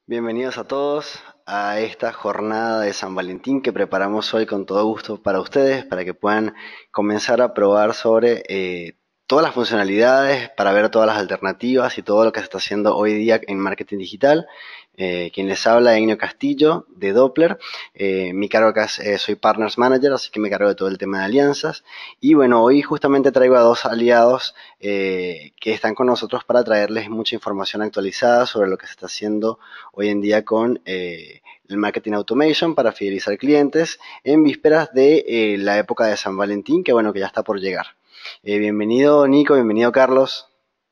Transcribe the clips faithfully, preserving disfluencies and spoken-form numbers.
Bienvenidos a todos a esta jornada de San Valentín que preparamos hoy con todo gusto para ustedes, para que puedan comenzar a probar sobre eh, todas las funcionalidades, para ver todas las alternativas y todo lo que se está haciendo hoy día en marketing digital. Eh, quien les habla, Enio Castillo, de Doppler. Eh, mi cargo acá es, eh, soy Partners Manager, así que me cargo de todo el tema de alianzas. Y bueno, hoy justamente traigo a dos aliados eh, que están con nosotros para traerles mucha información actualizada sobre lo que se está haciendo hoy en día con eh, el marketing automation para fidelizar clientes en vísperas de eh, la época de San Valentín, que bueno, que ya está por llegar. Eh, bienvenido Nico, bienvenido Carlos.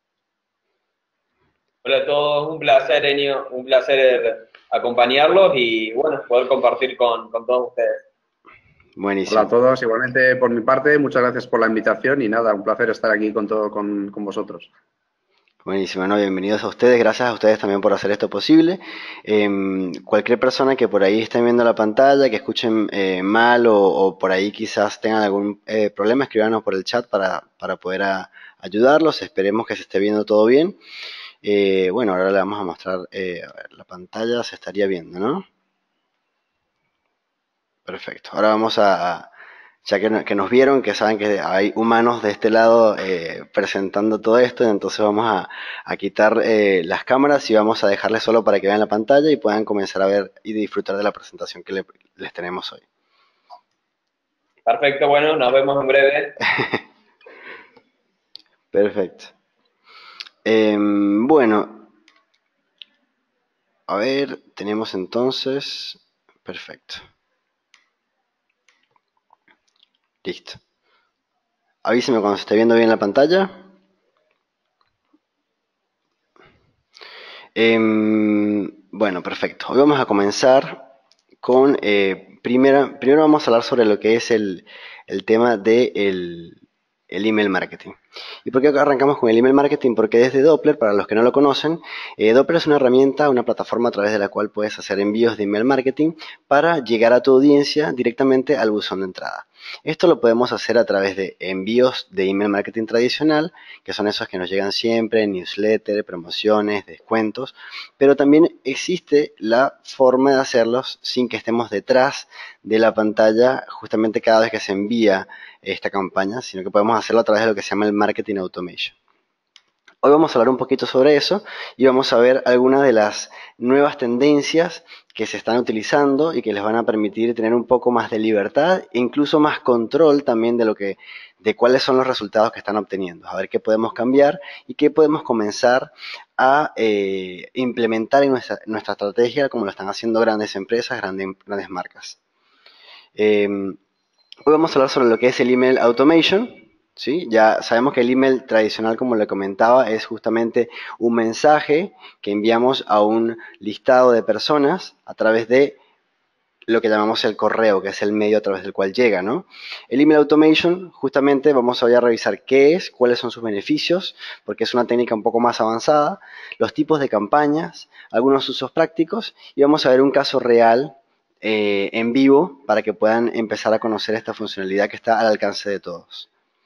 Hola a todos, un placer, Enio, un placer acompañarlos y bueno, poder compartir con, con todos ustedes. Hola a Buenísimo. todos, igualmente por mi parte, muchas gracias por la invitación y nada, un placer estar aquí con todo con, con vosotros. Buenísimo, no, bienvenidos a ustedes, gracias a ustedes también por hacer esto posible. Eh, cualquier persona que por ahí estén viendo la pantalla, que escuchen eh, mal o, o por ahí quizás tengan algún eh, problema, escríbanos por el chat para, para poder a, ayudarlos. Esperemos que se esté viendo todo bien. Eh, bueno, ahora le vamos a mostrar, eh, a ver, la pantalla se estaría viendo, ¿no? Perfecto. Ahora vamos a, ya que, no- que nos vieron, que saben que hay humanos de este lado eh, presentando todo esto, entonces vamos a, a quitar eh, las cámaras y vamos a dejarles solo para que vean la pantalla y puedan comenzar a ver y disfrutar de la presentación que le- les tenemos hoy. Perfecto, bueno, nos vemos en breve. Perfecto. Em, bueno, a ver, tenemos entonces... Perfecto. Listo. Avíseme cuando se esté viendo bien la pantalla. Em, bueno, perfecto. Hoy vamos a comenzar con, eh, primera, primero vamos a hablar sobre lo que es el, el tema del el el email marketing. ¿Y por qué arrancamos con el email marketing? Porque desde Doppler, para los que no lo conocen, eh, Doppler es una herramienta, una plataforma a través de la cual puedes hacer envíos de email marketing para llegar a tu audiencia directamente al buzón de entrada. Esto lo podemos hacer a través de envíos de email marketing tradicional, que son esos que nos llegan siempre, newsletter, promociones, descuentos, pero también existe la forma de hacerlos sin que estemos detrás de la pantalla justamente cada vez que se envía esta campaña, sino que podemos hacerlo a través de lo que se llama el marketing automation. Hoy vamos a hablar un poquito sobre eso y vamos a ver algunas de las nuevas tendencias que se están utilizando y que les van a permitir tener un poco más de libertad e incluso más control también de lo que, de cuáles son los resultados que están obteniendo, a ver qué podemos cambiar y qué podemos comenzar a eh, implementar en nuestra, nuestra, estrategia como lo están haciendo grandes empresas, grandes, grandes marcas. Eh, Hoy vamos a hablar sobre lo que es el email automation. ¿Sí? Ya sabemos que el email tradicional, como le comentaba, es justamente un mensaje que enviamos a un listado de personas a través de lo que llamamos el correo, que es el medio a través del cual llega, ¿no? El email automation, justamente vamos a, a revisar qué es, cuáles son sus beneficios, porque es una técnica un poco más avanzada, los tipos de campañas, algunos usos prácticos, y vamos a ver un caso real eh, en vivo para que puedan empezar a conocer esta funcionalidad que está al alcance de todos.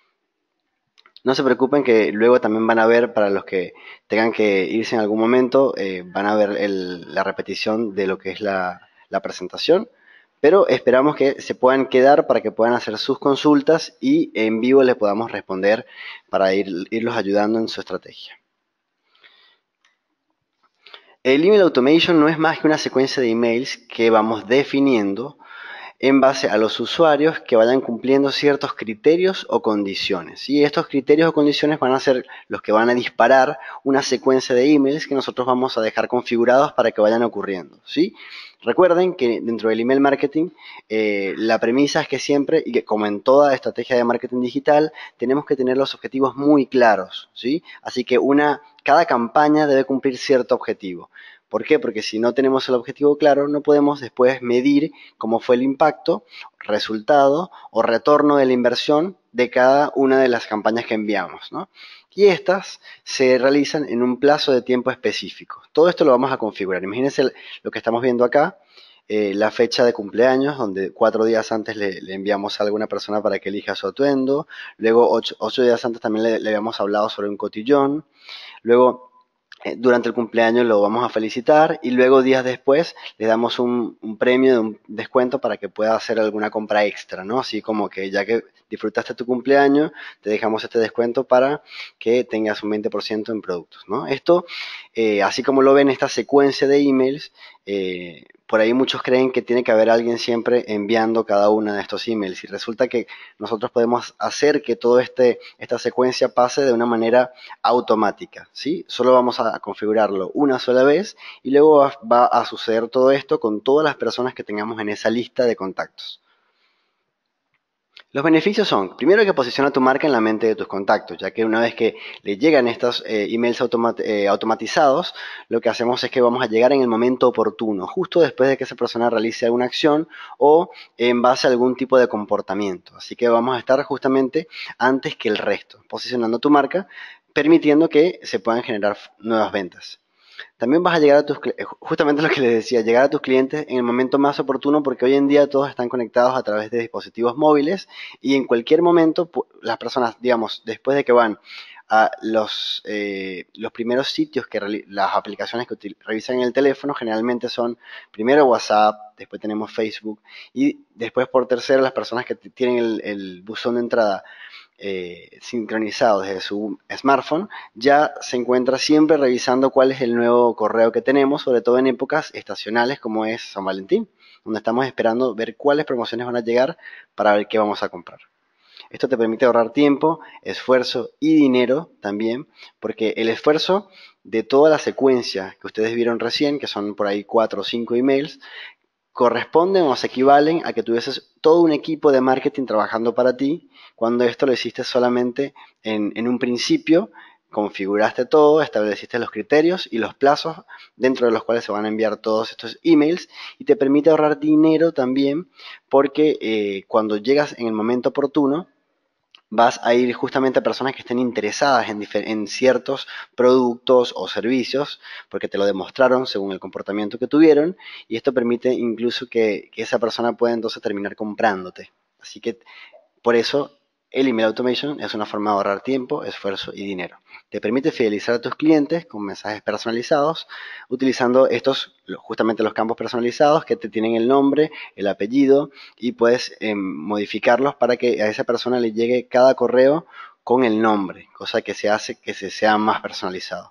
No se preocupen que luego también van a ver, para los que tengan que irse en algún momento, eh, van a ver el, la repetición de lo que es la, la presentación, pero esperamos que se puedan quedar para que puedan hacer sus consultas y en vivo les podamos responder para ir, irlos ayudando en su estrategia. El email automation no es más que una secuencia de emails que vamos definiendo en base a los usuarios que vayan cumpliendo ciertos criterios o condiciones. Y estos criterios o condiciones van a ser los que van a disparar una secuencia de emails que nosotros vamos a dejar configurados para que vayan ocurriendo. ¿Sí? Recuerden que dentro del email marketing, eh, la premisa es que siempre, y que como en toda estrategia de marketing digital, tenemos que tener los objetivos muy claros. ¿Sí? Así que una, cada campaña debe cumplir cierto objetivo. ¿Por qué? Porque si no tenemos el objetivo claro, no podemos después medir cómo fue el impacto, resultado o retorno de la inversión de cada una de las campañas que enviamos, ¿no? Y estas se realizan en un plazo de tiempo específico. Todo esto lo vamos a configurar. Imagínense lo que estamos viendo acá, eh, la fecha de cumpleaños, donde cuatro días antes le, le, enviamos a alguna persona para que elija su atuendo. Luego, ocho, ocho días antes también le, le habíamos hablado sobre un cotillón. Luego, eh, durante el cumpleaños lo vamos a felicitar y luego días después le damos un, un premio, un descuento para que pueda hacer alguna compra extra, ¿no? Así como que ya que disfrutaste tu cumpleaños, te dejamos este descuento para que tengas un veinte por ciento en productos, ¿no? Esto, eh, así como lo ven, esta secuencia de emails, eh, por ahí muchos creen que tiene que haber alguien siempre enviando cada uno de estos emails y resulta que nosotros podemos hacer que toda este, esta secuencia pase de una manera automática, ¿sí? Solo vamos a configurarlo una sola vez y luego va, va a suceder todo esto con todas las personas que tengamos en esa lista de contactos. Los beneficios son, primero, que posiciona tu marca en la mente de tus contactos, ya que una vez que le llegan estos eh, emails automat eh, automatizados, lo que hacemos es que vamos a llegar en el momento oportuno, justo después de que esa persona realice alguna acción o en base a algún tipo de comportamiento. Así que vamos a estar justamente antes que el resto, posicionando tu marca, permitiendo que se puedan generar nuevas ventas. También vas a llegar a tus, justamente lo que les decía, llegar a tus clientes en el momento más oportuno porque hoy en día todos están conectados a través de dispositivos móviles y en cualquier momento las personas, digamos, después de que van a los, eh, los primeros sitios que las aplicaciones que revisan en el teléfono generalmente son primero WhatsApp, después tenemos Facebook y después por tercero las personas que tienen el, el buzón de entrada Eh, sincronizado desde su smartphone, ya se encuentra siempre revisando cuál es el nuevo correo que tenemos, sobre todo en épocas estacionales como es San Valentín, donde estamos esperando ver cuáles promociones van a llegar para ver qué vamos a comprar. Esto te permite ahorrar tiempo, esfuerzo y dinero también, porque el esfuerzo de toda la secuencia que ustedes vieron recién, que son por ahí cuatro o cinco emails, corresponden o se equivalen a que tuvieses todo un equipo de marketing trabajando para ti, cuando esto lo hiciste solamente en, en un principio, configuraste todo, estableciste los criterios y los plazos dentro de los cuales se van a enviar todos estos emails y te permite ahorrar dinero también porque eh, cuando llegas en el momento oportuno, vas a ir justamente a personas que estén interesadas en, en ciertos productos o servicios, porque te lo demostraron según el comportamiento que tuvieron, y esto permite incluso que, que esa persona pueda entonces terminar comprándote. Así que por eso el email automation es una forma de ahorrar tiempo, esfuerzo y dinero. Te permite fidelizar a tus clientes con mensajes personalizados utilizando estos, justamente los campos personalizados que te tienen el nombre, el apellido y puedes eh, modificarlos para que a esa persona le llegue cada correo con el nombre, cosa que se hace que se sea más personalizado.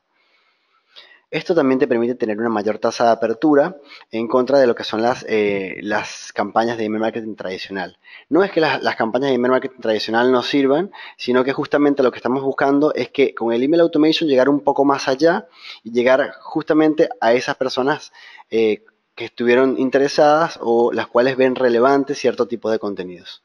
Esto también te permite tener una mayor tasa de apertura en contra de lo que son las, eh, las campañas de email marketing tradicional. No es que las, las campañas de email marketing tradicional no sirvan, sino que justamente lo que estamos buscando es que con el email automation llegar un poco más allá y llegar justamente a esas personas eh, que estuvieron interesadas o las cuales ven relevantes cierto tipo de contenidos.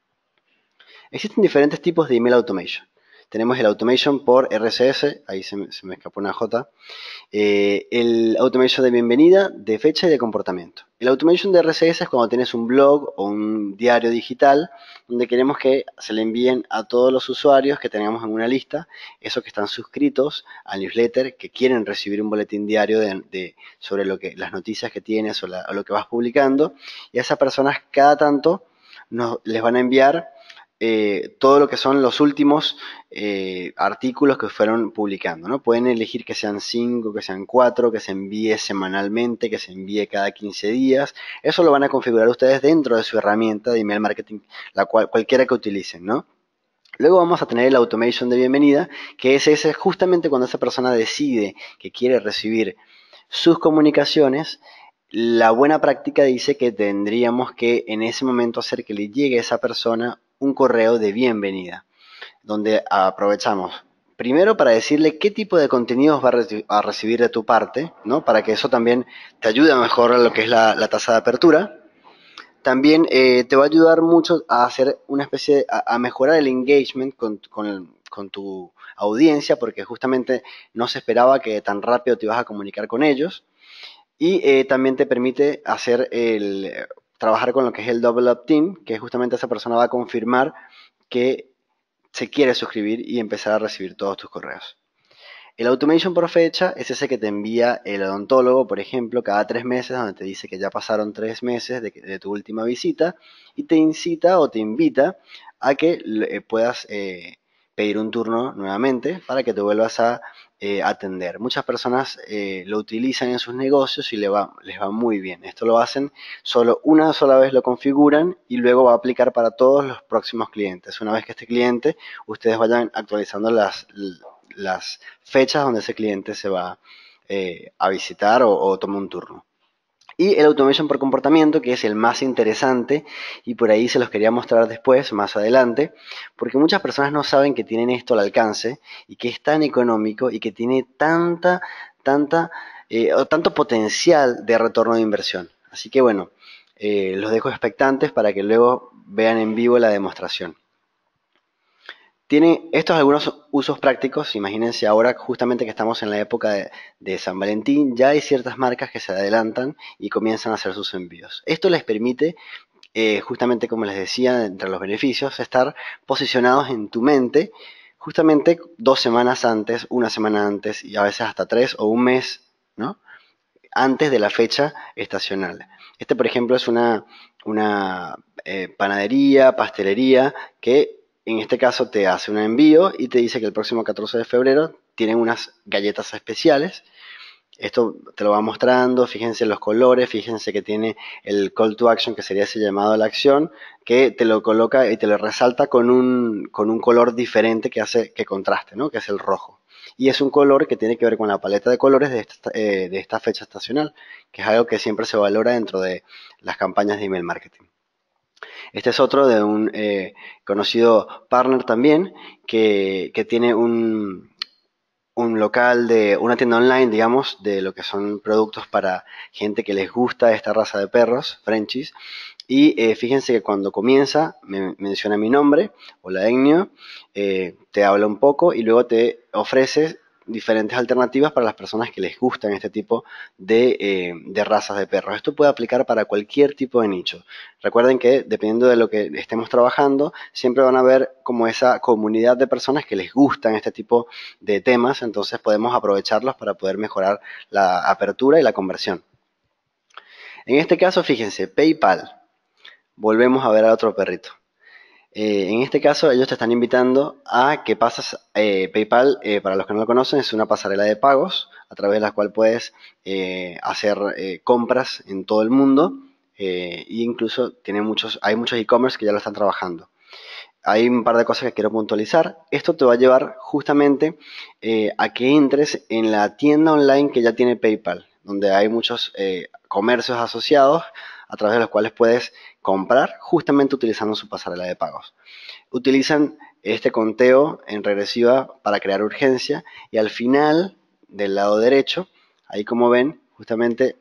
Existen diferentes tipos de email automation. Tenemos el automation por R C S, ahí se me, se me escapó una J. Eh, el automation de bienvenida, de fecha y de comportamiento. El automation de R C S es cuando tienes un blog o un diario digital donde queremos que se le envíen a todos los usuarios que tengamos en una lista, esos que están suscritos al newsletter, que quieren recibir un boletín diario de, de, sobre lo que, las noticias que tienes o, la, o lo que vas publicando, y a esas personas cada tanto nos, les van a enviar Eh, todo lo que son los últimos eh, artículos que fueron publicando, ¿no? Pueden elegir que sean cinco, que sean cuatro, que se envíe semanalmente, que se envíe cada quince días. Eso lo van a configurar ustedes dentro de su herramienta de email marketing, la cual, cualquiera que utilicen, ¿no? Luego vamos a tener el automation de bienvenida, que es ese justamente cuando esa persona decide que quiere recibir sus comunicaciones. La buena práctica dice que tendríamos que en ese momento hacer que le llegue a esa persona un correo de bienvenida, donde aprovechamos primero para decirle qué tipo de contenidos va a, reci a recibir de tu parte, ¿no? Para que eso también te ayude a mejorar lo que es la, la tasa de apertura. También eh, te va a ayudar mucho a hacer una especie de, a, a mejorar el engagement con, con, el, con tu audiencia, porque justamente no se esperaba que tan rápido te ibas a comunicar con ellos. Y eh, también te permite hacer el, trabajar con lo que es el Double Opt-in, que justamente esa persona va a confirmar que se quiere suscribir y empezar a recibir todos tus correos. El automation por fecha es ese que te envía el odontólogo, por ejemplo, cada tres meses, donde te dice que ya pasaron tres meses de, de tu última visita y te incita o te invita a que eh, puedas eh, pedir un turno nuevamente para que te vuelvas a eh, atender. Muchas personas eh, lo utilizan en sus negocios y le va, les va muy bien. Esto lo hacen solo una sola vez, lo configuran y luego va a aplicar para todos los próximos clientes. Una vez que este cliente, ustedes vayan actualizando las, las fechas donde ese cliente se va eh, a visitar o, o toma un turno. Y el automation por comportamiento, que es el más interesante, y por ahí se los quería mostrar después, más adelante, porque muchas personas no saben que tienen esto al alcance y que es tan económico y que tiene tanta, tanta, eh, o tanto potencial de retorno de inversión. Así que bueno, eh, los dejo expectantes para que luego vean en vivo la demostración. Tiene estos algunos usos prácticos. Imagínense ahora justamente que estamos en la época de, de San Valentín, ya hay ciertas marcas que se adelantan y comienzan a hacer sus envíos. Esto les permite, eh, justamente como les decía, entre los beneficios, estar posicionados en tu mente justamente dos semanas antes, una semana antes y a veces hasta tres o un mes, ¿no?, antes de la fecha estacional. Este, por ejemplo, es una, una eh, panadería, pastelería, que en este caso te hace un envío y te dice que el próximo catorce de febrero tienen unas galletas especiales. Esto te lo va mostrando, fíjense los colores, fíjense que tiene el call to action, que sería ese llamado a la acción, que te lo coloca y te lo resalta con un, con un color diferente que hace que contraste, ¿no?, que es el rojo. Y es un color que tiene que ver con la paleta de colores de esta, eh, de esta fecha estacional, que es algo que siempre se valora dentro de las campañas de email marketing. Este es otro de un eh, conocido partner también, que, que tiene un, un local, de una tienda online, digamos, de lo que son productos para gente que les gusta esta raza de perros, Frenchies. Y eh, fíjense que cuando comienza, me menciona mi nombre, hola Ennio, eh, te habla un poco y luego te ofrece diferentes alternativas para las personas que les gustan este tipo de, eh, de razas de perros. Esto puede aplicar para cualquier tipo de nicho. Recuerden que dependiendo de lo que estemos trabajando, siempre van a haber como esa comunidad de personas que les gustan este tipo de temas, entonces podemos aprovecharlos para poder mejorar la apertura y la conversión. En este caso, fíjense, PayPal. Volvemos a ver a otro perrito. Eh, en este caso, ellos te están invitando a que pases eh, PayPal. Eh, para los que no lo conocen, es una pasarela de pagos a través de la cual puedes eh, hacer eh, compras en todo el mundo, eh, e incluso tiene muchos, hay muchos e-commerce que ya lo están trabajando. Hay un par de cosas que quiero puntualizar. Esto te va a llevar justamente eh, a que entres en la tienda online que ya tiene PayPal, donde hay muchos eh, comercios asociados a través de los cuales puedes comprar justamente utilizando su pasarela de pagos. Utilizan este conteo en regresiva para crear urgencia y al final del lado derecho, ahí como ven, justamente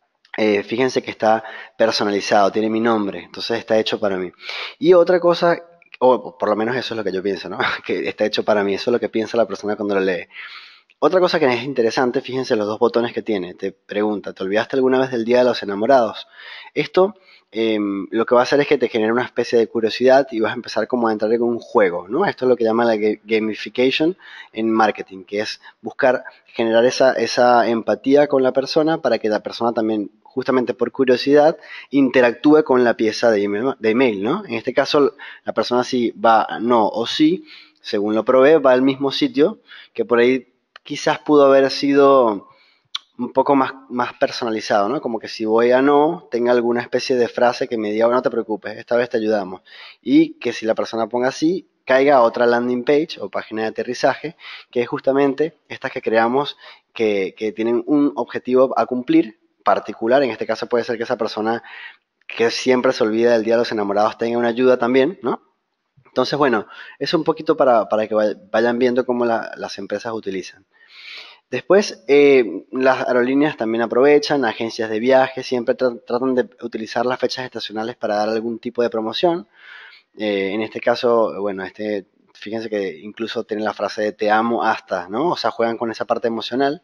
eh, fíjense que está personalizado, tiene mi nombre, entonces está hecho para mí. Y otra cosa, o por lo menos eso es lo que yo pienso, ¿no? Que está hecho para mí, eso es lo que piensa la persona cuando lo lee. Otra cosa que es interesante, fíjense los dos botones que tiene. Te pregunta, ¿te olvidaste alguna vez del Día de los Enamorados? Esto eh, lo que va a hacer es que te genere una especie de curiosidad y vas a empezar como a entrar en un juego, ¿no? Esto es lo que llama la gamification en marketing, que es buscar generar esa, esa empatía con la persona para que la persona también, justamente por curiosidad, interactúe con la pieza de email, de email, ¿no? En este caso, la persona si va no o sí, según lo probé, va al mismo sitio, que por ahí quizás pudo haber sido un poco más, más personalizado, ¿no? Como que si voy a no, tenga alguna especie de frase que me diga, no te preocupes, esta vez te ayudamos. Y que si la persona ponga así, caiga a otra landing page o página de aterrizaje, que es justamente estas que creamos que, que tienen un objetivo a cumplir particular. En este caso puede ser que esa persona que siempre se olvida del Día de los Enamorados tenga una ayuda también, ¿no? Entonces, bueno, eso un poquito para, para que vayan viendo cómo la, las empresas utilizan. Después, eh, las aerolíneas también aprovechan, agencias de viaje, siempre tra tratan de utilizar las fechas estacionales para dar algún tipo de promoción. Eh, en este caso, bueno, este, fíjense que incluso tienen la frase de te amo hasta, ¿no? O sea, juegan con esa parte emocional.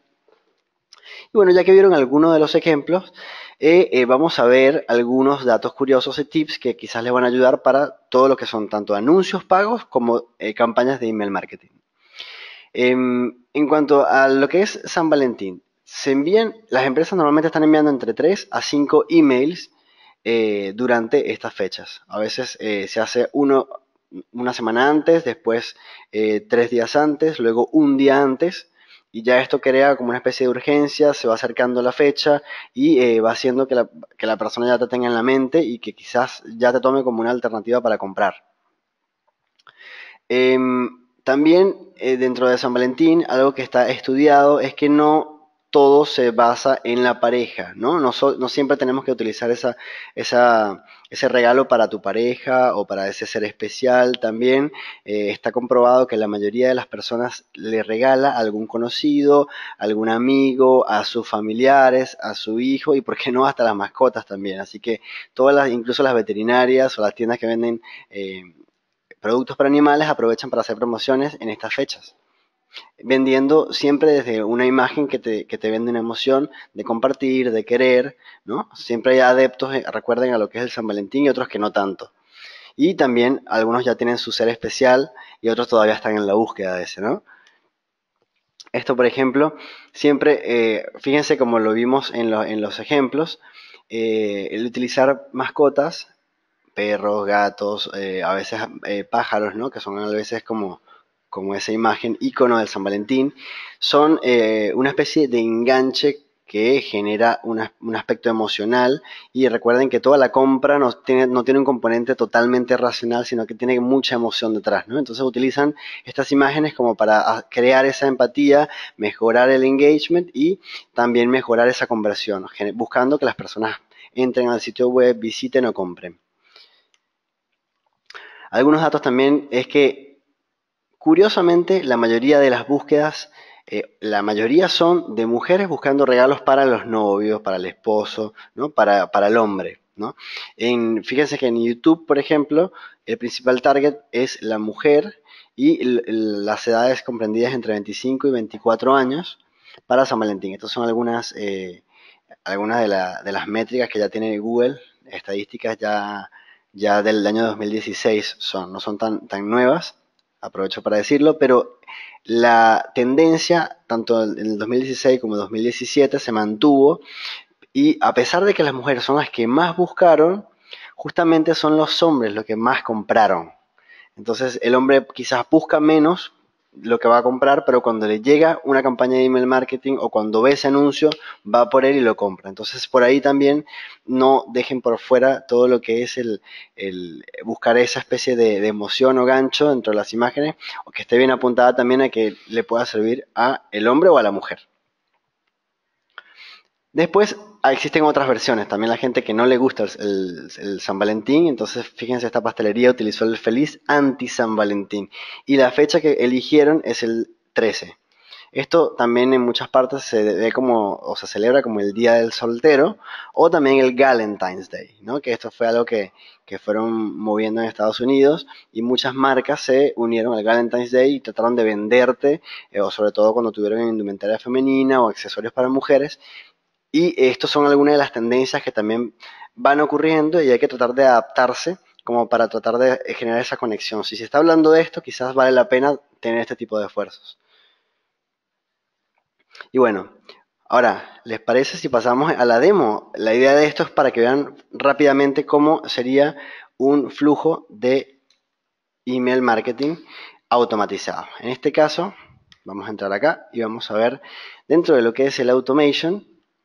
Y bueno, ya que vieron algunos de los ejemplos, eh, eh, vamos a ver algunos datos curiosos y tips que quizás les van a ayudar para todo lo que son tanto anuncios pagos como eh, campañas de email marketing. Eh, en cuanto a lo que es San Valentín, se envían, las empresas normalmente están enviando entre tres a cinco emails eh, durante estas fechas. A veces eh, se hace uno una semana antes, después eh, tres días antes, luego un día antes Y ya esto crea como una especie de urgencia, se va acercando la fecha y eh, va haciendo que la, que la persona ya te tenga en la mente y que quizás ya te tome como una alternativa para comprar. Em, también eh, dentro de San Valentín, algo que está estudiado es que no todo se basa en la pareja, ¿no? No, so- no siempre tenemos que utilizar esa, esa, ese regalo para tu pareja o para ese ser especial. También eh, está comprobado que la mayoría de las personas le regala a algún conocido, a algún amigo, a sus familiares, a su hijo y, por qué no, hasta las mascotas también. Así que todas las, incluso las veterinarias o las tiendas que venden eh, productos para animales aprovechan para hacer promociones en estas fechas, vendiendo siempre desde una imagen que te, que te vende una emoción de compartir, de querer, ¿no? Siempre hay adeptos, eh, recuerden, a lo que es el San Valentín y otros que no tanto. Y también algunos ya tienen su ser especial y otros todavía están en la búsqueda de ese, ¿no? Esto, por ejemplo, siempre, eh, fíjense como lo vimos en, lo, en los ejemplos, eh, el utilizar mascotas, perros, gatos, eh, a veces eh, pájaros, ¿no? Que son a veces como, como esa imagen ícono del San Valentín, son eh, una especie de enganche que genera una, un aspecto emocional y recuerden que toda la compra no tiene, no tiene un componente totalmente racional, sino que tiene mucha emoción detrás, ¿no? Entonces utilizan estas imágenes como para crear esa empatía, mejorar el engagement y también mejorar esa conversión, buscando que las personas entren al sitio web, visiten o compren. Algunos datos también es que, curiosamente, la mayoría de las búsquedas, eh, la mayoría son de mujeres buscando regalos para los novios, para el esposo, ¿no? Para, para el hombre, ¿no? En, fíjense que en YouTube, por ejemplo, el principal target es la mujer y l- l- las edades comprendidas entre veinticinco y veinticuatro años para San Valentín. Estas son algunas, eh, algunas de, la- de las métricas que ya tiene Google, estadísticas ya, ya del año dos mil dieciséis son, no son tan, tan nuevas, aprovecho para decirlo, pero la tendencia, tanto en el dos mil dieciséis como en dos mil diecisiete, se mantuvo y a pesar de que las mujeres son las que más buscaron, justamente son los hombres los que más compraron. Entonces el hombre quizás busca menos lo que va a comprar, pero cuando le llega una campaña de email marketing o cuando ve ese anuncio, va por él y lo compra. Entonces por ahí también no dejen por fuera todo lo que es el, el buscar esa especie de, de emoción o gancho dentro de las imágenes, o que esté bien apuntada también a que le pueda servir a el hombre o a la mujer. Después existen otras versiones, también la gente que no le gusta el, el- el San Valentín, entonces fíjense, esta pastelería utilizó el feliz anti-San Valentín y la fecha que eligieron es el trece. Esto también en muchas partes se ve como, o se celebra como el Día del Soltero o también el Valentine's Day, ¿no? Que esto fue algo que, que fueron moviendo en Estados Unidos y muchas marcas se unieron al Valentine's Day y trataron de venderte, eh, o sobre todo cuando tuvieron indumentaria femenina o accesorios para mujeres, y estos son algunas de las tendencias que también van ocurriendo y hay que tratar de adaptarse como para tratar de generar esa conexión. Si se está hablando de esto, quizás vale la pena tener este tipo de esfuerzos. Y bueno, ahora, ¿les parece si pasamos a la demo? La idea de esto es para que vean rápidamente cómo sería un flujo de email marketing automatizado. En este caso, vamos a entrar acá y vamos a ver dentro de lo que es el automation.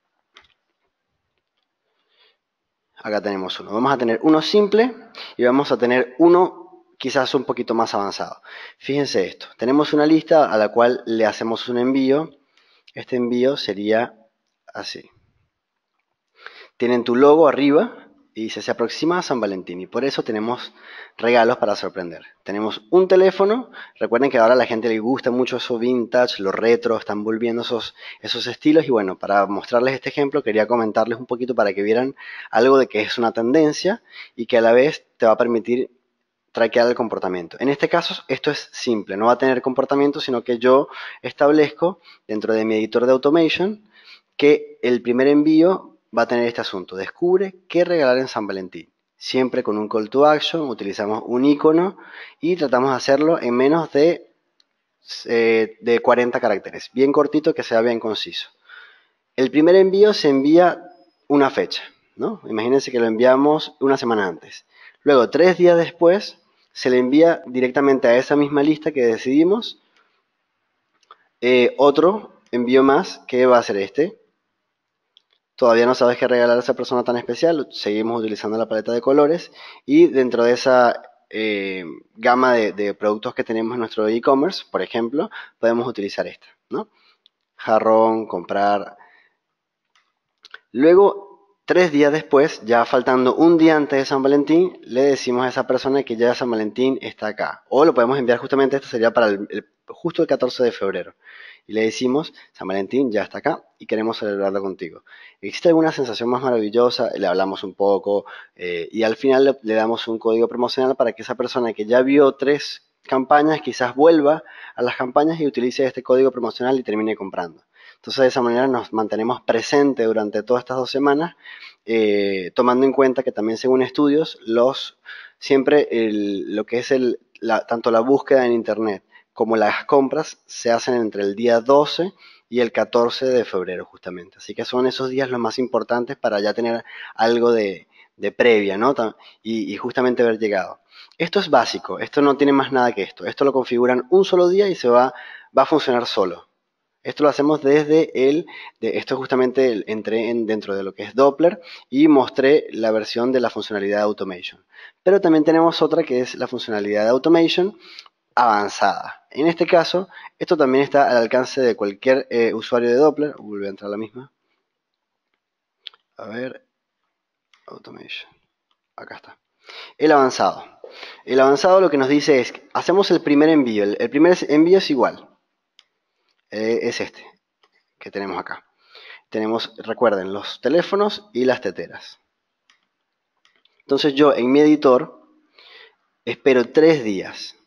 Acá tenemos uno. Vamos a tener uno simple y vamos a tener uno quizás un poquito más avanzado. Fíjense esto. Tenemos una lista a la cual le hacemos un envío. Este envío sería así. Tienen tu logo arriba y dice se aproxima a San Valentín y por eso tenemos regalos para sorprender. Tenemos un teléfono, recuerden que ahora a la gente le gusta mucho eso vintage, lo retro, están volviendo esos, esos estilos y bueno, para mostrarles este ejemplo quería comentarles un poquito para que vieran algo de que es una tendencia y que a la vez te va a permitir traquear el comportamiento. En este caso esto es simple, no va a tener comportamiento, sino que yo establezco dentro de mi editor de automation que el primer envío va a tener este asunto. Descubre qué regalar en San Valentín. Siempre con un call to action, utilizamos un icono y tratamos de hacerlo en menos de, eh, de cuarenta caracteres. Bien cortito, que sea bien conciso. El primer envío se envía una fecha, ¿no? Imagínense que lo enviamos una semana antes. Luego, tres días después, se le envía directamente a esa misma lista que decidimos eh, otro envío más, que va a ser este. Todavía no sabes qué regalar a esa persona tan especial, seguimos utilizando la paleta de colores y dentro de esa eh, gama de, de productos que tenemos en nuestro e-commerce, por ejemplo, podemos utilizar esta, ¿no? Jarrón, comprar. Luego, tres días después, ya faltando un día antes de San Valentín, le decimos a esa persona que ya San Valentín está acá. O lo podemos enviar justamente, esto sería para el, el, justo el catorce de febrero. Y le decimos, San Valentín ya está acá y queremos celebrarlo contigo. ¿Existe alguna sensación más maravillosa? Le hablamos un poco eh, y al final le, le damos un código promocional para que esa persona que ya vio tres campañas quizás vuelva a las campañas y utilice este código promocional y termine comprando. Entonces de esa manera nos mantenemos presentes durante todas estas dos semanas, eh, tomando en cuenta que también según estudios, los siempre el, lo que es el, la, tanto la búsqueda en internet como las compras se hacen entre el día doce y el catorce de febrero justamente. Así que son esos días los más importantes para ya tener algo de, de previa, ¿no? Y, y justamente haber llegado. Esto es básico, esto no tiene más nada que esto. Esto lo configuran un solo día y se va, va a funcionar solo. Esto lo hacemos desde el, de, esto justamente entré en, dentro de lo que es Doppler y mostré la versión de la funcionalidad de Automation. Pero también tenemos otra que es la funcionalidad de Automation avanzada. En este caso, esto también está al alcance de cualquier eh, usuario de Doppler. Vuelve a entrar la misma. A ver, Automation. Acá está. El avanzado. El avanzado lo que nos dice es, hacemos el primer envío. El, el primer envío es igual. Eh, es este que tenemos acá. Tenemos, recuerden, los teléfonos y las teteras. Entonces yo en mi editor espero tres días.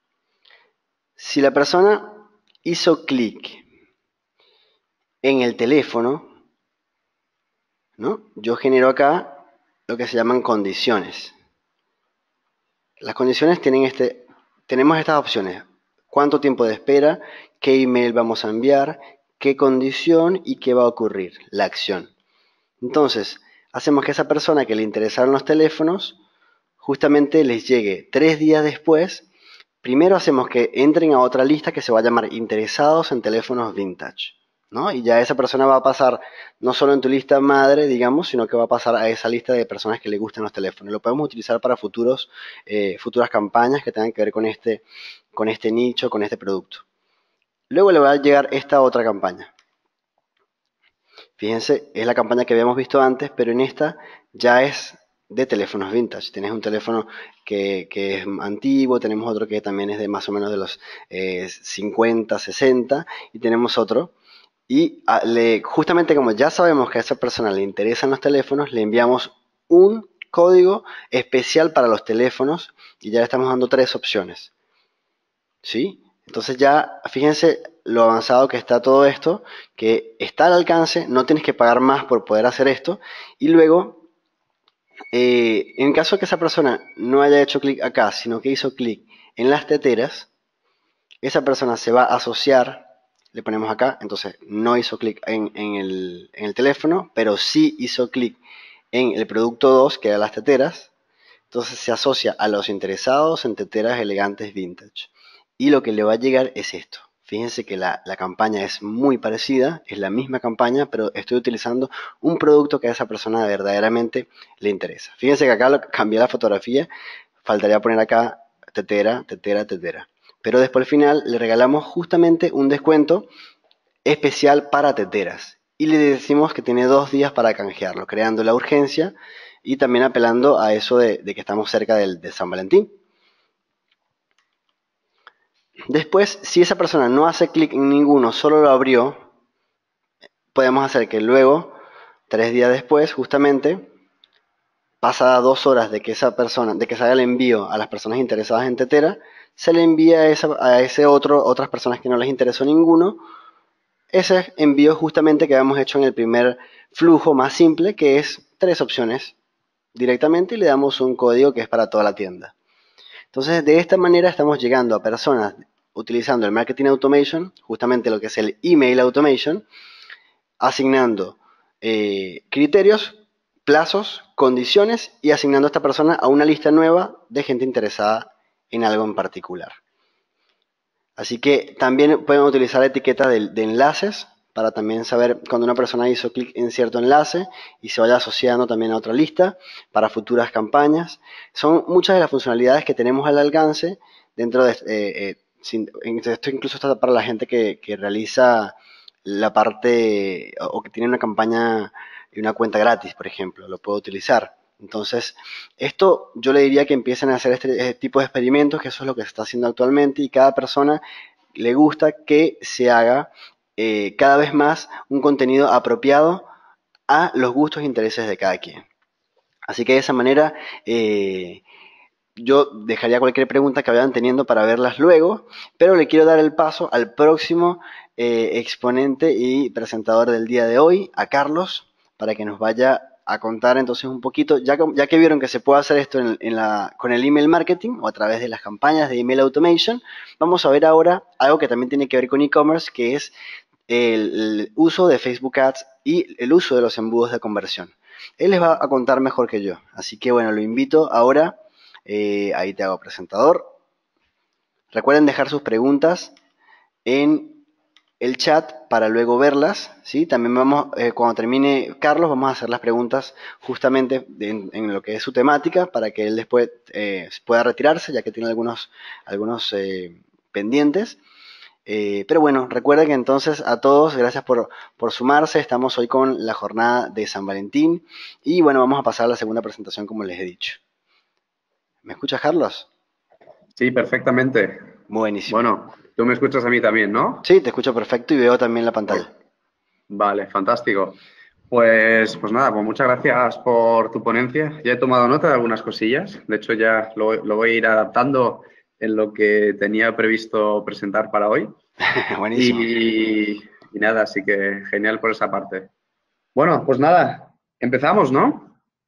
Si la persona hizo clic en el teléfono, ¿no? Yo genero acá lo que se llaman condiciones. Las condiciones tienen este, tenemos estas opciones. ¿Cuánto tiempo de espera? ¿Qué email vamos a enviar? ¿Qué condición? ¿Y qué va a ocurrir? La acción. Entonces, hacemos que esa persona que le interesaron los teléfonos, justamente les llegue tres días después. Primero hacemos que entren a otra lista que se va a llamar interesados en teléfonos vintage, ¿no? Y ya esa persona va a pasar no solo en tu lista madre, digamos, sino que va a pasar a esa lista de personas que le gustan los teléfonos. Lo podemos utilizar para futuros, eh, futuras campañas que tengan que ver con este, con este nicho, con este producto. Luego le va a llegar esta otra campaña. Fíjense, es la campaña que habíamos visto antes, pero en esta ya es de teléfonos vintage. Tienes un teléfono que, que es antiguo, tenemos otro que también es de más o menos de los eh, cincuenta, sesenta, y tenemos otro. Y a, le, justamente como ya sabemos que a esa persona le interesan los teléfonos, le enviamos un código especial para los teléfonos y ya le estamos dando tres opciones. ¿Sí? Entonces ya, fíjense lo avanzado que está todo esto, que está al alcance, no tienes que pagar más por poder hacer esto. Y luego, eh, en caso de que esa persona no haya hecho clic acá, sino que hizo clic en las teteras, esa persona se va a asociar, le ponemos acá, entonces no hizo clic en, en, el, en el teléfono, pero sí hizo clic en el producto dos, que era las teteras. Entonces se asocia a los interesados en teteras elegantes vintage. Y lo que le va a llegar es esto. Fíjense que la, la campaña es muy parecida, es la misma campaña, pero estoy utilizando un producto que a esa persona verdaderamente le interesa. Fíjense que acá lo, cambié la fotografía, faltaría poner acá tetera, tetera, tetera. Pero después al final le regalamos justamente un descuento especial para teteras. Y le decimos que tiene dos días para canjearlo, creando la urgencia y también apelando a eso de, de que estamos cerca del, de San Valentín. Después, si esa persona no hace clic en ninguno, solo lo abrió, podemos hacer que luego, tres días después, justamente, pasadas dos horas de que esa persona, de que se haga el envío a las personas interesadas en tetera, se le envía a, esa, a ese otro, otras personas que no les interesó ninguno, ese envío justamente que habíamos hecho en el primer flujo más simple, que es tres opciones directamente y le damos un código que es para toda la tienda. Entonces, de esta manera estamos llegando a personas utilizando el Marketing Automation, justamente lo que es el Email Automation, asignando eh, criterios, plazos, condiciones y asignando a esta persona a una lista nueva de gente interesada en algo en particular. Así que también pueden utilizar etiquetas de, de enlaces para también saber cuando una persona hizo clic en cierto enlace y se vaya asociando también a otra lista para futuras campañas. Son muchas de las funcionalidades que tenemos al alcance dentro de... Eh, eh, sin, esto incluso está para la gente que, que realiza la parte o que tiene una campaña y una cuenta gratis, por ejemplo, lo puedo utilizar. Entonces, esto yo le diría que empiecen a hacer este, este tipo de experimentos, que eso es lo que se está haciendo actualmente, y cada persona le gusta que se haga eh, cada vez más un contenido apropiado a los gustos e intereses de cada quien. Así que de esa manera eh, yo dejaría cualquier pregunta que vayan teniendo para verlas luego, pero le quiero dar el paso al próximo eh, exponente y presentador del día de hoy, a Carlos, para que nos vaya a contar entonces un poquito, ya que, ya que vieron que se puede hacer esto en, en la, con el email marketing o a través de las campañas de email automation, vamos a ver ahora algo que también tiene que ver con e-commerce, que es el, el uso de Facebook Ads y el uso de los embudos de conversión. Él les va a contar mejor que yo, así que bueno, lo invito ahora. Eh, ahí te hago presentador. Recuerden dejar sus preguntas en el chat para luego verlas, ¿sí? También vamos, eh, cuando termine Carlos, vamos a hacer las preguntas justamente en, en lo que es su temática para que él después eh, pueda retirarse, ya que tiene algunos, algunos eh, pendientes. Eh, pero bueno, recuerden que entonces a todos, gracias por, por sumarse. Estamos hoy con la jornada de San Valentín y bueno, vamos a pasar a la segunda presentación como les he dicho. ¿Me escuchas, Carlos? Sí, perfectamente. Buenísimo. Bueno, tú me escuchas a mí también, ¿no? Sí, te escucho perfecto y veo también la pantalla. Vale, fantástico. Pues, pues nada, pues muchas gracias por tu ponencia. Ya he tomado nota de algunas cosillas. De hecho, ya lo, lo voy a ir adaptando en lo que tenía previsto presentar para hoy. Buenísimo. Y, y nada, así que genial por esa parte. Bueno, pues nada, empezamos, ¿no?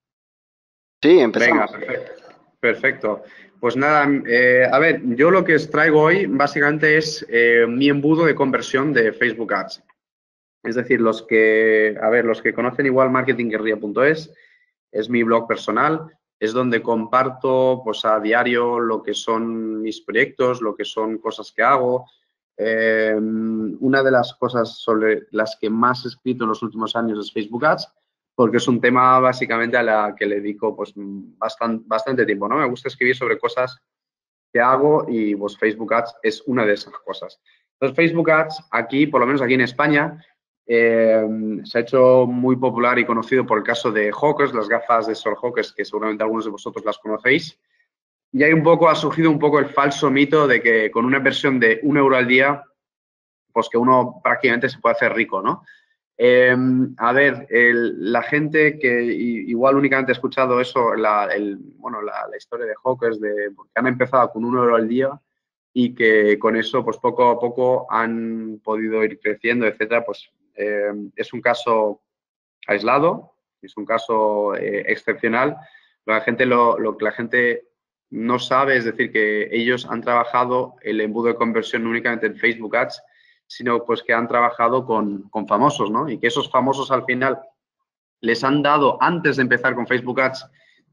Sí, empezamos. Venga, perfecto. Perfecto. Pues nada, eh, a ver, yo lo que os traigo hoy básicamente es eh, mi embudo de conversión de Facebook Ads. Es decir, los que, a ver, los que conocen igual marketing guerrilla punto es, es mi blog personal, es donde comparto pues a diario lo que son mis proyectos, lo que son cosas que hago. Eh, una de las cosas sobre las que más he escrito en los últimos años es Facebook Ads, porque es un tema básicamente a la que le dedico pues bastante, bastante tiempo, ¿no? Me gusta escribir sobre cosas que hago y pues Facebook Ads es una de esas cosas. Entonces, Facebook Ads aquí, por lo menos aquí en España, eh, se ha hecho muy popular y conocido por el caso de Hawkers, las gafas de Sol Hawkers, que seguramente algunos de vosotros las conocéis. Y hay un poco, ha surgido un poco el falso mito de que con una inversión de un euro al día, pues que uno prácticamente se puede hacer rico, ¿no? Eh, a ver, el, la gente que igual únicamente ha escuchado eso, la, el, bueno, la, la historia de Hawkers, de, porque han empezado con un euro al día y que con eso, pues poco a poco han podido ir creciendo, etcétera, pues eh, es un caso aislado, es un caso eh, excepcional. La gente, lo, lo que la gente no sabe es decir que ellos han trabajado el embudo de conversión no únicamente en Facebook Ads, sino pues que han trabajado con, con famosos, ¿no? Y que esos famosos al final les han dado, antes de empezar con Facebook Ads,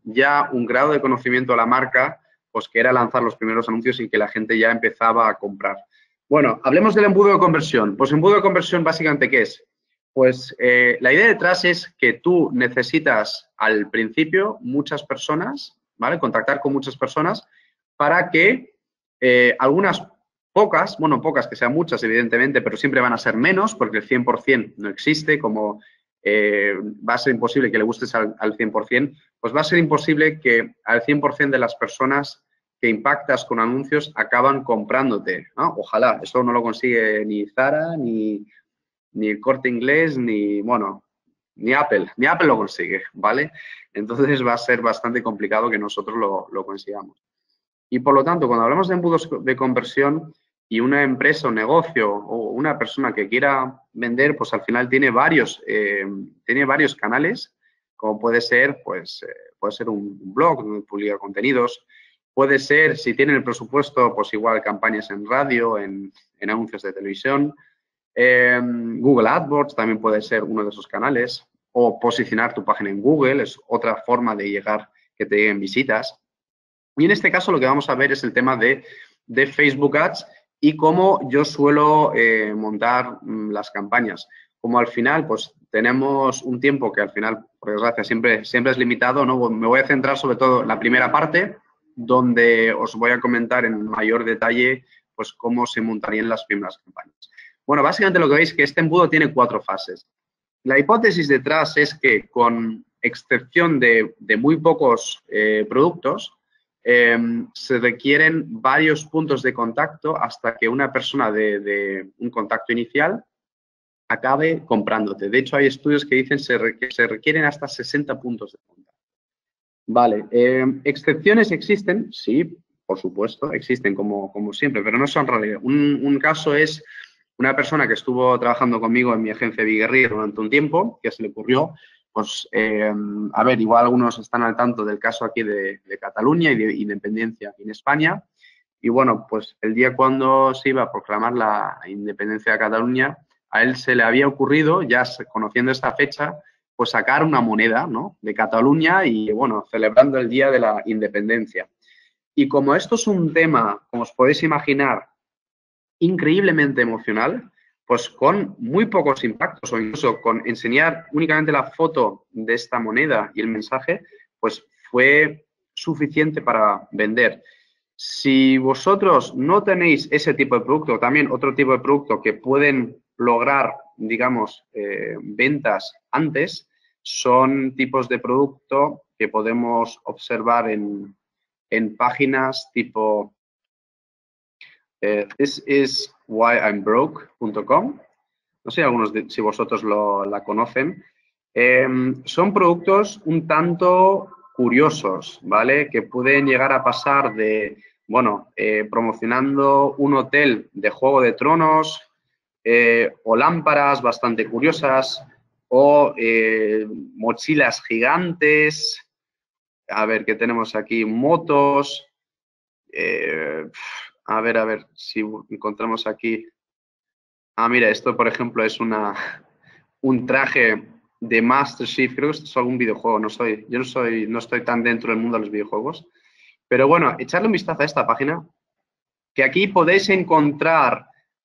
ya un grado de conocimiento a la marca, pues que era lanzar los primeros anuncios y que la gente ya empezaba a comprar. Bueno, hablemos del embudo de conversión. Pues embudo de conversión básicamente, ¿qué es? Pues eh, la idea detrás es que tú necesitas al principio muchas personas, ¿vale? Contactar con muchas personas para que eh, algunas pocas, bueno, pocas que sean muchas evidentemente, pero siempre van a ser menos porque el cien por cien no existe, como eh, va a ser imposible que le gustes al, al cien por cien, pues va a ser imposible que al cien por cien de las personas que impactas con anuncios acaban comprándote, ¿no? Ojalá, eso no lo consigue ni Zara, ni, ni el Corte Inglés, ni, bueno, ni Apple, ni Apple lo consigue, ¿vale? Entonces va a ser bastante complicado que nosotros lo, lo consigamos. Y por lo tanto, cuando hablamos de embudos de conversión y una empresa o negocio o una persona que quiera vender, pues al final tiene varios, eh, tiene varios canales, como puede ser, pues, eh, puede ser un blog donde publica contenidos, puede ser, si tiene el presupuesto, pues igual campañas en radio, en, en anuncios de televisión. Eh, Google AdWords también puede ser uno de esos canales, o posicionar tu página en Google, es otra forma de llegar, que te lleguen visitas. Y en este caso lo que vamos a ver es el tema de, de Facebook Ads y cómo yo suelo eh, montar mm, las campañas. Como al final, pues tenemos un tiempo que al final, por desgracia, siempre, siempre es limitado, ¿no? Me voy a centrar sobre todo en la primera parte, donde os voy a comentar en mayor detalle pues cómo se montarían las primeras campañas. Bueno, básicamente lo que veis es que este embudo tiene cuatro fases. La hipótesis detrás es que, con excepción de, de muy pocos eh, productos, eh, se requieren varios puntos de contacto hasta que una persona de, de un contacto inicial acabe comprándote. De hecho, hay estudios que dicen que se requieren hasta sesenta puntos de contacto. Vale, eh, ¿excepciones existen? Sí, por supuesto, existen como, como siempre, pero no son realidad. Un, un caso es una persona que estuvo trabajando conmigo en mi agencia de Biguerría durante un tiempo, que se le ocurrió, pues, eh, a ver, igual algunos están al tanto del caso aquí de, de Cataluña y de independencia en España. Y bueno, pues el día cuando se iba a proclamar la independencia de Cataluña, a él se le había ocurrido, ya conociendo esta fecha, pues sacar una moneda, ¿no?, de Cataluña y, bueno, celebrando el Día de la Independencia. Y como esto es un tema, como os podéis imaginar, increíblemente emocional, pues con muy pocos impactos o incluso con enseñar únicamente la foto de esta moneda y el mensaje, pues fue suficiente para vender. Si vosotros no tenéis ese tipo de producto, también otro tipo de producto que pueden lograr, digamos, eh, ventas antes, son tipos de producto que podemos observar en, en páginas tipo eh, this is why I'm broke punto com. No sé algunos de, si vosotros lo, la conocen. Eh, son productos un tanto curiosos, ¿vale? Que pueden llegar a pasar de, bueno, eh, promocionando un hotel de Juego de Tronos eh, o lámparas bastante curiosas o eh, mochilas gigantes. A ver, ¿qué tenemos aquí? Motos. Eh, a ver, a ver si encontramos aquí. Ah, mira, esto, por ejemplo, es una, un traje de Master Chief. Creo que esto es algún videojuego. No soy, yo no, soy, no estoy tan dentro del mundo de los videojuegos. Pero bueno, echarle un vistazo a esta página, que aquí podéis encontrar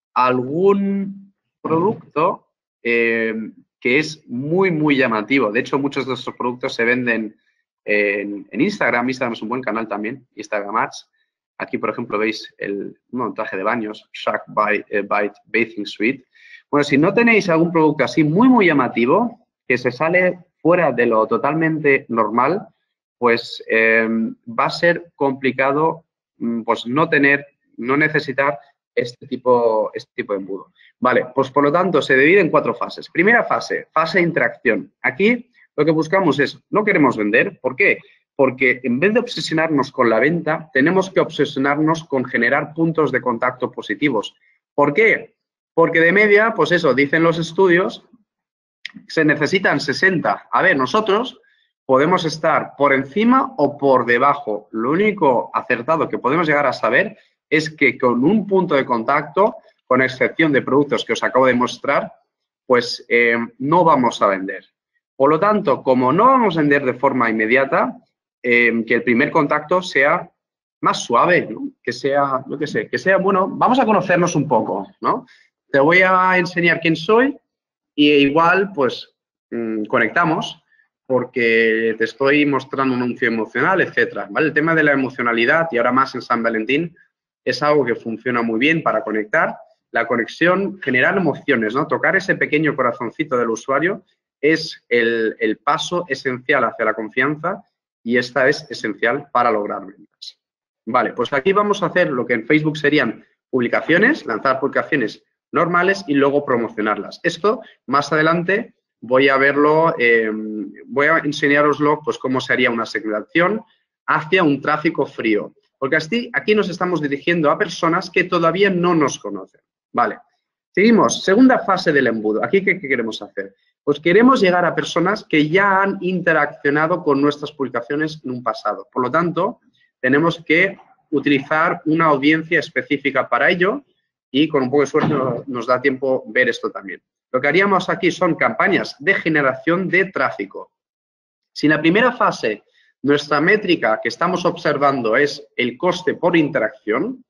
algún producto eh, que es muy, muy llamativo. De hecho, muchos de estos productos se venden en, en Instagram. Instagram es un buen canal también, Instagram Ads. Aquí, por ejemplo, veis el montaje de baños, Shark Bite, eh, Bite Bathing Suite. Bueno, si no tenéis algún producto así muy, muy llamativo, que se sale fuera de lo totalmente normal, pues eh, va a ser complicado pues no tener, no necesitar este tipo, este tipo de embudo. Vale, pues por lo tanto se divide en cuatro fases. Primera fase, fase de interacción. Aquí lo que buscamos es, no queremos vender. ¿Por qué? Porque en vez de obsesionarnos con la venta, tenemos que obsesionarnos con generar puntos de contacto positivos. ¿Por qué? Porque de media, pues eso, dicen los estudios, se necesitan sesenta. A ver, nosotros podemos estar por encima o por debajo. Lo único acertado que podemos llegar a saber es que con un punto de contacto, con excepción de productos que os acabo de mostrar, pues eh, no vamos a vender. Por lo tanto, como no vamos a vender de forma inmediata, eh, que el primer contacto sea más suave, ¿no? Que sea, yo qué sé, que sea, bueno, vamos a conocernos un poco, ¿no? Te voy a enseñar quién soy y igual, pues, mmm, conectamos porque te estoy mostrando un anuncio emocional, etcétera, ¿vale? El tema de la emocionalidad, y ahora más en San Valentín, es algo que funciona muy bien para conectar. La conexión, generar emociones, ¿no? Tocar ese pequeño corazoncito del usuario es el, el paso esencial hacia la confianza y esta es esencial para lograr ventas. Vale, pues aquí vamos a hacer lo que en Facebook serían publicaciones, lanzar publicaciones normales y luego promocionarlas. Esto, más adelante, voy a verlo, eh, voy a enseñaroslo, pues, cómo se haría una segmentación hacia un tráfico frío. Porque así, aquí nos estamos dirigiendo a personas que todavía no nos conocen. Vale, seguimos. Segunda fase del embudo. ¿Aquí qué, qué queremos hacer? Pues queremos llegar a personas que ya han interaccionado con nuestras publicaciones en un pasado. Por lo tanto, tenemos que utilizar una audiencia específica para ello y con un poco de suerte nos da tiempo ver esto también. Lo que haríamos aquí son campañas de generación de tráfico. Si en la primera fase nuestra métrica que estamos observando es el coste por interacción,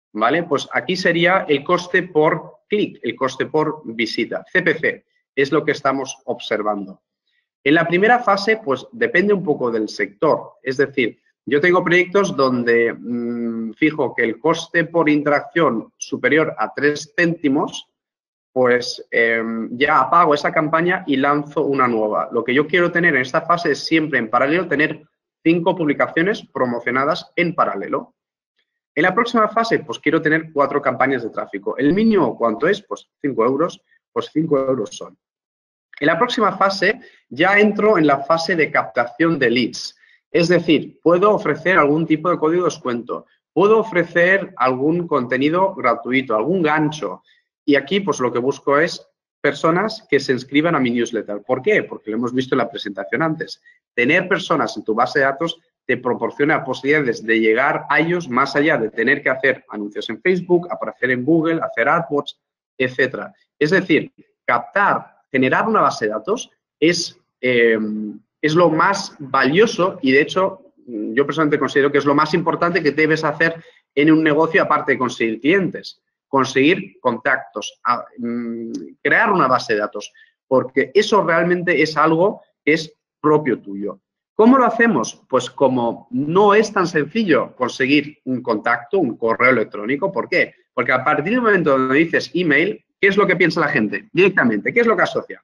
¿vale? Pues aquí sería el coste por clic, el coste por visita. C P C es lo que estamos observando. En la primera fase, pues depende un poco del sector. Es decir, yo tengo proyectos donde mmm, fijo que el coste por interacción superior a tres céntimos, pues eh, ya apago esa campaña y lanzo una nueva. Lo que yo quiero tener en esta fase es siempre en paralelo tener cinco publicaciones promocionadas en paralelo. En la próxima fase, pues quiero tener cuatro campañas de tráfico. ¿El mínimo cuánto es? Pues cinco euros, pues cinco euros son. En la próxima fase ya entro en la fase de captación de leads. Es decir, puedo ofrecer algún tipo de código de descuento, puedo ofrecer algún contenido gratuito, algún gancho. Y aquí, pues lo que busco es personas que se inscriban a mi newsletter. ¿Por qué? Porque lo hemos visto en la presentación antes. Tener personas en tu base de datos te proporciona posibilidades de llegar a ellos más allá de tener que hacer anuncios en Facebook, aparecer en Google, hacer AdWords, etcétera. Es decir, captar, generar una base de datos es, eh, es lo más valioso y, de hecho, yo personalmente considero que es lo más importante que debes hacer en un negocio aparte de conseguir clientes. Conseguir contactos, a, mm, crear una base de datos, porque eso realmente es algo que es propio tuyo. ¿Cómo lo hacemos? Pues como no es tan sencillo conseguir un contacto, un correo electrónico. ¿Por qué? Porque a partir del momento donde dices email, ¿qué es lo que piensa la gente? Directamente, ¿qué es lo que asocia?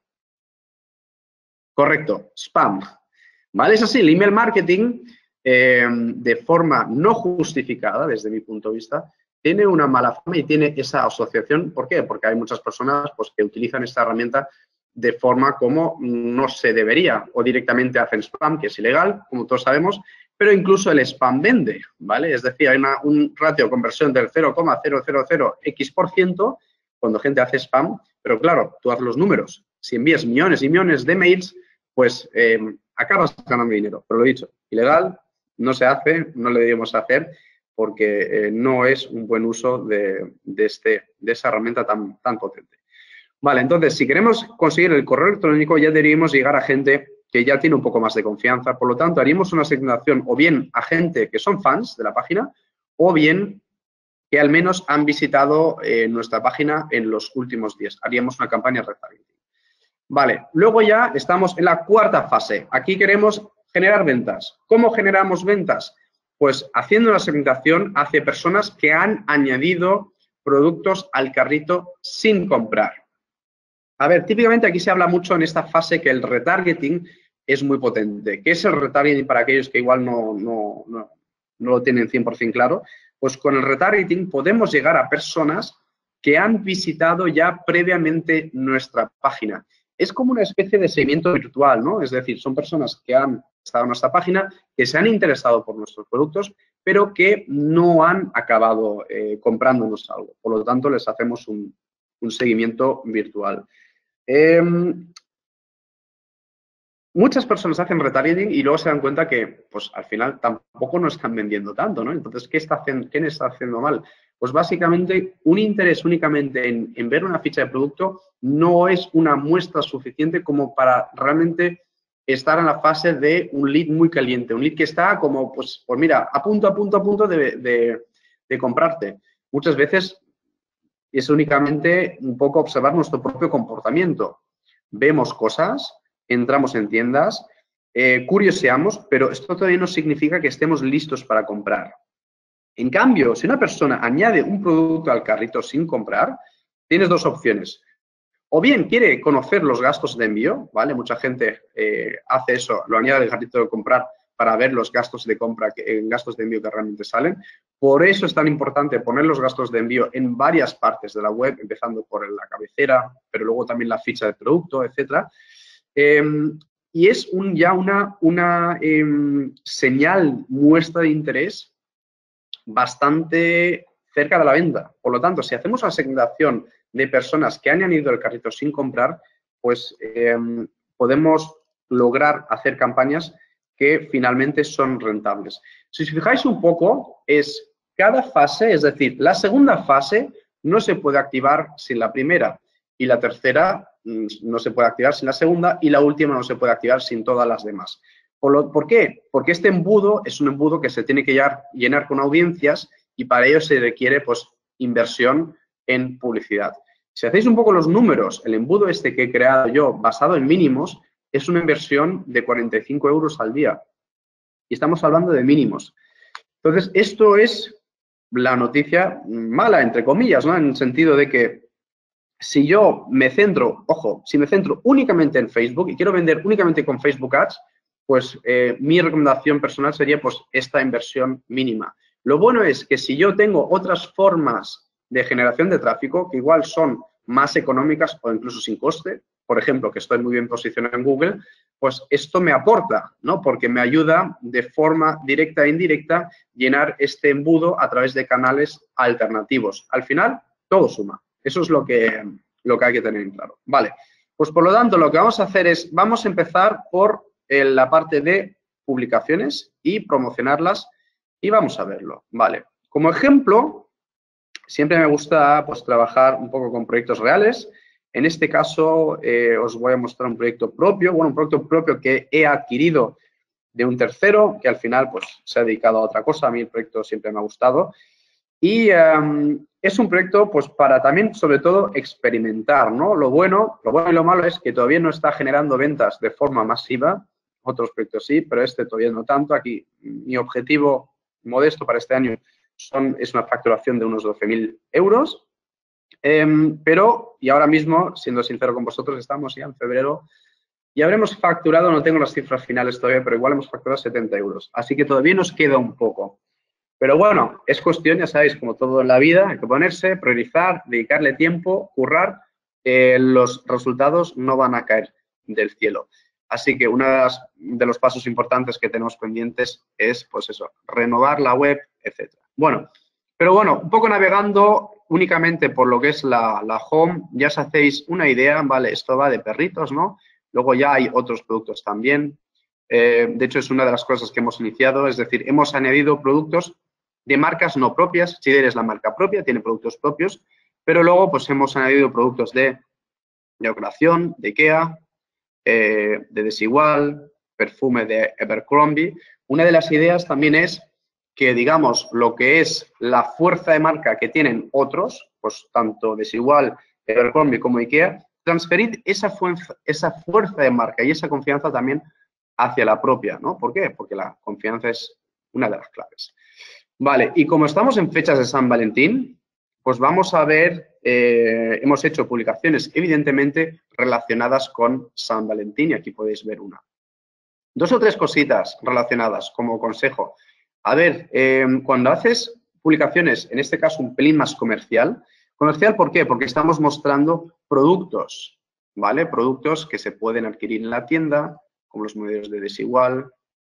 Correcto, spam. ¿Vale? Es así, el email marketing, eh, de forma no justificada, desde mi punto de vista, tiene una mala fama y tiene esa asociación. ¿Por qué? Porque hay muchas personas pues, que utilizan esta herramienta de forma como no se debería, o directamente hacen spam, que es ilegal, como todos sabemos, pero incluso el spam vende, ¿vale? Es decir, hay una, un ratio de conversión del cero coma cero cero cero equis por ciento cuando gente hace spam, pero claro, tú haz los números. Si envías millones y millones de mails, pues eh, acabas ganando dinero. Pero lo he dicho, ilegal, no se hace, no le debemos hacer, porque eh, no es un buen uso de, de, este, de esa herramienta tan, tan potente. Vale, entonces, si queremos conseguir el correo electrónico, ya deberíamos llegar a gente que ya tiene un poco más de confianza. Por lo tanto, haríamos una asignación o bien a gente que son fans de la página o bien que al menos han visitado eh, nuestra página en los últimos días. Haríamos una campaña de retargeting. Vale, luego ya estamos en la cuarta fase. Aquí queremos generar ventas. ¿Cómo generamos ventas? Pues haciendo una segmentación hacia personas que han añadido productos al carrito sin comprar. A ver, típicamente aquí se habla mucho en esta fase que el retargeting es muy potente. ¿Qué es el retargeting para aquellos que igual no, no, no, no lo tienen cien por cien claro? Pues con el retargeting podemos llegar a personas que han visitado ya previamente nuestra página. Es como una especie de seguimiento virtual, ¿no? Es decir, son personas que han estado en nuestra página, que se han interesado por nuestros productos, pero que no han acabado eh, comprándonos algo. Por lo tanto, les hacemos un, un seguimiento virtual. Eh, muchas personas hacen retargeting y luego se dan cuenta que, pues, al final tampoco nos están vendiendo tanto, ¿no? Entonces, ¿qué está haciendo, qué está haciendo mal? Pues, básicamente, un interés únicamente en, en ver una ficha de producto no es una muestra suficiente como para realmente estar en la fase de un lead muy caliente, un lead que está como, pues, pues mira, a punto, a punto, a punto de, de, de comprarte. Muchas veces es únicamente un poco observar nuestro propio comportamiento. Vemos cosas, entramos en tiendas, eh, curioseamos, pero esto todavía no significa que estemos listos para comprar. En cambio, si una persona añade un producto al carrito sin comprar, tienes dos opciones. O bien quiere conocer los gastos de envío, ¿vale? Mucha gente eh, hace eso, lo añade al carrito de comprar para ver los gastos de compra, que, gastos de envío que realmente salen. Por eso es tan importante poner los gastos de envío en varias partes de la web, empezando por la cabecera, pero luego también la ficha de producto, etcétera. Eh, y es un, ya una, una eh, señal, muestra de interés bastante cerca de la venta. Por lo tanto, si hacemos una segmentación de personas que han añadido el carrito sin comprar, pues eh, podemos lograr hacer campañas que finalmente son rentables. Si os fijáis un poco, es cada fase, es decir, la segunda fase no se puede activar sin la primera y la tercera no se puede activar sin la segunda y la última no se puede activar sin todas las demás. ¿Por, lo, ¿por qué? Porque este embudo es un embudo que se tiene que llenar, llenar con audiencias y para ello se requiere pues inversión en publicidad. Si hacéis un poco los números, el embudo este que he creado yo basado en mínimos es una inversión de cuarenta y cinco euros al día y estamos hablando de mínimos. Entonces, esto es la noticia mala, entre comillas, ¿no? En el sentido de que si yo me centro, ojo, si me centro únicamente en Facebook y quiero vender únicamente con Facebook Ads, pues eh, mi recomendación personal sería pues esta inversión mínima. Lo bueno es que si yo tengo otras formas de generación de tráfico que igual son más económicas o incluso sin coste, por ejemplo, que estoy muy bien posicionado en Google, pues esto me aporta, ¿no? Porque me ayuda de forma directa e indirecta llenar este embudo a través de canales alternativos. Al final, todo suma. Eso es lo que, lo que hay que tener en claro. Vale, pues por lo tanto, lo que vamos a hacer es, vamos a empezar por eh, la parte de publicaciones y promocionarlas y vamos a verlo. Vale, como ejemplo, siempre me gusta pues trabajar un poco con proyectos reales. En este caso, eh, os voy a mostrar un proyecto propio, bueno, un proyecto propio que he adquirido de un tercero, que al final pues se ha dedicado a otra cosa. A mí el proyecto siempre me ha gustado. Y um, es un proyecto pues para también, sobre todo, experimentar, ¿no? Lo bueno, lo bueno y lo malo es que todavía no está generando ventas de forma masiva. Otros proyectos sí, pero este todavía no tanto. Aquí mi objetivo modesto para este año son, es una facturación de unos doce mil euros. Eh, pero, y ahora mismo, siendo sincero con vosotros, estamos ya en febrero y habremos facturado, no tengo las cifras finales todavía, pero igual hemos facturado setenta euros. Así que todavía nos queda un poco. Pero bueno, es cuestión, ya sabéis, como todo en la vida, hay que ponerse, priorizar, dedicarle tiempo, currar. Eh, los resultados no van a caer del cielo. Así que uno de, de los pasos importantes que tenemos pendientes es, pues eso, renovar la web, etcétera. Bueno, pero bueno, un poco navegando únicamente por lo que es la, la home, ya os hacéis una idea, ¿vale? Esto va de perritos, ¿no? Luego ya hay otros productos también. Eh, de hecho, es una de las cosas que hemos iniciado, es decir, hemos añadido productos de marcas no propias. Chider es la marca propia, tiene productos propios, pero luego pues hemos añadido productos de decoración, de IKEA, eh, de Desigual, perfume de Abercrombie. Una de las ideas también es que, digamos, lo que es la fuerza de marca que tienen otros, pues tanto Desigual, Abercrombie como IKEA, transferir esa fuerza, esa fuerza de marca y esa confianza también hacia la propia, ¿no? ¿Por qué? Porque la confianza es una de las claves. Vale, y como estamos en fechas de San Valentín, pues vamos a ver, eh, hemos hecho publicaciones evidentemente relacionadas con San Valentín y aquí podéis ver una. Dos o tres cositas relacionadas como consejo. A ver, eh, cuando haces publicaciones, en este caso un pelín más comercial, comercial ¿por qué? Porque estamos mostrando productos, ¿vale? Productos que se pueden adquirir en la tienda, como los modelos de Desigual,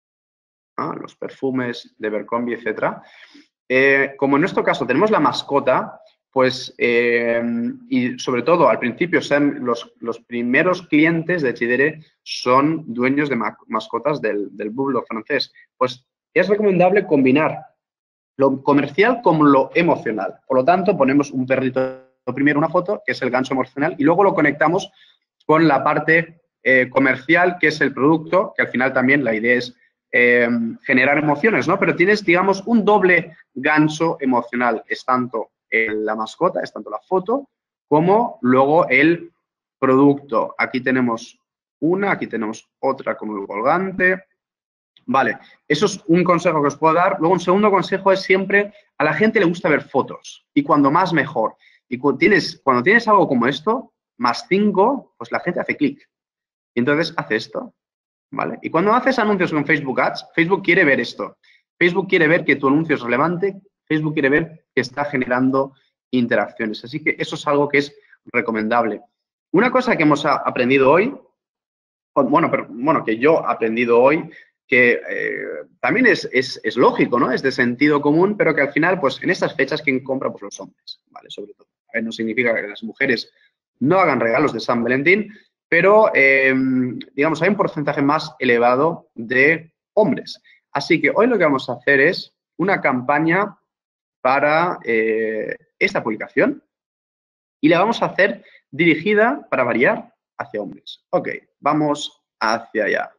¿no? Los perfumes de Abercrombie, etcétera. Eh, como en nuestro caso tenemos la mascota, pues, eh, y sobre todo al principio sean los, los primeros clientes de Chidere son dueños de ma mascotas del, del bulldog francés. Pues es recomendable combinar lo comercial con lo emocional. Por lo tanto, ponemos un perrito primero, una foto, que es el gancho emocional, y luego lo conectamos con la parte eh, comercial, que es el producto, que al final también la idea es eh, generar emociones, ¿no? Pero tienes, digamos, un doble gancho emocional. Es tanto en la mascota, es tanto la foto, como luego el producto. Aquí tenemos una, aquí tenemos otra con el colgante. Vale, eso es un consejo que os puedo dar. Luego, un segundo consejo es siempre, a la gente le gusta ver fotos y cuando más mejor. Y cuando tienes, cuando tienes algo como esto, más cinco, pues la gente hace clic. Y entonces hace esto, ¿vale? Y cuando haces anuncios con Facebook Ads, Facebook quiere ver esto. Facebook quiere ver que tu anuncio es relevante, Facebook quiere ver que está generando interacciones. Así que eso es algo que es recomendable. Una cosa que hemos aprendido hoy, bueno, pero, bueno, que yo he aprendido hoy, que eh, también es, es, es lógico, ¿no? Es de sentido común, pero que al final, pues en estas fechas, ¿quién compra? Pues los hombres, ¿vale? Sobre todo. A ver, no significa que las mujeres no hagan regalos de San Valentín, pero, eh, digamos, hay un porcentaje más elevado de hombres. Así que hoy lo que vamos a hacer es una campaña para eh, esta publicación y la vamos a hacer dirigida, para variar, hacia hombres. Ok, vamos hacia allá.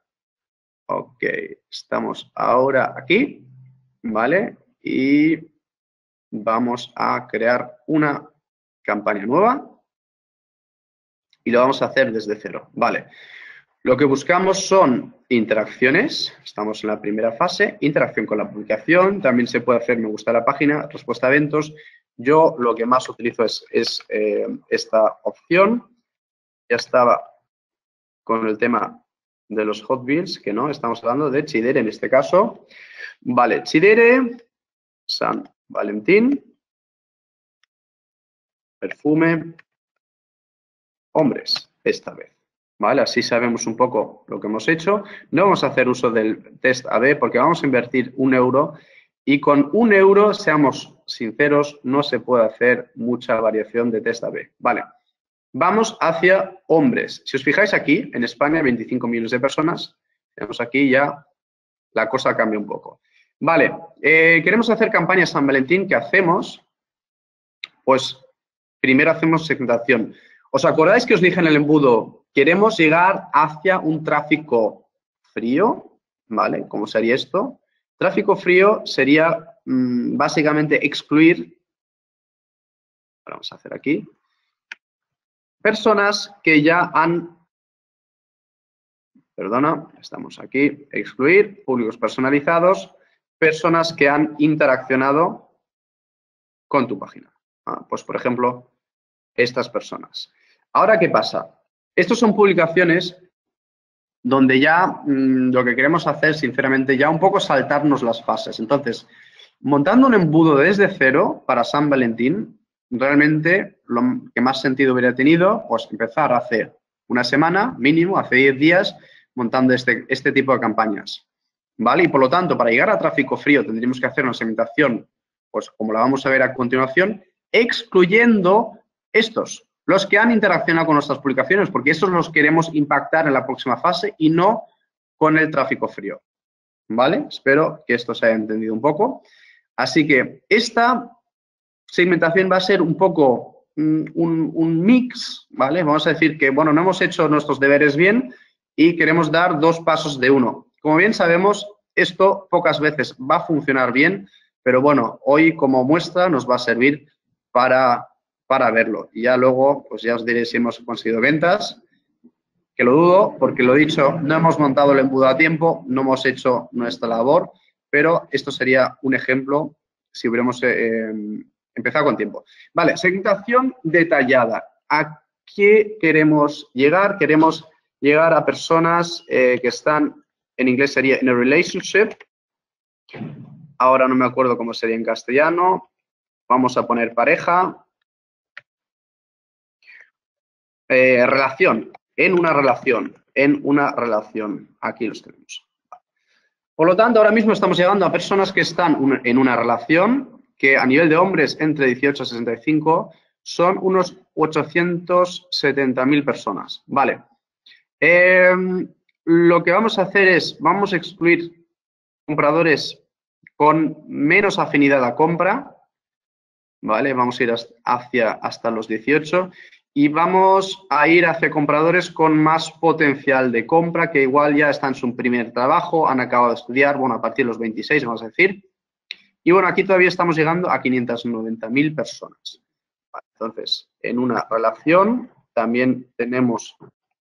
Ok, estamos ahora aquí, ¿vale? Y vamos a crear una campaña nueva y lo vamos a hacer desde cero. Vale. Lo que buscamos son interacciones. Estamos en la primera fase. Interacción con la publicación. También se puede hacer me gusta a la página, respuesta a eventos. Yo lo que más utilizo es, es eh, esta opción. Ya estaba con el tema de los Hot Wheels, que no, estamos hablando de Chidere en este caso. Vale, Chidere, San Valentín, perfume, hombres, esta vez. ¿Vale? Así sabemos un poco lo que hemos hecho. No vamos a hacer uso del test A B porque vamos a invertir un euro y con un euro, seamos sinceros, no se puede hacer mucha variación de test A B. Vale. Vamos hacia hombres. Si os fijáis aquí, en España, veinticinco millones de personas. Tenemos aquí ya, la cosa cambia un poco. Vale, eh, queremos hacer campaña San Valentín. ¿Qué hacemos? Pues primero hacemos segmentación. ¿Os acordáis que os dije en el embudo? Queremos llegar hacia un tráfico frío, ¿vale? ¿Cómo sería esto? Tráfico frío sería mmm, básicamente excluir, vamos a hacer aquí, personas que ya han, perdona, estamos aquí, excluir, públicos personalizados, personas que han interaccionado con tu página. Ah, pues, por ejemplo, estas personas. Ahora, ¿qué pasa? Estas son publicaciones donde ya mmm, lo que queremos hacer, sinceramente, ya un poco saltarnos las fases. Entonces, montando un embudo desde cero para San Valentín, realmente lo que más sentido hubiera tenido, pues empezar hace una semana, mínimo, hace diez días, montando este, este tipo de campañas. ¿Vale? Y por lo tanto, para llegar a tráfico frío tendríamos que hacer una segmentación, pues como la vamos a ver a continuación, excluyendo estos, los que han interaccionado con nuestras publicaciones, porque estos los queremos impactar en la próxima fase y no con el tráfico frío. ¿Vale? Espero que esto se haya entendido un poco. Así que esta segmentación va a ser un poco un, un, un mix, ¿vale? Vamos a decir que, bueno, no hemos hecho nuestros deberes bien y queremos dar dos pasos de uno. Como bien sabemos, esto pocas veces va a funcionar bien, pero bueno, hoy como muestra nos va a servir para, para verlo. Y ya luego, pues ya os diré si hemos conseguido ventas, que lo dudo, porque lo he dicho, no hemos montado el embudo a tiempo, no hemos hecho nuestra labor, pero esto sería un ejemplo si hubiéramos eh, empezado con tiempo. Vale, segmentación detallada. ¿A qué queremos llegar? Queremos llegar a personas eh, que están, en inglés sería in a relationship. Ahora no me acuerdo cómo sería en castellano. Vamos a poner pareja. Eh, relación. En una relación. En una relación. Aquí los tenemos. Por lo tanto, ahora mismo estamos llegando a personas que están en una relación que a nivel de hombres entre dieciocho a sesenta y cinco son unos ochocientos setenta mil personas. Vale. Eh, lo que vamos a hacer es, vamos a excluir compradores con menos afinidad a compra. Vale, vamos a ir hacia hasta los dieciocho y vamos a ir hacia compradores con más potencial de compra, que igual ya están en su primer trabajo, han acabado de estudiar, bueno, a partir de los veintiséis, vamos a decir. Y bueno, aquí todavía estamos llegando a quinientas noventa mil personas. Vale, entonces, en una relación también tenemos,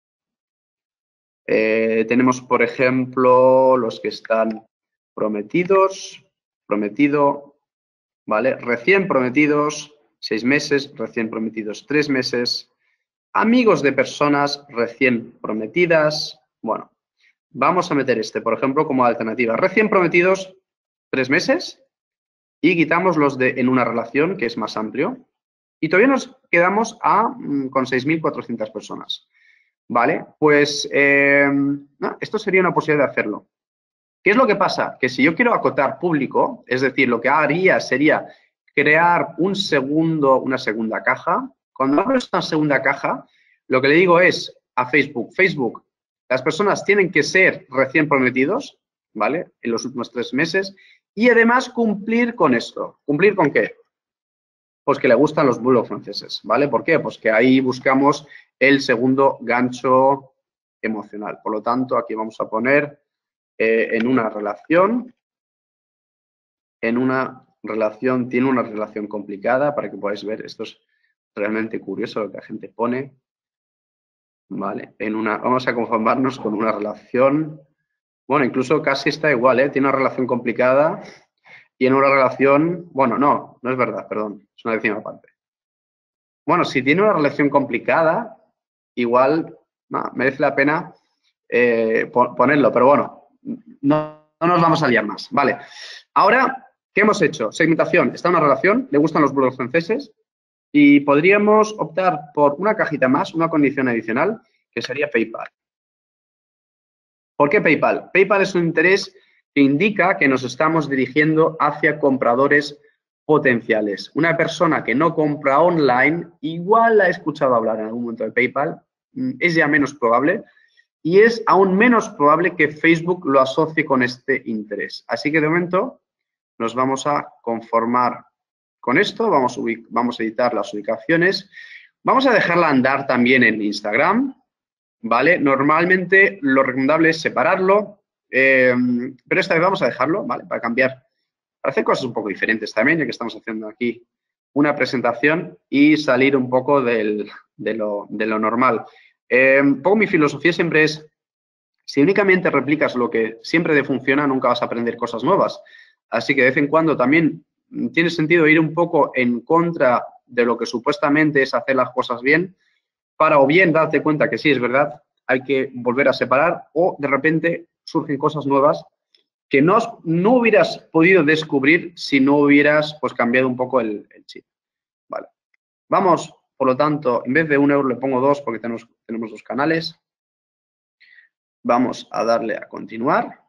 eh, tenemos, por ejemplo, los que están prometidos, prometido, ¿vale? Recién prometidos, seis meses, recién prometidos, tres meses, amigos de personas recién prometidas. Bueno, vamos a meter este, por ejemplo, como alternativa. Recién prometidos, tres meses, y quitamos los de en una relación, que es más amplio, y todavía nos quedamos a, con seis mil cuatrocientas personas. Vale, pues eh, no, esto sería una posibilidad de hacerlo. ¿Qué es lo que pasa? Que si yo quiero acotar público, es decir, lo que haría sería crear un segundo, una segunda caja. Cuando abro esta segunda caja, lo que le digo es a Facebook, Facebook, las personas tienen que ser recién prometidos, ¿vale? En los últimos tres meses. Y además cumplir con esto. ¿Cumplir con qué? Pues que le gustan los bulldogs franceses, ¿vale? ¿Por qué? Pues que ahí buscamos el segundo gancho emocional. Por lo tanto, aquí vamos a poner... Eh, en una relación, en una relación, tiene una relación complicada para que podáis ver. Esto es realmente curioso lo que la gente pone. Vale, en una, vamos a conformarnos con una relación, bueno, incluso casi está igual, ¿eh? Tiene una relación complicada y en una relación, bueno, no, no es verdad, perdón, es una décima parte. Bueno, si tiene una relación complicada, igual no, merece la pena eh, ponerlo, pero bueno, no, no nos vamos a liar más. Vale, ahora, ¿qué hemos hecho? Segmentación, está en una relación, le gustan los blogs franceses y podríamos optar por una cajita más, una condición adicional, que sería PayPal. ¿Por qué PayPal? PayPal es un interés que indica que nos estamos dirigiendo hacia compradores potenciales. Una persona que no compra online, igual ha escuchado hablar en algún momento de PayPal, es ya menos probable y es aún menos probable que Facebook lo asocie con este interés. Así que de momento nos vamos a conformar con esto, vamos a, vamos a editar las ubicaciones, vamos a dejarla andar también en Instagram, ¿vale? Normalmente lo recomendable es separarlo, eh, pero esta vez vamos a dejarlo, ¿vale? Para cambiar, para hacer cosas un poco diferentes también, ya que estamos haciendo aquí una presentación y salir un poco del, de, lo, de lo normal. Eh, un poco mi filosofía siempre es, si únicamente replicas lo que siempre te funciona, nunca vas a aprender cosas nuevas. Así que de vez en cuando también tiene sentido ir un poco en contra de lo que supuestamente es hacer las cosas bien, para o bien darte cuenta que sí, es verdad, hay que volver a separar, o de repente surgen cosas nuevas que no, no hubieras podido descubrir si no hubieras pues, cambiado un poco el, el chip. Vale. Vamos, por lo tanto, en vez de un euro le pongo dos porque tenemos, tenemos dos canales. Vamos a darle a continuar.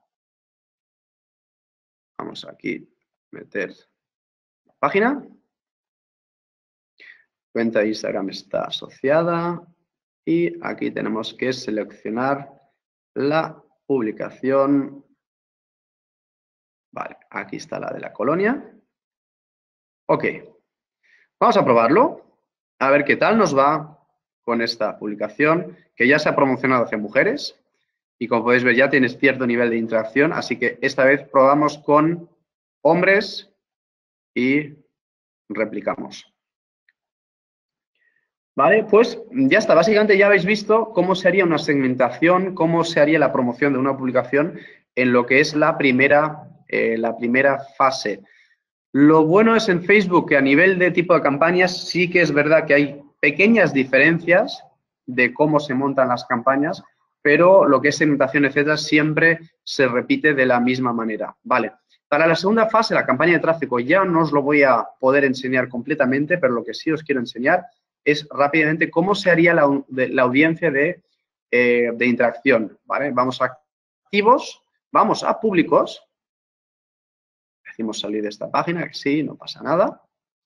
Vamos aquí a meter la página. Cuenta de Instagram está asociada y aquí tenemos que seleccionar la publicación. Vale, aquí está la de la colonia. Ok, vamos a probarlo, a ver qué tal nos va con esta publicación que ya se ha promocionado hacia mujeres y como podéis ver ya tienes cierto nivel de interacción, así que esta vez probamos con hombres y replicamos. Vale, pues ya está. Básicamente ya habéis visto cómo se haría una segmentación, cómo se haría la promoción de una publicación en lo que es la primera, eh, la primera fase. Lo bueno es en Facebook que a nivel de tipo de campañas sí que es verdad que hay pequeñas diferencias de cómo se montan las campañas, pero lo que es segmentación, etcétera, siempre se repite de la misma manera. Vale. Para la segunda fase, la campaña de tráfico, ya no os lo voy a poder enseñar completamente, pero lo que sí os quiero enseñar es rápidamente cómo se haría la, de, la audiencia de, eh, de interacción. ¿Vale? Vamos a activos, vamos a públicos. Decimos salir de esta página, que sí, no pasa nada.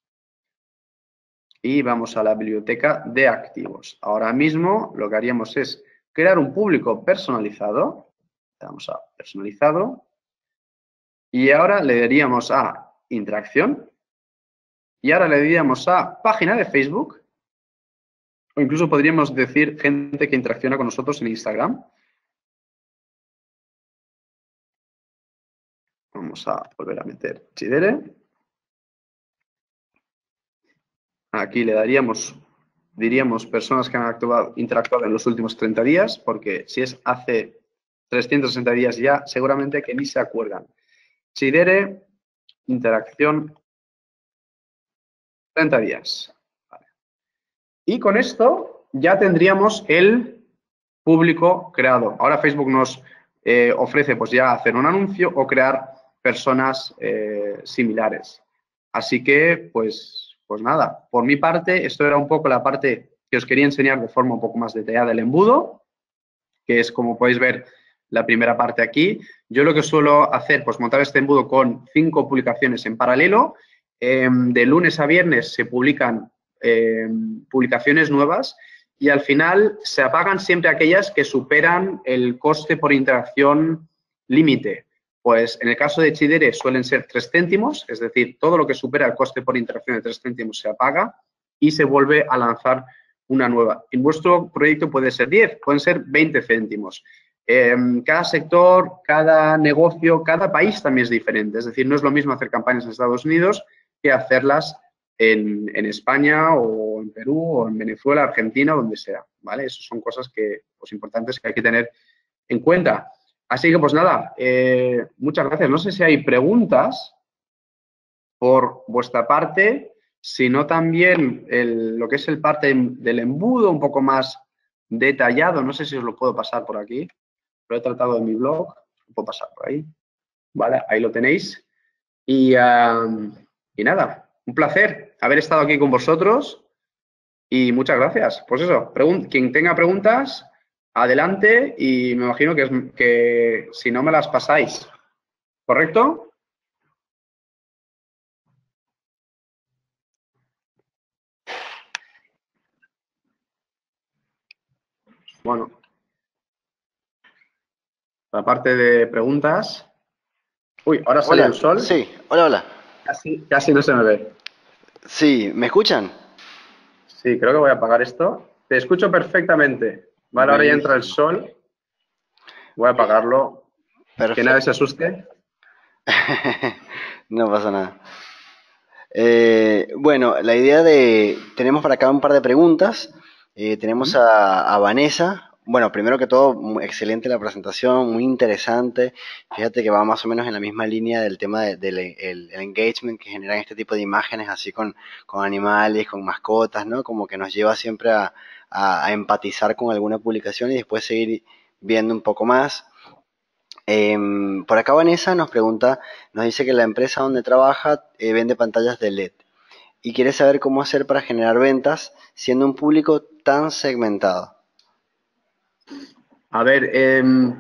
Y vamos a la biblioteca de activos. Ahora mismo lo que haríamos es crear un público personalizado. Le damos a personalizado. Y ahora le daríamos a interacción. Y ahora le daríamos a página de Facebook. O incluso podríamos decir gente que interacciona con nosotros en Instagram. Vamos a volver a meter Chidere. Aquí le daríamos, diríamos, personas que han actuado, interactuado en los últimos treinta días, porque si es hace trescientos sesenta días ya, seguramente que ni se acuerdan. Chidere, interacción, treinta días. Vale. Y con esto ya tendríamos el público creado. Ahora Facebook nos eh, ofrece pues ya hacer un anuncio o crear personas eh, similares. Así que, pues, pues nada, por mi parte, esto era un poco la parte que os quería enseñar de forma un poco más detallada del embudo, que es, como podéis ver, la primera parte aquí. Yo lo que suelo hacer, pues montar este embudo con cinco publicaciones en paralelo. Eh, de lunes a viernes se publican eh, publicaciones nuevas y al final se apagan siempre aquellas que superan el coste por interacción límite. Pues en el caso de Chidere suelen ser tres céntimos, es decir, todo lo que supera el coste por interacción de tres céntimos se apaga y se vuelve a lanzar una nueva. En vuestro proyecto puede ser diez, pueden ser veinte céntimos. Eh, cada sector, cada negocio, cada país también es diferente. Es decir, no es lo mismo hacer campañas en Estados Unidos que hacerlas en, en España o en Perú o en Venezuela, Argentina, donde sea, ¿vale? Esas son cosas que, pues, importantes que hay que tener en cuenta. Así que, pues nada, eh, muchas gracias. No sé si hay preguntas por vuestra parte, sino también el, lo que es el parte del embudo un poco más detallado. No sé si os lo puedo pasar por aquí. Lo he tratado en mi blog, lo puedo pasar por ahí. Vale, ahí lo tenéis. Y, um, y nada, un placer haber estado aquí con vosotros y muchas gracias. Pues eso, quien tenga preguntas, adelante y me imagino que, es, que si no me las pasáis. ¿Correcto? Bueno, la parte de preguntas. Uy, ahora salió Hola, el sol. sí, hola, hola. Casi, casi no se me ve. Sí, ¿me escuchan? Sí, creo que voy a apagar esto. Te escucho perfectamente. Vale, ahora ya entra el Buenísimo. sol. Voy a apagarlo. Que nadie se Perfecto. asuste. No pasa nada. Eh, bueno, la idea de... Tenemos para acá un par de preguntas. Eh, tenemos ¿Mm? a, a Vanessa. Bueno, primero que todo, muy excelente la presentación, muy interesante. Fíjate que va más o menos en la misma línea del tema de- del el- el engagement que generan este tipo de imágenes, así con, con animales, con mascotas, ¿no? Como que nos lleva siempre a, a- a empatizar con alguna publicación y después seguir viendo un poco más. Em, por acá Vanessa nos pregunta, nos dice que la empresa donde trabaja eh, vende pantallas de L E D y quiere saber cómo hacer para generar ventas siendo un público tan segmentado. A ver, eh,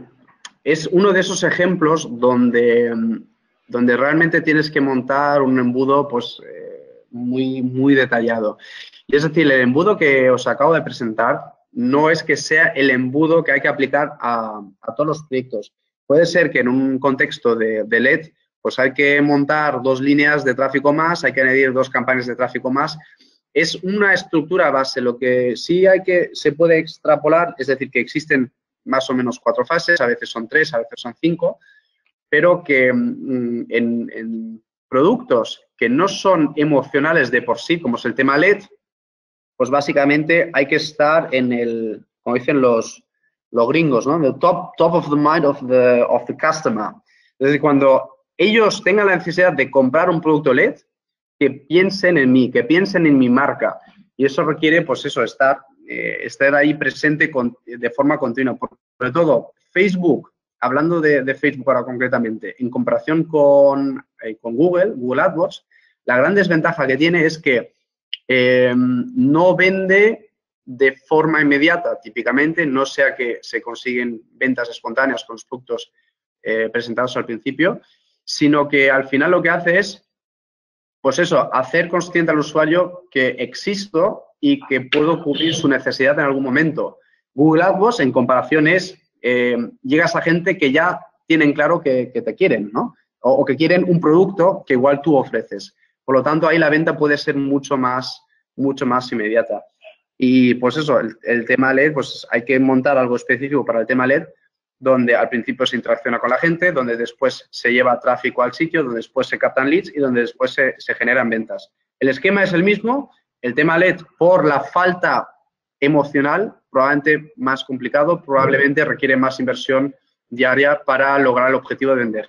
es uno de esos ejemplos donde, donde realmente tienes que montar un embudo pues, eh, muy, muy detallado. Y es decir, el embudo que os acabo de presentar no es que sea el embudo que hay que aplicar a, a todos los proyectos. Puede ser que en un contexto de, de L E D pues hay que montar dos líneas de tráfico más, hay que añadir dos campañas de tráfico más. Es una estructura base. Lo que sí hay que, se puede extrapolar, es decir, que existen más o menos cuatro fases, a veces son tres, a veces son cinco, pero que mm, en, en productos que no son emocionales de por sí, como es el tema L E D, pues básicamente hay que estar en el, como dicen los, los gringos, ¿no? The top, top of the mind of the, of the customer. Es decir, cuando ellos tengan la necesidad de comprar un producto L E D, que piensen en mí, que piensen en mi marca. Y eso requiere, pues eso, estar, eh, estar ahí presente con, de forma continua. Por, sobre todo, Facebook, hablando de, de Facebook ahora concretamente, en comparación con, eh, con Google, Google AdWords, la gran desventaja que tiene es que eh, no vende de forma inmediata, típicamente, no sea que se consiguen ventas espontáneas con los productos eh, presentados al principio, sino que al final lo que hace es, pues eso, hacer consciente al usuario que existo y que puedo cubrir su necesidad en algún momento. Google AdWords, en comparación, es, eh, llegas a gente que ya tienen claro que, que te quieren, ¿no? O, o que quieren un producto que igual tú ofreces. Por lo tanto, ahí la venta puede ser mucho más, mucho más inmediata. Y pues eso, el, el tema L E D, pues hay que montar algo específico para el tema L E D, donde al principio se interacciona con la gente, donde después se lleva tráfico al sitio, donde después se captan leads y donde después se, se generan ventas. El esquema es el mismo, el tema L E D por la falta emocional, probablemente más complicado, probablemente requiere más inversión diaria para lograr el objetivo de vender.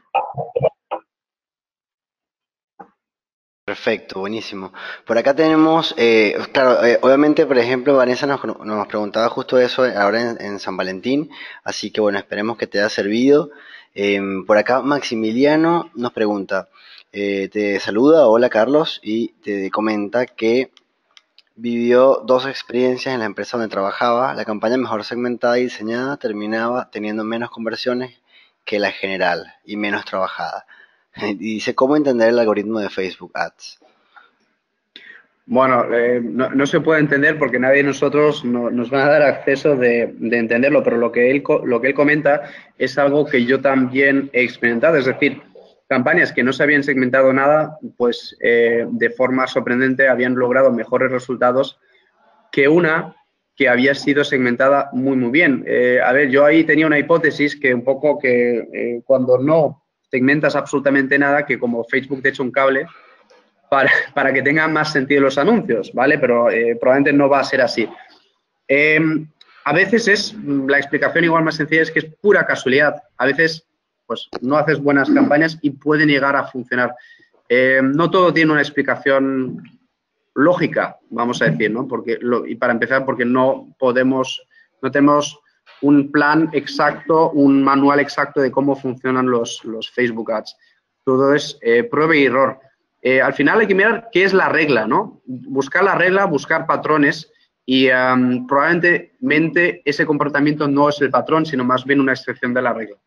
Perfecto, buenísimo. Por acá tenemos, eh, claro, eh, obviamente, por ejemplo, Vanessa nos, nos preguntaba justo eso ahora en, en San Valentín, así que bueno, esperemos que te haya servido. Eh, por acá Maximiliano nos pregunta, eh, te saluda, hola Carlos, y te comenta que vivió dos experiencias en la empresa donde trabajaba. La campaña mejor segmentada y diseñada terminaba teniendo menos conversiones que la general y menos trabajada. Y dice, ¿cómo entender el algoritmo de Facebook Ads? Bueno, eh, no, no se puede entender porque nadie de nosotros no, nos va a dar acceso de, de entenderlo, pero lo que, él, lo que él comenta es algo que yo también he experimentado, es decir, campañas que no se habían segmentado nada, pues eh, de forma sorprendente habían logrado mejores resultados que una que había sido segmentada muy, muy bien. Eh, a ver, yo ahí tenía una hipótesis que un poco que eh, cuando no segmentas absolutamente nada, que como Facebook te echa un cable para, para que tengan más sentido los anuncios, ¿vale? Pero eh, probablemente no va a ser así. Eh, a veces es, la explicación igual más sencilla es que es pura casualidad. A veces, pues, no haces buenas campañas y pueden llegar a funcionar. Eh, no todo tiene una explicación lógica, vamos a decir, ¿no? Porque lo, y para empezar, porque no podemos, no tenemos un plan exacto, un manual exacto de cómo funcionan los, los Facebook Ads. Todo es eh, prueba y error. Eh, al final hay que mirar qué es la regla, ¿no? Buscar la regla, buscar patrones y um, probablemente ese comportamiento no es el patrón, sino más bien una excepción de la regla.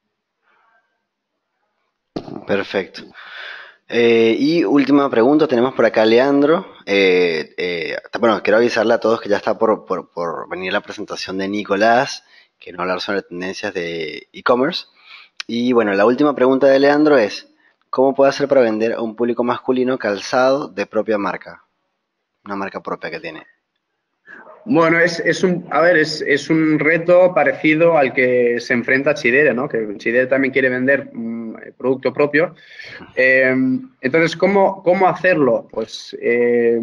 Perfecto. Eh, y última pregunta, tenemos por acá a Leandro. Eh, eh, bueno, quiero avisarle a todos que ya está por, por, por venir la presentación de Nicolás, que nos va a hablar sobre tendencias de e-commerce. Y bueno, la última pregunta de Leandro es, ¿cómo puede hacer para vender a un público masculino calzado de propia marca? Una marca propia que tiene. Bueno, es, es un, a ver, es, es un reto parecido al que se enfrenta Chidere, ¿no? Que Chidere también quiere vender um, producto propio. Eh, entonces, ¿cómo, ¿cómo hacerlo? Pues eh,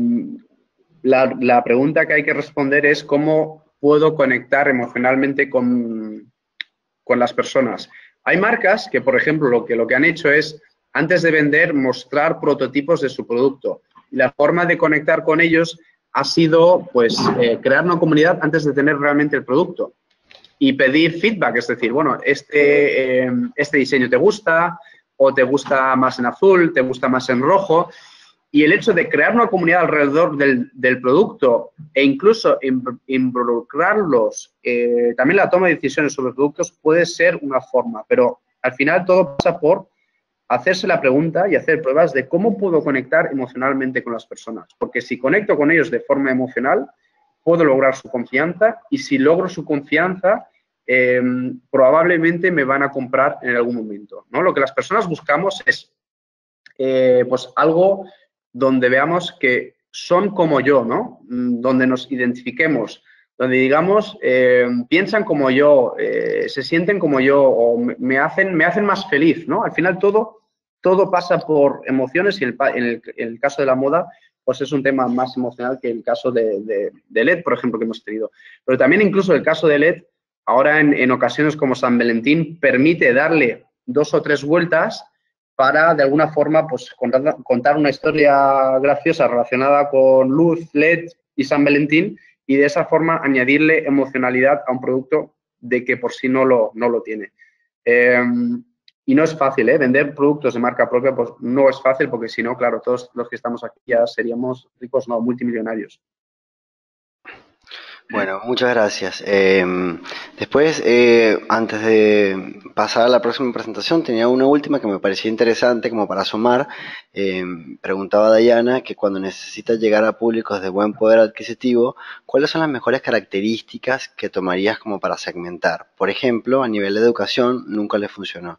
la, la pregunta que hay que responder es cómo puedo conectar emocionalmente con, con las personas. Hay marcas que, por ejemplo, lo que, lo que han hecho es, antes de vender, mostrar prototipos de su producto. Y la forma de conectar con ellos ha sido, pues, eh, crear una comunidad antes de tener realmente el producto y pedir feedback, es decir, bueno, este, eh, este diseño te gusta o te gusta más en azul, te gusta más en rojo. Y el hecho de crear una comunidad alrededor del, del producto e incluso involucrarlos, eh, también la toma de decisiones sobre productos puede ser una forma, pero al final todo pasa por hacerse la pregunta y hacer pruebas de cómo puedo conectar emocionalmente con las personas. Porque si conecto con ellos de forma emocional, puedo lograr su confianza y si logro su confianza, eh, probablemente me van a comprar en algún momento, ¿no? Lo que las personas buscamos es eh, pues algo donde veamos que son como yo, ¿no? Donde nos identifiquemos, donde digamos, eh, piensan como yo, eh, se sienten como yo o me hacen, me hacen más feliz, ¿no? Al final todo, todo pasa por emociones y el, en, el, en el caso de la moda, pues es un tema más emocional que el caso de, de, de L E D, por ejemplo, que hemos tenido. Pero también incluso el caso de L E D, ahora en, en ocasiones como San Valentín, permite darle dos o tres vueltas para, de alguna forma, pues contar, contar una historia graciosa relacionada con luz, L E D y San Valentín y de esa forma añadirle emocionalidad a un producto de que por sí no lo, no lo tiene. Eh, y no es fácil, ¿eh? Vender productos de marca propia pues no es fácil porque si no, claro, todos los que estamos aquí ya seríamos ricos, no, multimillonarios. Bueno, muchas gracias. Eh, después, eh, antes de pasar a la próxima presentación, tenía una última que me parecía interesante como para sumar. Eh, preguntaba a Diana que cuando necesita llegar a públicos de buen poder adquisitivo, ¿cuáles son las mejores características que tomarías como para segmentar? Por ejemplo, a nivel de educación, nunca le funcionó.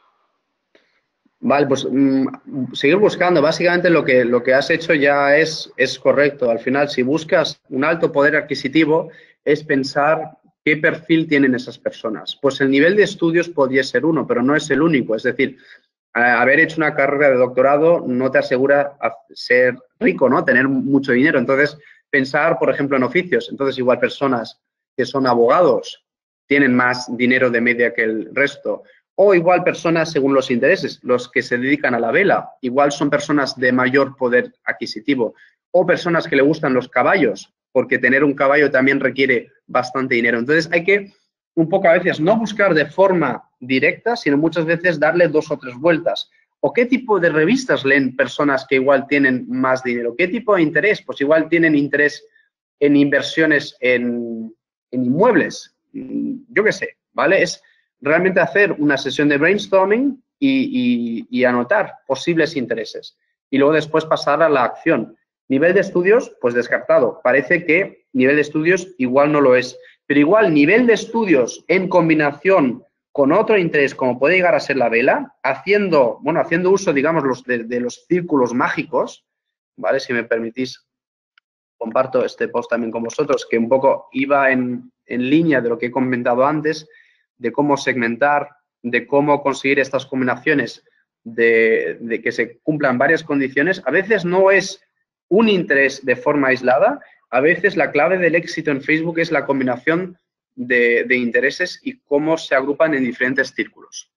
Vale, pues mmm, seguir buscando. Básicamente lo que, lo que has hecho ya es, es correcto. Al final, si buscas un alto poder adquisitivo, es pensar qué perfil tienen esas personas. Pues el nivel de estudios podría ser uno, pero no es el único. Es decir, haber hecho una carrera de doctorado no te asegura ser rico, ¿no? Tener mucho dinero. Entonces, pensar, por ejemplo, en oficios. Entonces, igual personas que son abogados tienen más dinero de media que el resto. O igual personas según los intereses, los que se dedican a la vela, igual son personas de mayor poder adquisitivo. O personas que le gustan los caballos, porque tener un caballo también requiere bastante dinero. Entonces hay que un poco a veces no buscar de forma directa, sino muchas veces darle dos o tres vueltas. ¿O qué tipo de revistas leen personas que igual tienen más dinero? ¿Qué tipo de interés? Pues igual tienen interés en inversiones en, en inmuebles. Yo qué sé, ¿vale? Es realmente hacer una sesión de brainstorming y, y, y anotar posibles intereses. Y luego después pasar a la acción. Nivel de estudios, pues descartado. Parece que nivel de estudios igual no lo es. Pero igual nivel de estudios en combinación con otro interés, como puede llegar a ser la vela, haciendo, bueno, haciendo uso, digamos, los de, de los círculos mágicos, ¿vale? Si me permitís comparto este post también con vosotros, que un poco iba en, en línea de lo que he comentado antes, de cómo segmentar, de cómo conseguir estas combinaciones, de, de que se cumplan varias condiciones. A veces no es un interés de forma aislada, a veces la clave del éxito en Facebook es la combinación de, de intereses y cómo se agrupan en diferentes círculos.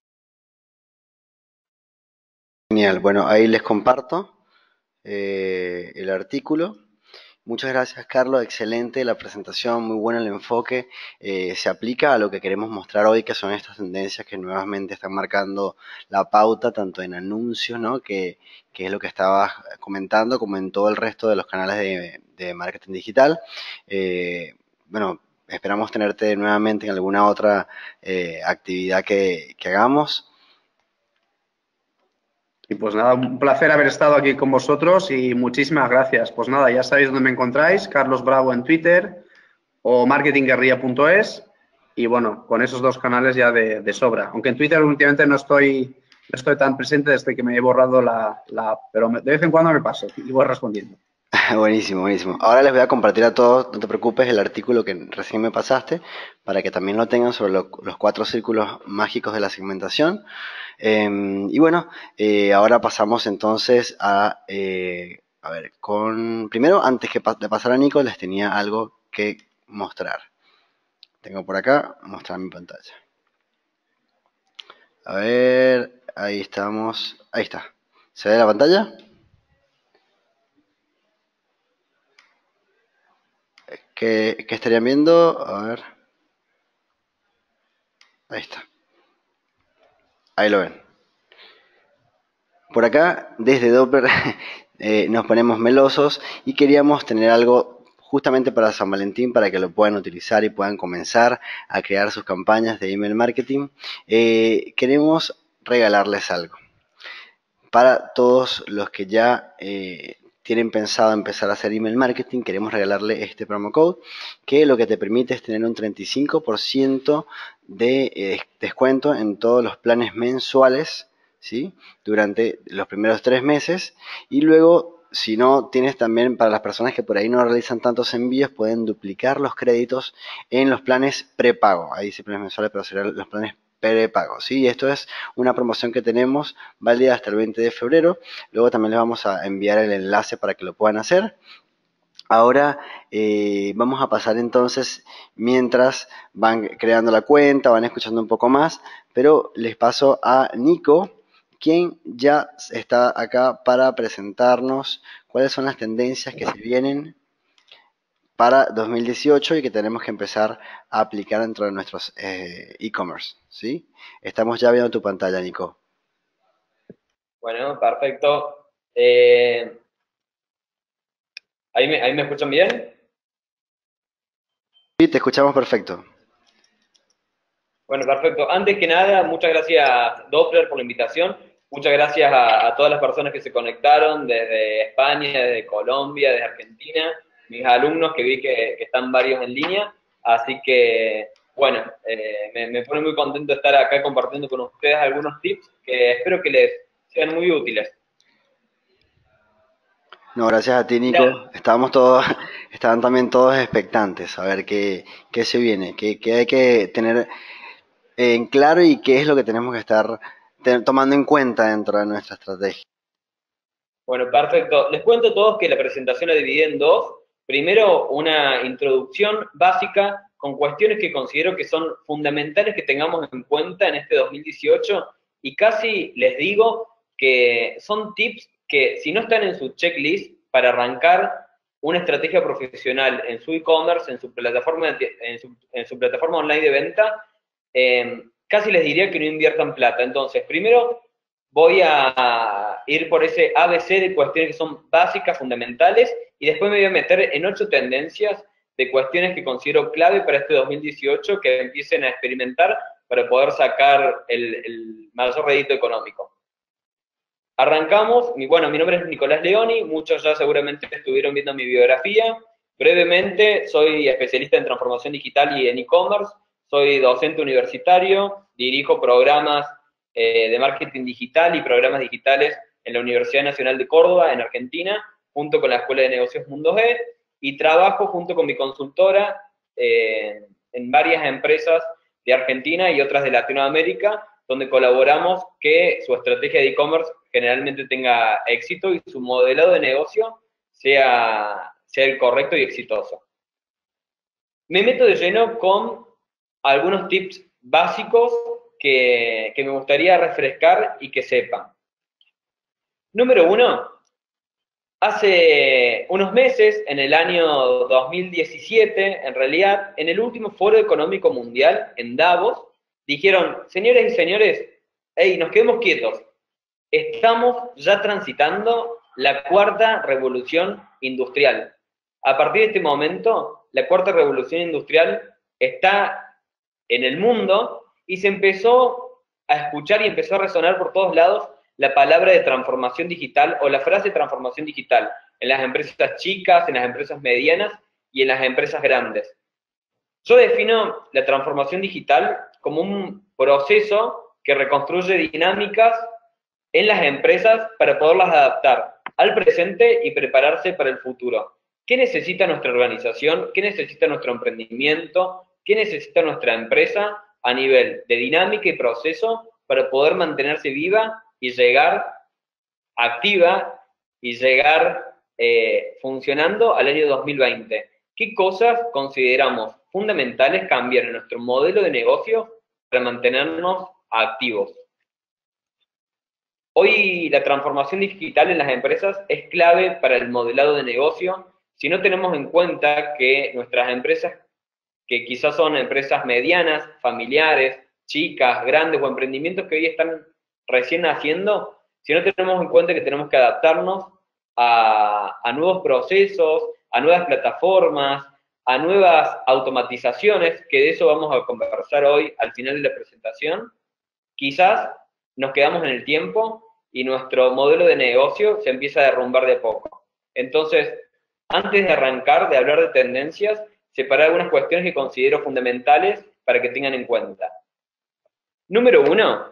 Genial, bueno, ahí les comparto eh, el artículo. Muchas gracias, Carlos, excelente la presentación, muy bueno el enfoque, eh, se aplica a lo que queremos mostrar hoy, que son estas tendencias que nuevamente están marcando la pauta, tanto en anuncios, ¿no? que, que es lo que estabas comentando, como en todo el resto de los canales de, de marketing digital. Eh, bueno, esperamos tenerte nuevamente en alguna otra eh, actividad que, que hagamos. Y pues nada, un placer haber estado aquí con vosotros y muchísimas gracias. Pues nada, ya sabéis dónde me encontráis, Carlos Bravo en Twitter o marketing guerrilla punto es, y bueno, con esos dos canales ya de, de sobra. Aunque en Twitter últimamente no estoy, no estoy tan presente desde que me he borrado la, la app, pero de vez en cuando me paso y voy respondiendo. Buenísimo, buenísimo. Ahora les voy a compartir a todos, no te preocupes, el artículo que recién me pasaste, para que también lo tengan sobre lo, los cuatro círculos mágicos de la segmentación. Eh, y bueno, eh, ahora pasamos entonces a, eh, a ver, con, primero, antes que pa de pasar a Nico, les tenía algo que mostrar. Tengo por acá, mostrar mi pantalla. A ver, ahí estamos, ahí está. ¿Se ve la pantalla? ¿Qué, qué estarían viendo? A ver. Ahí está. Ahí lo ven. Por acá, desde Doppler, eh, nos ponemos melosos y queríamos tener algo justamente para San Valentín, para que lo puedan utilizar y puedan comenzar a crear sus campañas de email marketing. Eh, queremos regalarles algo. Para todos los que ya eh, tienen pensado empezar a hacer email marketing, queremos regalarle este promo code, que lo que te permite es tener un treinta y cinco por ciento de eh, descuento en todos los planes mensuales, ¿sí? Durante los primeros tres meses, y luego, si no, tienes también, para las personas que por ahí no realizan tantos envíos, pueden duplicar los créditos en los planes prepago. Ahí dice planes mensuales, pero serán los planes prepago, ¿sí? Esto es una promoción que tenemos válida hasta el veinte de febrero. Luego también les vamos a enviar el enlace para que lo puedan hacer. Ahora eh, vamos a pasar entonces, mientras van creando la cuenta, van escuchando un poco más, pero les paso a Nico, quien ya está acá para presentarnos cuáles son las tendencias que se vienen para dos mil dieciocho y que tenemos que empezar a aplicar dentro de nuestros eh, e-commerce, ¿sí? Estamos ya viendo tu pantalla, Nico. Bueno, perfecto. Eh, ¿ahí, me, ¿Ahí me escuchan bien? Sí, te escuchamos perfecto. Bueno, perfecto. Antes que nada, muchas gracias, Doppler, por la invitación. Muchas gracias a, a todas las personas que se conectaron desde España, desde Colombia, desde Argentina, mis alumnos que vi que, que están varios en línea. Así que, bueno, eh, me, me pone muy contento estar acá compartiendo con ustedes algunos tips que espero que les sean muy útiles. No, gracias a ti, Nico. Mirá, Estábamos todos, estaban también todos expectantes a ver qué, qué se viene, qué, qué hay que tener en claro y qué es lo que tenemos que estar te- tomando en cuenta dentro de nuestra estrategia. bueno, perfecto. Les cuento a todos que la presentación la dividí en dos. Primero, una introducción básica con cuestiones que considero que son fundamentales que tengamos en cuenta en este dos mil dieciocho y casi les digo que son tips que si no están en su checklist para arrancar una estrategia profesional en su e-commerce, en su plataforma, de- en su, en su plataforma online de venta, eh, casi les diría que no inviertan plata. Entonces, primero voy a ir por ese A B C de cuestiones que son básicas, fundamentales, y después me voy a meter en ocho tendencias de cuestiones que considero clave para este dos mil dieciocho que empiecen a experimentar para poder sacar el, el mayor rédito económico. Arrancamos, mi, bueno, mi nombre es Nicolás Leoni, muchos ya seguramente estuvieron viendo mi biografía. Brevemente, soy especialista en transformación digital y en e-commerce, soy docente universitario, dirijo programas eh, de marketing digital y programas digitales en la Universidad Nacional de Córdoba, en Argentina, junto con la Escuela de Negocios Mundo G. y trabajo junto con mi consultora eh, en varias empresas de Argentina y otras de Latinoamérica, donde colaboramos que su estrategia de e-commerce generalmente tenga éxito y su modelado de negocio sea, sea el correcto y exitoso. Me meto de lleno con algunos tips básicos que, que me gustaría refrescar y que sepan. Número uno, hace unos meses, en el año dos mil diecisiete, en realidad, en el último Foro Económico Mundial, en Davos, dijeron, señores y señores, hey, nos quedemos quietos, estamos ya transitando la cuarta revolución industrial. A partir de este momento, la cuarta revolución industrial está en el mundo y se empezó a escuchar y empezó a resonar por todos lados la palabra de transformación digital o la frase transformación digital en las empresas chicas, en las empresas medianas y en las empresas grandes. Yo defino la transformación digital como un proceso que reconstruye dinámicas en las empresas para poderlas adaptar al presente y prepararse para el futuro. ¿Qué necesita nuestra organización? ¿Qué necesita nuestro emprendimiento? ¿Qué necesita nuestra empresa a nivel de dinámica y proceso para poder mantenerse viva y llegar activa y llegar eh, funcionando al año dos mil veinte? ¿Qué cosas consideramos fundamentales cambiar en nuestro modelo de negocio para mantenernos activos? Hoy la transformación digital en las empresas es clave para el modelado de negocio. Si no tenemos en cuenta que nuestras empresas, que quizás son empresas medianas, familiares, chicas, grandes o emprendimientos que hoy están recién naciendo, si no tenemos en cuenta que tenemos que adaptarnos a, a nuevos procesos, a nuevas plataformas, a nuevas automatizaciones, que de eso vamos a conversar hoy al final de la presentación, quizás nos quedamos en el tiempo y nuestro modelo de negocio se empieza a derrumbar de a poco. Entonces, antes de arrancar, de hablar de tendencias, separar algunas cuestiones que considero fundamentales para que tengan en cuenta. Número uno,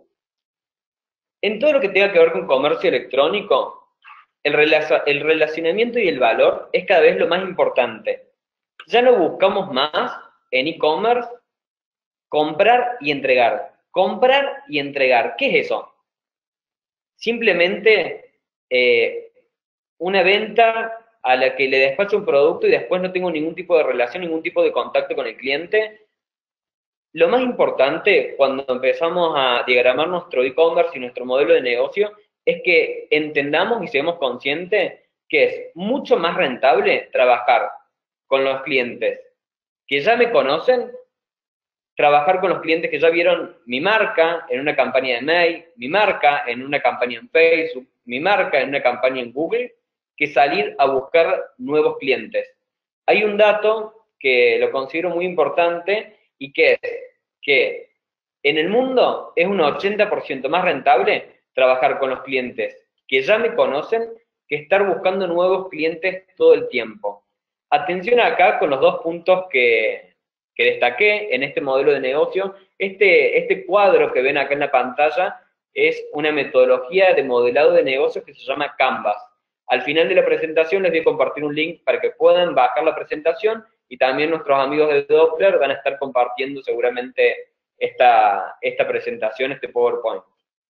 en todo lo que tenga que ver con comercio electrónico, el, relac el relacionamiento y el valor es cada vez lo más importante. Ya no buscamos más en e-commerce comprar y entregar. Comprar y entregar, ¿qué es eso? Simplemente eh, una venta a la que le despacho un producto y después no tengo ningún tipo de relación, ningún tipo de contacto con el cliente. Lo más importante cuando empezamos a diagramar nuestro e-commerce y nuestro modelo de negocio es que entendamos y seamos conscientes que es mucho más rentable trabajar con los clientes que ya me conocen, trabajar con los clientes que ya vieron mi marca en una campaña de mail, mi marca en una campaña en Facebook, mi marca en una campaña en Google, que salir a buscar nuevos clientes. Hay un dato que lo considero muy importante y que es que en el mundo es un ochenta por ciento más rentable trabajar con los clientes que ya me conocen que estar buscando nuevos clientes todo el tiempo. Atención acá con los dos puntos que, que destaqué en este modelo de negocio. Este, este cuadro que ven acá en la pantalla es una metodología de modelado de negocios que se llama Canvas. Al final de la presentación les voy a compartir un link para que puedan bajar la presentación y también nuestros amigos de Doppler van a estar compartiendo seguramente esta, esta presentación, este PowerPoint.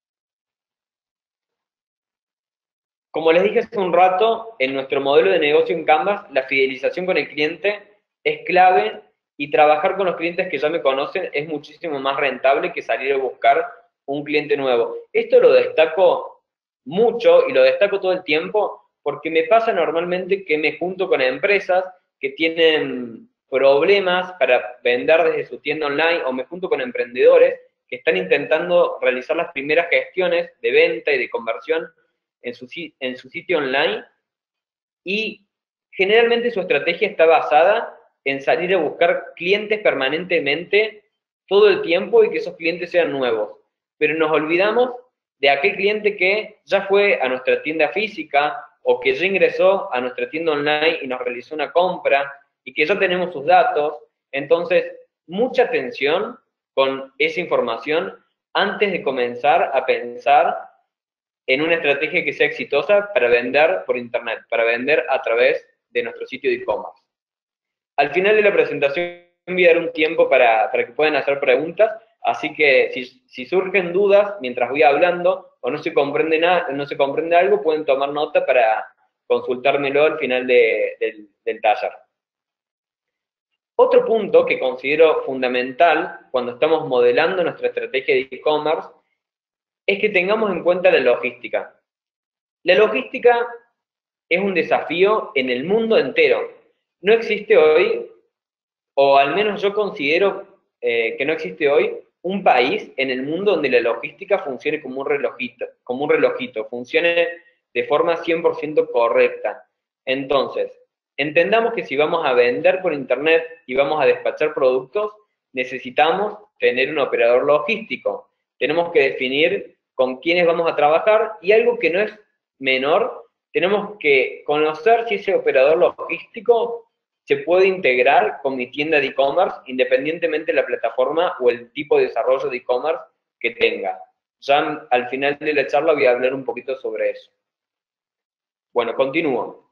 Como les dije hace un rato, en nuestro modelo de negocio en Canvas, la fidelización con el cliente es clave y trabajar con los clientes que ya me conocen es muchísimo más rentable que salir a buscar un cliente nuevo. Esto lo destaco mucho y lo destaco todo el tiempo porque me pasa normalmente que me junto con empresas que tienen problemas para vender desde su tienda online o me junto con emprendedores que están intentando realizar las primeras gestiones de venta y de conversión en su, en su sitio online y generalmente su estrategia está basada en salir a buscar clientes permanentemente todo el tiempo y que esos clientes sean nuevos. Pero nos olvidamos de aquel cliente que ya fue a nuestra tienda física o que ya ingresó a nuestra tienda online y nos realizó una compra y que ya tenemos sus datos. Entonces, mucha atención con esa información antes de comenzar a pensar en una estrategia que sea exitosa para vender por internet, para vender a través de nuestro sitio de e-commerce. Al final de la presentación voy a dar un tiempo para, para que puedan hacer preguntas, así que si, si surgen dudas mientras voy hablando o no se comprende nada, no se comprende algo, pueden tomar nota para consultármelo al final de, del, del taller. Otro punto que considero fundamental cuando estamos modelando nuestra estrategia de e-commerce es que tengamos en cuenta la logística. La logística es un desafío en el mundo entero. No existe hoy, o al menos yo considero eh, que no existe hoy, un país en el mundo donde la logística funcione como un relojito, como un relojito, funcione de forma cien por ciento correcta. Entonces, entendamos que si vamos a vender por internet y vamos a despachar productos, necesitamos tener un operador logístico. Tenemos que definir con quiénes vamos a trabajar y algo que no es menor, tenemos que conocer si ese operador logístico se puede integrar con mi tienda de e-commerce independientemente de la plataforma o el tipo de desarrollo de e-commerce que tenga. Ya al final de la charla voy a hablar un poquito sobre eso. Bueno, continúo.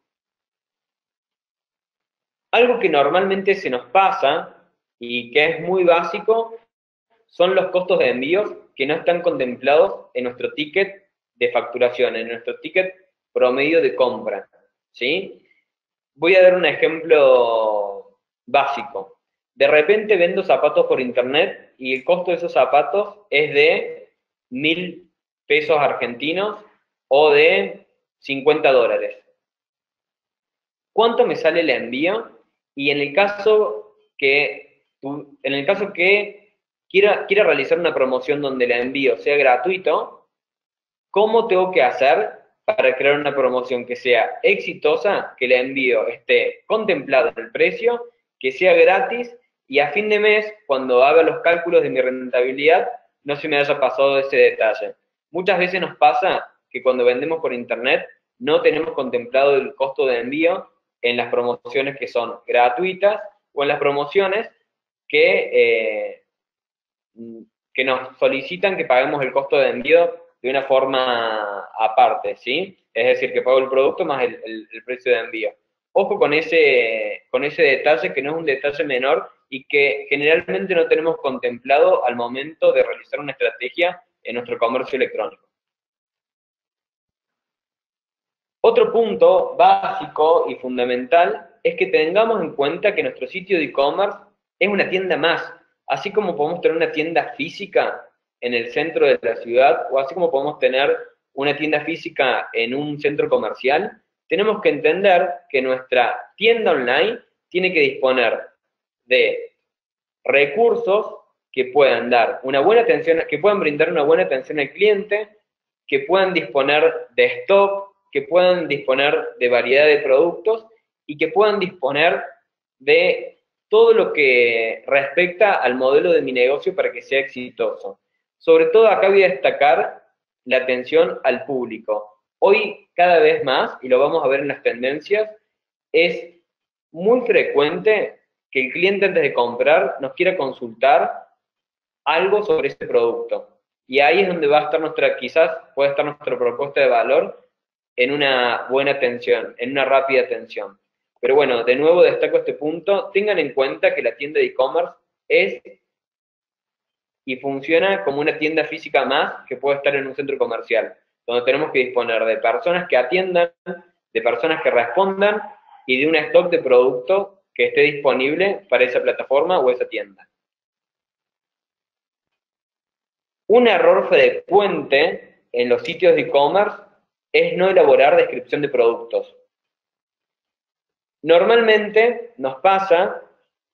Algo que normalmente se nos pasa y que es muy básico son los costos de envíos que no están contemplados en nuestro ticket de facturación, en nuestro ticket promedio de compra, ¿sí? Voy a dar un ejemplo básico. De repente vendo zapatos por internet y el costo de esos zapatos es de mil pesos argentinos o de cincuenta dólares. ¿Cuánto me sale el envío? Y en el caso que, en el caso que quiera, quiera realizar una promoción donde el envío sea gratuito, ¿cómo tengo que hacer para crear una promoción que sea exitosa, que el envío esté contemplado en el precio, que sea gratis y a fin de mes, cuando haga los cálculos de mi rentabilidad, no se me haya pasado ese detalle? Muchas veces nos pasa que cuando vendemos por internet no tenemos contemplado el costo de envío en las promociones que son gratuitas o en las promociones que, eh, que nos solicitan que paguemos el costo de envío de una forma aparte, ¿sí? Es decir, que pago el producto más el, el, el precio de envío. Ojo con ese, con ese detalle, que no es un detalle menor y que generalmente no tenemos contemplado al momento de realizar una estrategia en nuestro comercio electrónico. Otro punto básico y fundamental es que tengamos en cuenta que nuestro sitio de e-commerce es una tienda más. Así como podemos tener una tienda física en el centro de la ciudad, o así como podemos tener una tienda física en un centro comercial, tenemos que entender que nuestra tienda online tiene que disponer de recursos que puedan dar una buena atención, que puedan brindar una buena atención al cliente, que puedan disponer de stock, que puedan disponer de variedad de productos y que puedan disponer de todo lo que respecta al modelo de mi negocio para que sea exitoso. Sobre todo acá voy a destacar la atención al público. Hoy cada vez más, y lo vamos a ver en las tendencias, es muy frecuente que el cliente antes de comprar nos quiera consultar algo sobre ese producto. Y ahí es donde va a estar nuestra, quizás puede estar nuestra propuesta de valor en una buena atención, en una rápida atención. Pero bueno, de nuevo destaco este punto. Tengan en cuenta que la tienda de e-commerce es y funciona como una tienda física más que puede estar en un centro comercial, donde tenemos que disponer de personas que atiendan, de personas que respondan y de un stock de producto que esté disponible para esa plataforma o esa tienda. Un error frecuente en los sitios de e-commerce es no elaborar descripción de productos. Normalmente nos pasa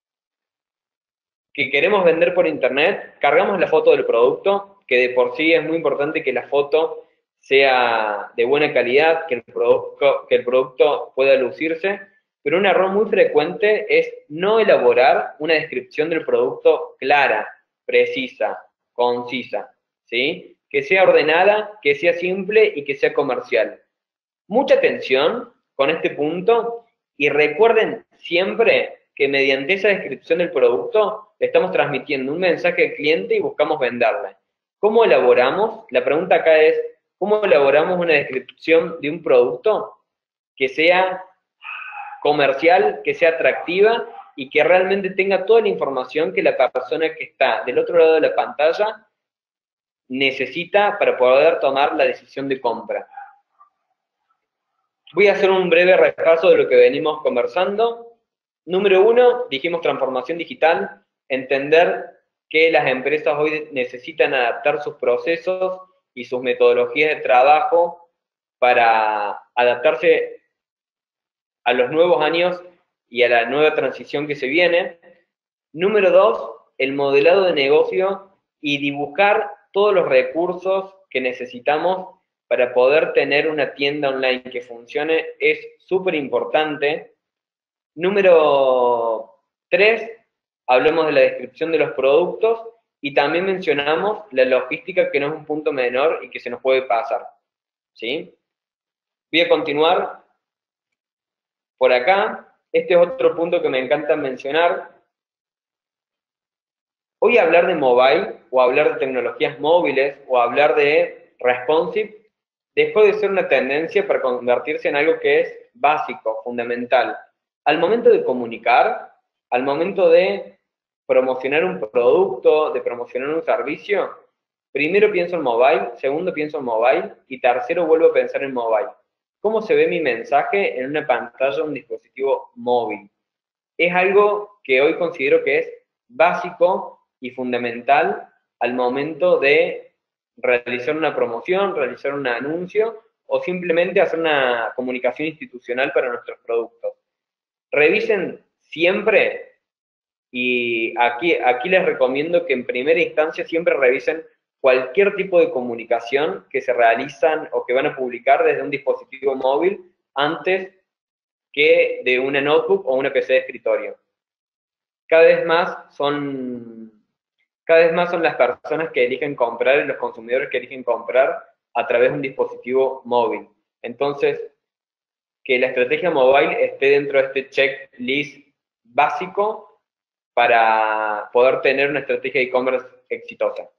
que queremos vender por internet, cargamos la foto del producto, que de por sí es muy importante que la foto sea de buena calidad, que el producto, que el producto pueda lucirse, pero un error muy frecuente es no elaborar una descripción del producto clara, precisa, concisa, ¿sí? Que sea ordenada, que sea simple y que sea comercial. Mucha atención con este punto y recuerden siempre que mediante esa descripción del producto le estamos transmitiendo un mensaje al cliente y buscamos venderle. ¿Cómo elaboramos? La pregunta acá es, ¿cómo elaboramos una descripción de un producto que sea comercial que sea atractiva y que realmente tenga toda la información que la persona que está del otro lado de la pantalla necesita para poder tomar la decisión de compra. Voy a hacer un breve repaso de lo que venimos conversando. Número uno, dijimos transformación digital, entender que las empresas hoy necesitan adaptar sus procesos y sus metodologías de trabajo para adaptarse a los nuevos años y a la nueva transición que se viene. Número dos, el modelado de negocio y dibujar todos los recursos que necesitamos para poder tener una tienda online que funcione es súper importante. Número tres, hablemos de la descripción de los productos y también mencionamos la logística, que no es un punto menor y que se nos puede pasar, ¿sí? Voy a continuar por acá. Este es otro punto que me encanta mencionar. Hoy hablar de mobile, o hablar de tecnologías móviles, o hablar de responsive, dejó de ser una tendencia para convertirse en algo que es básico, fundamental. Al momento de comunicar, al momento de promocionar un producto, de promocionar un servicio, primero pienso en mobile, segundo pienso en mobile, y tercero vuelvo a pensar en mobile. ¿Cómo se ve mi mensaje en una pantalla de un dispositivo móvil? Es algo que hoy considero que es básico y fundamental al momento de realizar una promoción, realizar un anuncio o simplemente hacer una comunicación institucional para nuestros productos. Revisen siempre, y aquí, aquí les recomiendo que en primera instancia siempre revisen cualquier tipo de comunicación que se realizan o que van a publicar desde un dispositivo móvil antes que de una notebook o una P C de escritorio. Cada vez más son, cada vez más son las personas que eligen comprar y los consumidores que eligen comprar a través de un dispositivo móvil. Entonces, que la estrategia mobile esté dentro de este checklist básico para poder tener una estrategia de e-commerce exitosa.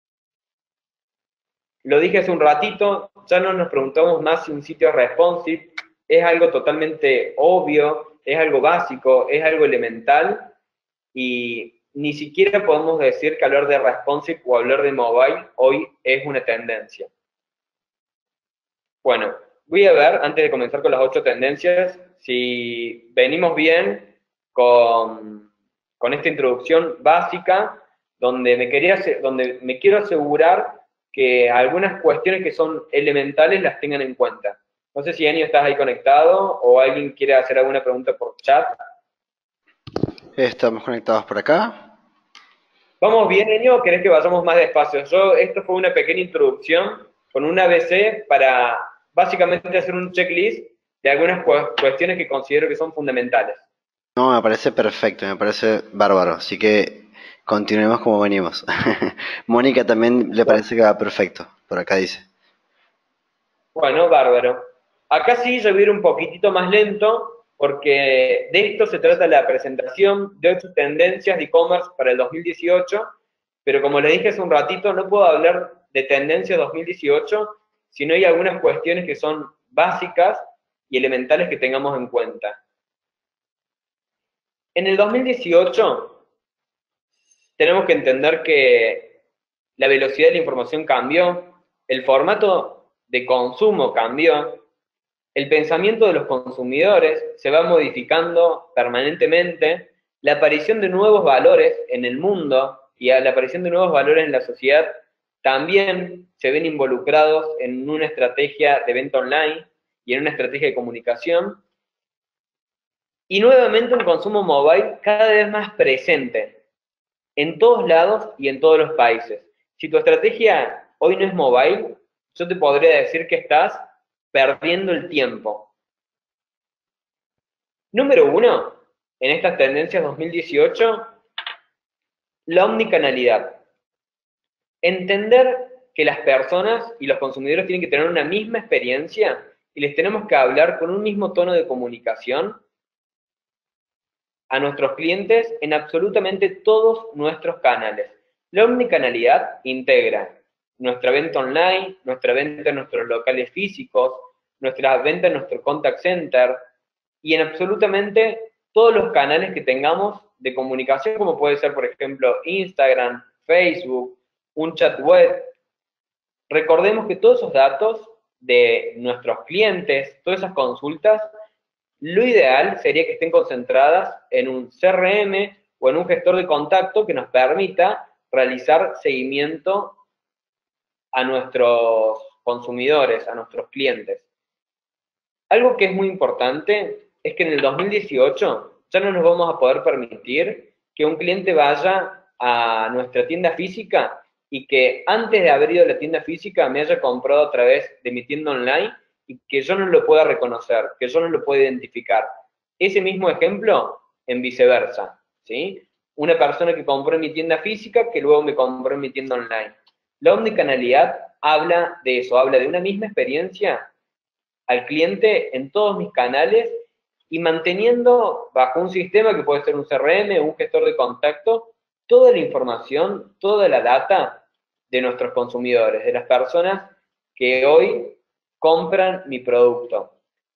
Lo dije hace un ratito, ya no nos preguntamos más si un sitio es responsive, es algo totalmente obvio, es algo básico, es algo elemental, y ni siquiera podemos decir que hablar de responsive o hablar de mobile hoy es una tendencia. Bueno, voy a ver, antes de comenzar con las ocho tendencias, si venimos bien con, con esta introducción básica, donde me, quería, donde me quiero asegurar que algunas cuestiones que son elementales las tengan en cuenta. No sé si Enio estás ahí conectado o alguien quiere hacer alguna pregunta por chat. Estamos conectados por acá. ¿Vamos bien, Enio, o querés que vayamos más despacio? Yo, esto fue una pequeña introducción con un A B C para básicamente hacer un checklist de algunas cuestiones que considero que son fundamentales. No, me parece perfecto, me parece bárbaro, así que continuemos como venimos. Mónica también le parece que va perfecto, por acá dice. Bueno, bárbaro. Acá sí yo voy a ir un poquitito más lento, porque de esto se trata la presentación de ocho tendencias de e-commerce para el dos mil dieciocho, pero como le dije hace un ratito, no puedo hablar de tendencias dos mil dieciocho si no hay algunas cuestiones que son básicas y elementales que tengamos en cuenta. En el dos mil dieciocho tenemos que entender que la velocidad de la información cambió, el formato de consumo cambió, el pensamiento de los consumidores se va modificando permanentemente, la aparición de nuevos valores en el mundo y la aparición de nuevos valores en la sociedad también se ven involucrados en una estrategia de venta online y en una estrategia de comunicación. Y nuevamente un consumo mobile cada vez más presente en todos lados y en todos los países. Si tu estrategia hoy no es mobile, yo te podría decir que estás perdiendo el tiempo. Número uno, en estas tendencias dos mil dieciocho, la omnicanalidad. Entender que las personas y los consumidores tienen que tener una misma experiencia y les tenemos que hablar con un mismo tono de comunicación a nuestros clientes en absolutamente todos nuestros canales. La omnicanalidad integra nuestra venta online, nuestra venta en nuestros locales físicos, nuestra venta en nuestro contact center, y en absolutamente todos los canales que tengamos de comunicación, como puede ser, por ejemplo, Instagram, Facebook, un chat web. Recordemos que todos esos datos de nuestros clientes, todas esas consultas, lo ideal sería que estén concentradas en un C R M o en un gestor de contacto que nos permita realizar seguimiento a nuestros consumidores, a nuestros clientes. Algo que es muy importante es que en el dos mil dieciocho ya no nos vamos a poder permitir que un cliente vaya a nuestra tienda física y que antes de haber ido a la tienda física me haya comprado a través de mi tienda online y que yo no lo pueda reconocer, que yo no lo pueda identificar. Ese mismo ejemplo en viceversa, ¿sí? Una persona que compró en mi tienda física que luego me compró en mi tienda online. La omnicanalidad habla de eso, habla de una misma experiencia al cliente en todos mis canales y manteniendo bajo un sistema que puede ser un C R M, un gestor de contacto, toda la información, toda la data de nuestros consumidores, de las personas que hoy compran mi producto.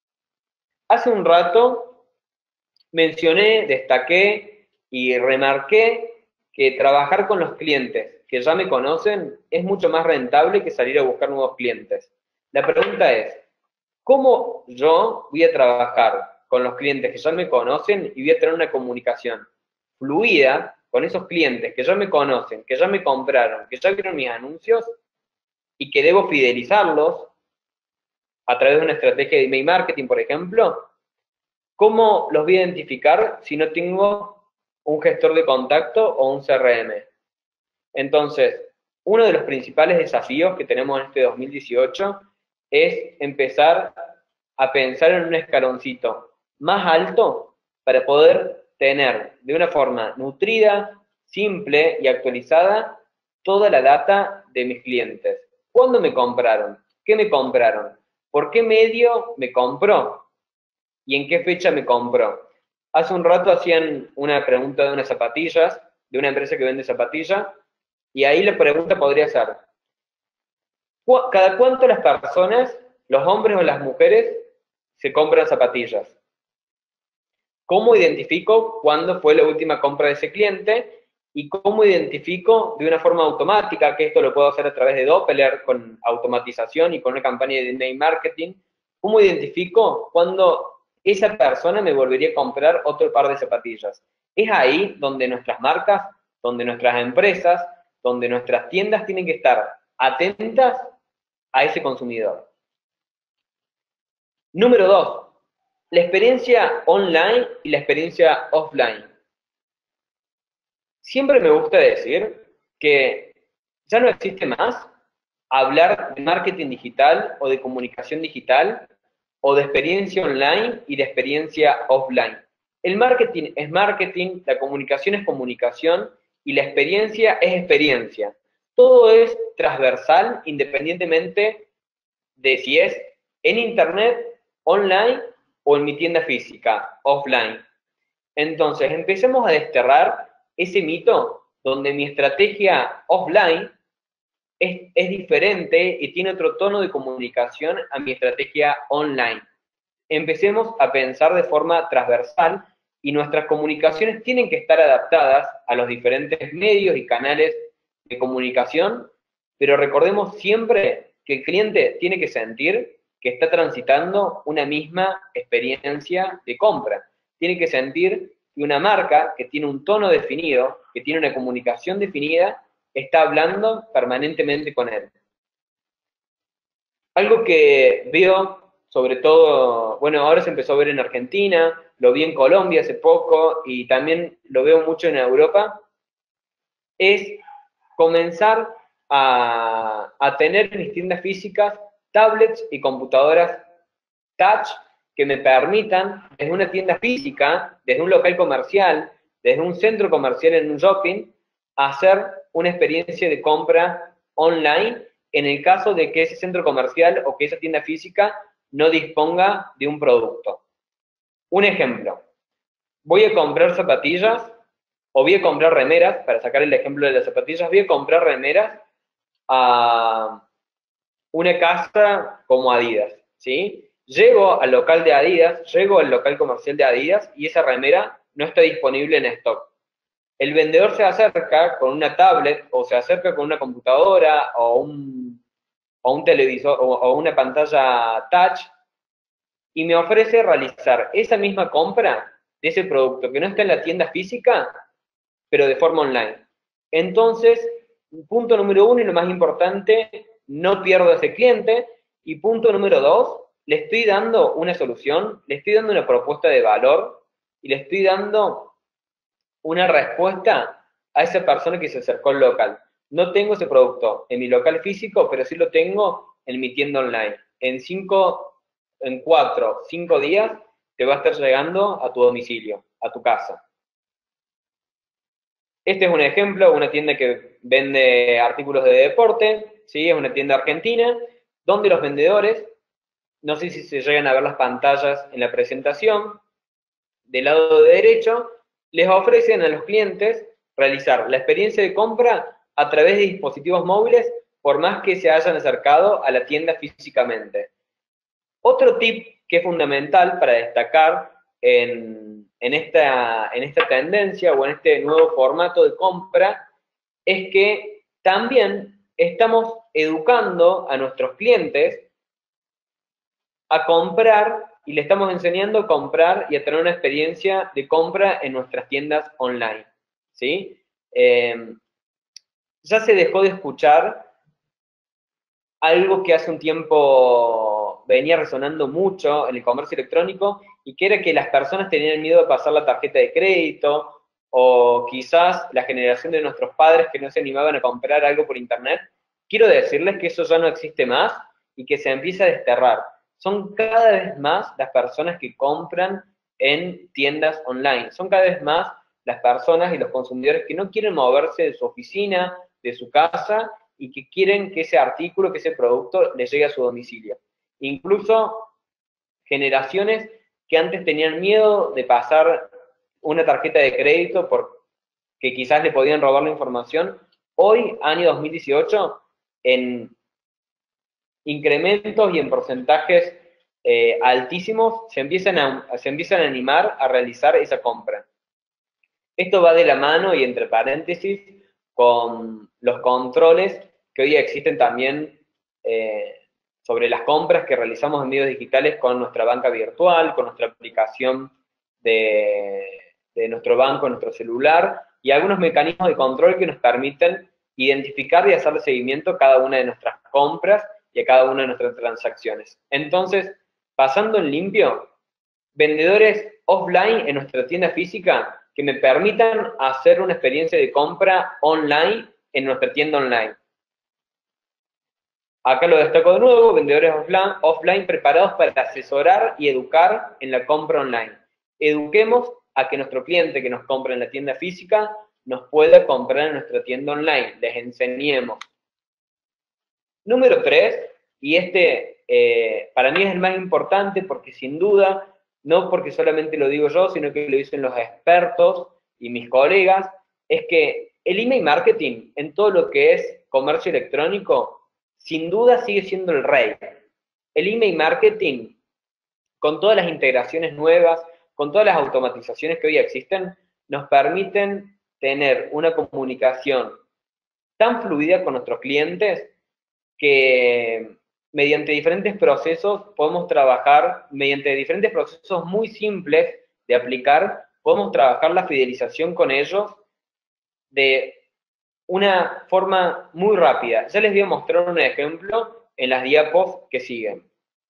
Hace un rato mencioné, destaqué y remarqué que trabajar con los clientes que ya me conocen es mucho más rentable que salir a buscar nuevos clientes. La pregunta es, ¿cómo yo voy a trabajar con los clientes que ya me conocen y voy a tener una comunicación fluida con esos clientes que ya me conocen, que ya me compraron, que ya vieron mis anuncios y que debo fidelizarlos a través de una estrategia de email marketing, por ejemplo? ¿Cómo los voy a identificar si no tengo un gestor de contacto o un C R M? Entonces, uno de los principales desafíos que tenemos en este dos mil dieciocho es empezar a pensar en un escaloncito más alto para poder tener de una forma nutrida, simple y actualizada toda la data de mis clientes. ¿Cuándo me compraron? ¿Qué me compraron? ¿Por qué medio me compró? ¿Y en qué fecha me compró? Hace un rato hacían una pregunta de unas zapatillas, de una empresa que vende zapatillas, y ahí la pregunta podría ser, ¿cada cuánto las personas, los hombres o las mujeres, se compran zapatillas? ¿Cómo identifico cuándo fue la última compra de ese cliente? ¿Y cómo identifico de una forma automática, que esto lo puedo hacer a través de Doppler, con automatización y con una campaña de email marketing? ¿Cómo identifico cuándo esa persona me volvería a comprar otro par de zapatillas? Es ahí donde nuestras marcas, donde nuestras empresas, donde nuestras tiendas tienen que estar atentas a ese consumidor. Número dos, la experiencia online y la experiencia offline. Siempre me gusta decir que ya no existe más hablar de marketing digital o de comunicación digital o de experiencia online y de experiencia offline. El marketing es marketing, la comunicación es comunicación y la experiencia es experiencia. Todo es transversal independientemente de si es en internet, online o en mi tienda física, offline. Entonces, empecemos a desterrar ese mito donde mi estrategia offline es, es diferente y tiene otro tono de comunicación a mi estrategia online. Empecemos a pensar de forma transversal y nuestras comunicaciones tienen que estar adaptadas a los diferentes medios y canales de comunicación, pero recordemos siempre que el cliente tiene que sentir que está transitando una misma experiencia de compra. Tiene que sentir que una marca que tiene un tono definido, que tiene una comunicación definida, está hablando permanentemente con él. Algo que veo, sobre todo, bueno, ahora se empezó a ver en Argentina, lo vi en Colombia hace poco y también lo veo mucho en Europa, es comenzar a, a tener en mis tiendas físicas tablets y computadoras touch que me permitan, desde una tienda física, desde un local comercial, desde un centro comercial en un shopping, hacer una experiencia de compra online en el caso de que ese centro comercial o que esa tienda física no disponga de un producto. Un ejemplo, voy a comprar zapatillas o voy a comprar remeras, para sacar el ejemplo de las zapatillas, voy a comprar remeras a una casa como Adidas, ¿sí? Llego al local de Adidas, llego al local comercial de Adidas y esa remera no está disponible en stock. El vendedor se acerca con una tablet o se acerca con una computadora o un, o un televisor o, o una pantalla touch y me ofrece realizar esa misma compra de ese producto que no está en la tienda física, pero de forma online. Entonces, punto número uno y lo más importante, no pierdo a ese cliente. Y punto número dos, le estoy dando una solución, le estoy dando una propuesta de valor y le estoy dando una respuesta a esa persona que se acercó al local. No tengo ese producto en mi local físico, pero sí lo tengo en mi tienda online. En cinco, en cuatro, cinco días te va a estar llegando a tu domicilio, a tu casa. Este es un ejemplo, una tienda que vende artículos de deporte, ¿sí? Es una tienda argentina, donde los vendedores, no sé si se llegan a ver las pantallas en la presentación, del lado derecho, les ofrecen a los clientes realizar la experiencia de compra a través de dispositivos móviles, por más que se hayan acercado a la tienda físicamente. Otro tip que es fundamental para destacar en, en, esta, en esta tendencia o en este nuevo formato de compra es que también estamos educando a nuestros clientes a comprar y le estamos enseñando a comprar y a tener una experiencia de compra en nuestras tiendas online, ¿sí? Eh, ya se dejó de escuchar algo que hace un tiempo venía resonando mucho en el comercio electrónico y que era que las personas tenían miedo de pasar la tarjeta de crédito o quizás la generación de nuestros padres que no se animaban a comprar algo por internet. Quiero decirles que eso ya no existe más y que se empieza a desterrar. Son cada vez más las personas que compran en tiendas online. Son cada vez más las personas y los consumidores que no quieren moverse de su oficina, de su casa, y que quieren que ese artículo, que ese producto les llegue a su domicilio. Incluso generaciones que antes tenían miedo de pasar una tarjeta de crédito porque quizás le podían robar la información, hoy, año dos mil dieciocho, en incrementos y en porcentajes eh, altísimos, se empiezan, a, se empiezan a animar a realizar esa compra. Esto va de la mano y entre paréntesis con los controles que hoy existen también eh, sobre las compras que realizamos en medios digitales con nuestra banca virtual, con nuestra aplicación de, de nuestro banco, nuestro celular, y algunos mecanismos de control que nos permiten identificar y hacerle seguimiento a cada una de nuestras compras y a cada una de nuestras transacciones. Entonces, pasando en limpio, vendedores offline en nuestra tienda física que me permitan hacer una experiencia de compra online en nuestra tienda online. Acá lo destaco de nuevo, vendedores offline, offline preparados para asesorar y educar en la compra online. Eduquemos a que nuestro cliente que nos compra en la tienda física nos pueda comprar en nuestra tienda online. Les enseñemos. Número tres, y este eh, para mí es el más importante porque sin duda, no porque solamente lo digo yo, sino que lo dicen los expertos y mis colegas, es que el email marketing en todo lo que es comercio electrónico, sin duda sigue siendo el rey. El email marketing, con todas las integraciones nuevas, con todas las automatizaciones que hoy existen, nos permiten tener una comunicación tan fluida con nuestros clientes que mediante diferentes procesos podemos trabajar, mediante diferentes procesos muy simples de aplicar, podemos trabajar la fidelización con ellos de una forma muy rápida. Ya les voy a mostrar un ejemplo en las diapos que siguen.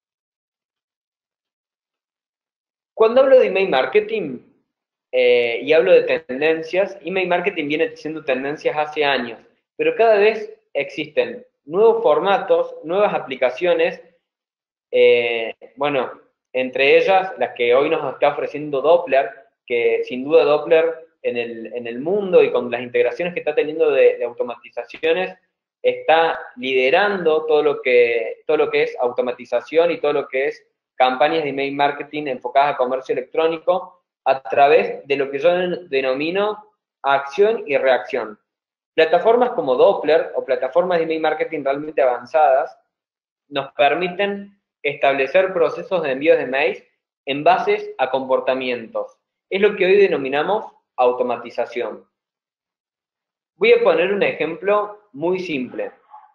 Cuando hablo de email marketing eh, y hablo de tendencias, email marketing viene siendo tendencias hace años, pero cada vez existen nuevos formatos, nuevas aplicaciones, eh, bueno, entre ellas las que hoy nos está ofreciendo Doppler, que sin duda Doppler en el, en el mundo y con las integraciones que está teniendo de, de automatizaciones, está liderando todo lo, que, todo lo que es automatización y todo lo que es campañas de email marketing enfocadas a comercio electrónico a través de lo que yo denomino acción y reacción. Plataformas como Doppler o plataformas de email marketing realmente avanzadas nos permiten establecer procesos de envíos de mails en bases a comportamientos. Es lo que hoy denominamos automatización. Voy a poner un ejemplo muy simple.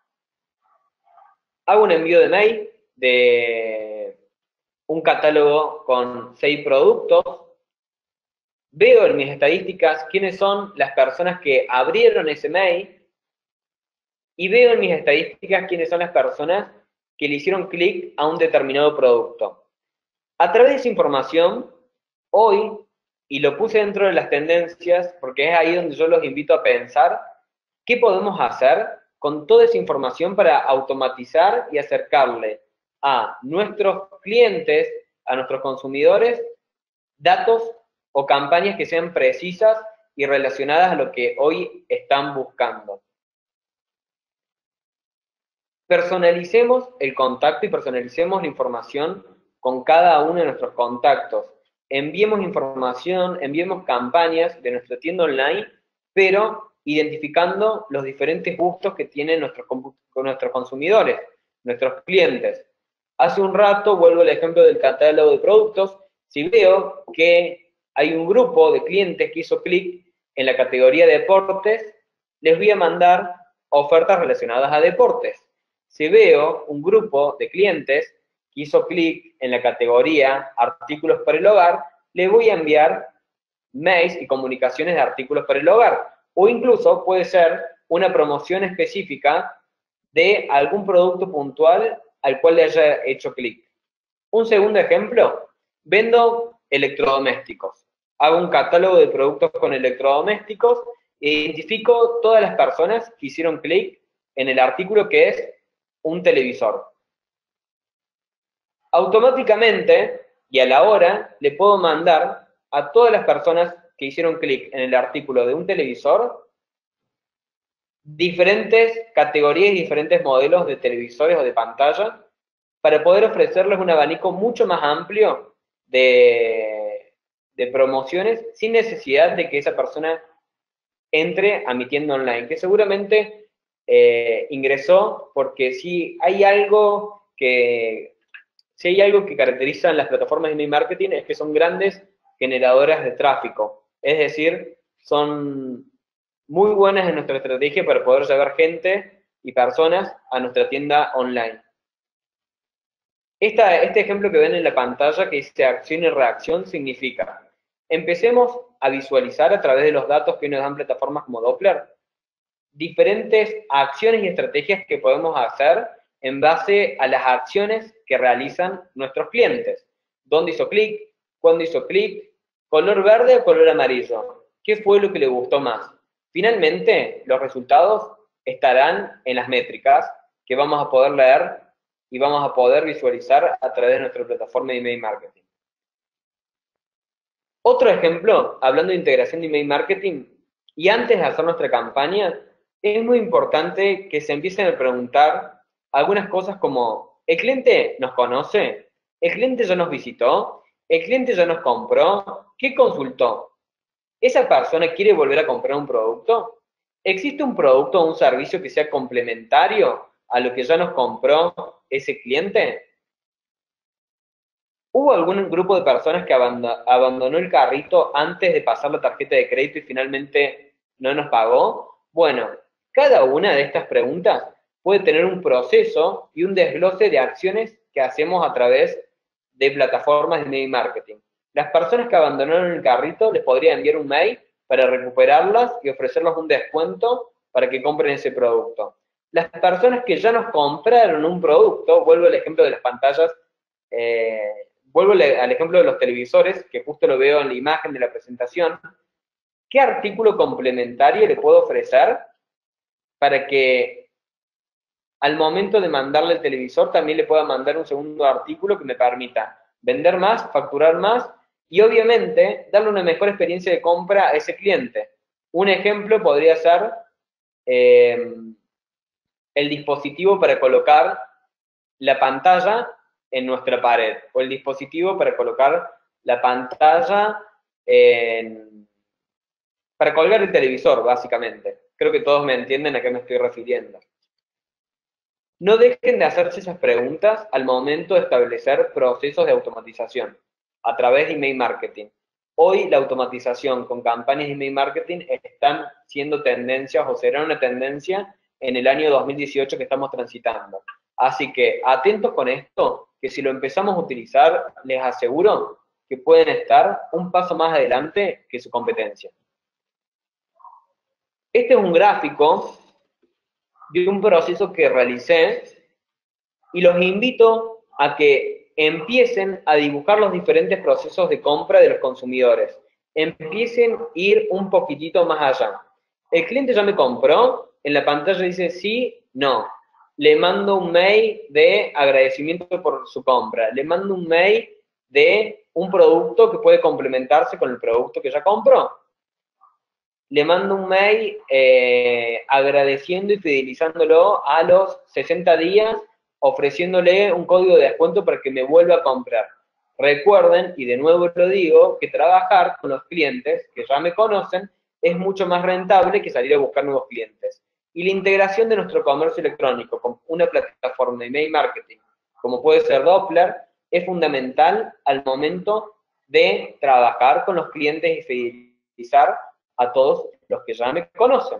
Hago un envío de mail de un catálogo con seis productos. Veo en mis estadísticas quiénes son las personas que abrieron ese mail y veo en mis estadísticas quiénes son las personas que le hicieron clic a un determinado producto. A través de esa información, hoy, y lo puse dentro de las tendencias, porque es ahí donde yo los invito a pensar, ¿qué podemos hacer con toda esa información para automatizar y acercarle a nuestros clientes, a nuestros consumidores, datos o campañas que sean precisas y relacionadas a lo que hoy están buscando? Personalicemos el contacto y personalicemos la información con cada uno de nuestros contactos. Enviemos información, enviemos campañas de nuestra tienda online, pero identificando los diferentes gustos que tienen nuestros, nuestros consumidores, nuestros clientes. Hace un rato, vuelvo al ejemplo del catálogo de productos, si veo que hay un grupo de clientes que hizo clic en la categoría de deportes, les voy a mandar ofertas relacionadas a deportes. Si veo un grupo de clientes que hizo clic en la categoría artículos para el hogar, le voy a enviar mails y comunicaciones de artículos para el hogar. O incluso puede ser una promoción específica de algún producto puntual al cual le haya hecho clic. Un segundo ejemplo, vendo electrodomésticos. Hago un catálogo de productos con electrodomésticos e identifico todas las personas que hicieron clic en el artículo que es un televisor. Automáticamente, y a la hora, le puedo mandar a todas las personas que hicieron clic en el artículo de un televisor diferentes categorías y diferentes modelos de televisores o de pantalla para poder ofrecerles un abanico mucho más amplio de, de promociones sin necesidad de que esa persona entre a mi tienda online, que seguramente Eh, ingresó porque si hay algo que si hay algo que caracterizan las plataformas de email marketing es que son grandes generadoras de tráfico, es decir, son muy buenas en nuestra estrategia para poder llevar gente y personas a nuestra tienda online. Esta, este ejemplo que ven en la pantalla que dice acción y reacción significa, empecemos a visualizar a través de los datos que nos dan plataformas como Doppler, diferentes acciones y estrategias que podemos hacer en base a las acciones que realizan nuestros clientes. ¿Dónde hizo clic? ¿Cuándo hizo clic? ¿Color verde o color amarillo? ¿Qué fue lo que le gustó más? Finalmente, los resultados estarán en las métricas que vamos a poder leer y vamos a poder visualizar a través de nuestra plataforma de email marketing. Otro ejemplo, hablando de integración de email marketing, y antes de hacer nuestra campaña, es muy importante que se empiecen a preguntar algunas cosas como, ¿el cliente nos conoce? ¿El cliente ya nos visitó? ¿El cliente ya nos compró? ¿Qué consultó? ¿Esa persona quiere volver a comprar un producto? ¿Existe un producto o un servicio que sea complementario a lo que ya nos compró ese cliente? ¿Hubo algún grupo de personas que abandonó el carrito antes de pasar la tarjeta de crédito y finalmente no nos pagó? Bueno, cada una de estas preguntas puede tener un proceso y un desglose de acciones que hacemos a través de plataformas de email marketing. Las personas que abandonaron el carrito les podría enviar un mail para recuperarlas y ofrecerles un descuento para que compren ese producto. Las personas que ya nos compraron un producto, vuelvo al ejemplo de las pantallas, eh, vuelvo al ejemplo de los televisores, que justo lo veo en la imagen de la presentación, ¿qué artículo complementario le puedo ofrecer para que al momento de mandarle el televisor también le pueda mandar un segundo artículo que me permita vender más, facturar más y obviamente darle una mejor experiencia de compra a ese cliente? Un ejemplo podría ser eh, el dispositivo para colocar la pantalla en nuestra pared o el dispositivo para colocar la pantalla en, para colgar el televisor, básicamente. Creo que todos me entienden a qué me estoy refiriendo. No dejen de hacerse esas preguntas al momento de establecer procesos de automatización a través de email marketing. Hoy la automatización con campañas de email marketing están siendo tendencias o serán una tendencia en el año dos mil dieciocho que estamos transitando. Así que atentos con esto, que si lo empezamos a utilizar, les aseguro que pueden estar un paso más adelante que su competencia. Este es un gráfico de un proceso que realicé y los invito a que empiecen a dibujar los diferentes procesos de compra de los consumidores. Empiecen a ir un poquitito más allá. El cliente ya me compró, en la pantalla dice sí, no. Le mando un mail de agradecimiento por su compra. Le mando un mail de un producto que puede complementarse con el producto que ya compró. Le mando un mail eh, agradeciendo y fidelizándolo a los sesenta días, ofreciéndole un código de descuento para que me vuelva a comprar. Recuerden, y de nuevo lo digo, que trabajar con los clientes que ya me conocen es mucho más rentable que salir a buscar nuevos clientes. Y la integración de nuestro comercio electrónico con una plataforma de email marketing, como puede ser Doppler, es fundamental al momento de trabajar con los clientes y fidelizar a todos los que ya me conocen.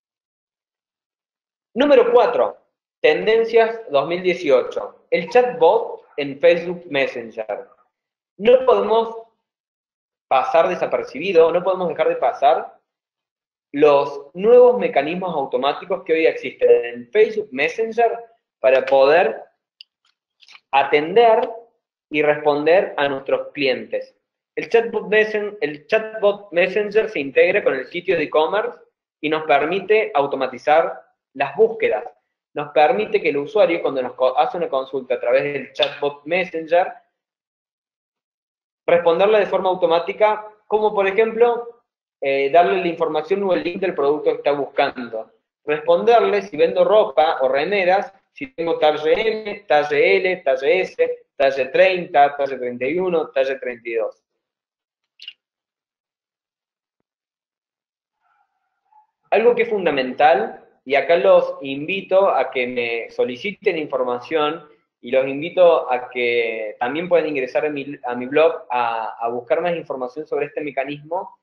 Número cuatro, tendencias dos mil dieciocho. El chatbot en Facebook Messenger. No podemos pasar desapercibido, no podemos dejar de pasar los nuevos mecanismos automáticos que hoy existen en Facebook Messenger para poder atender y responder a nuestros clientes. El chatbot, Messen, el chatbot Messenger se integra con el sitio de e-commerce y nos permite automatizar las búsquedas. Nos permite que el usuario, cuando nos hace una consulta a través del chatbot Messenger, responderle de forma automática, como por ejemplo, eh, darle la información o el link del producto que está buscando. Responderle si vendo ropa o remeras, si tengo talle M, talle L, talle S, talle treinta, talle treinta y uno, talle treinta y dos. Algo que es fundamental, y acá los invito a que me soliciten información y los invito a que también puedan ingresar a mi, a mi blog a, a buscar más información sobre este mecanismo,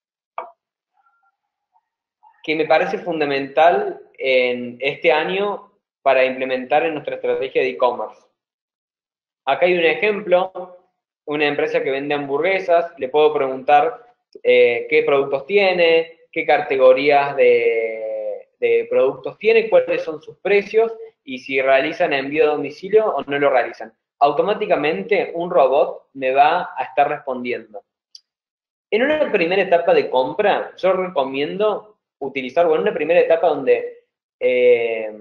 que me parece fundamental en este año para implementar en nuestra estrategia de e-commerce. Acá hay un ejemplo, una empresa que vende hamburguesas, le puedo preguntar eh, qué productos tiene, qué categorías de, de productos tiene, cuáles son sus precios y si realizan envío a domicilio o no lo realizan. Automáticamente un robot me va a estar respondiendo. En una primera etapa de compra, yo recomiendo utilizar, bueno, una primera etapa donde eh,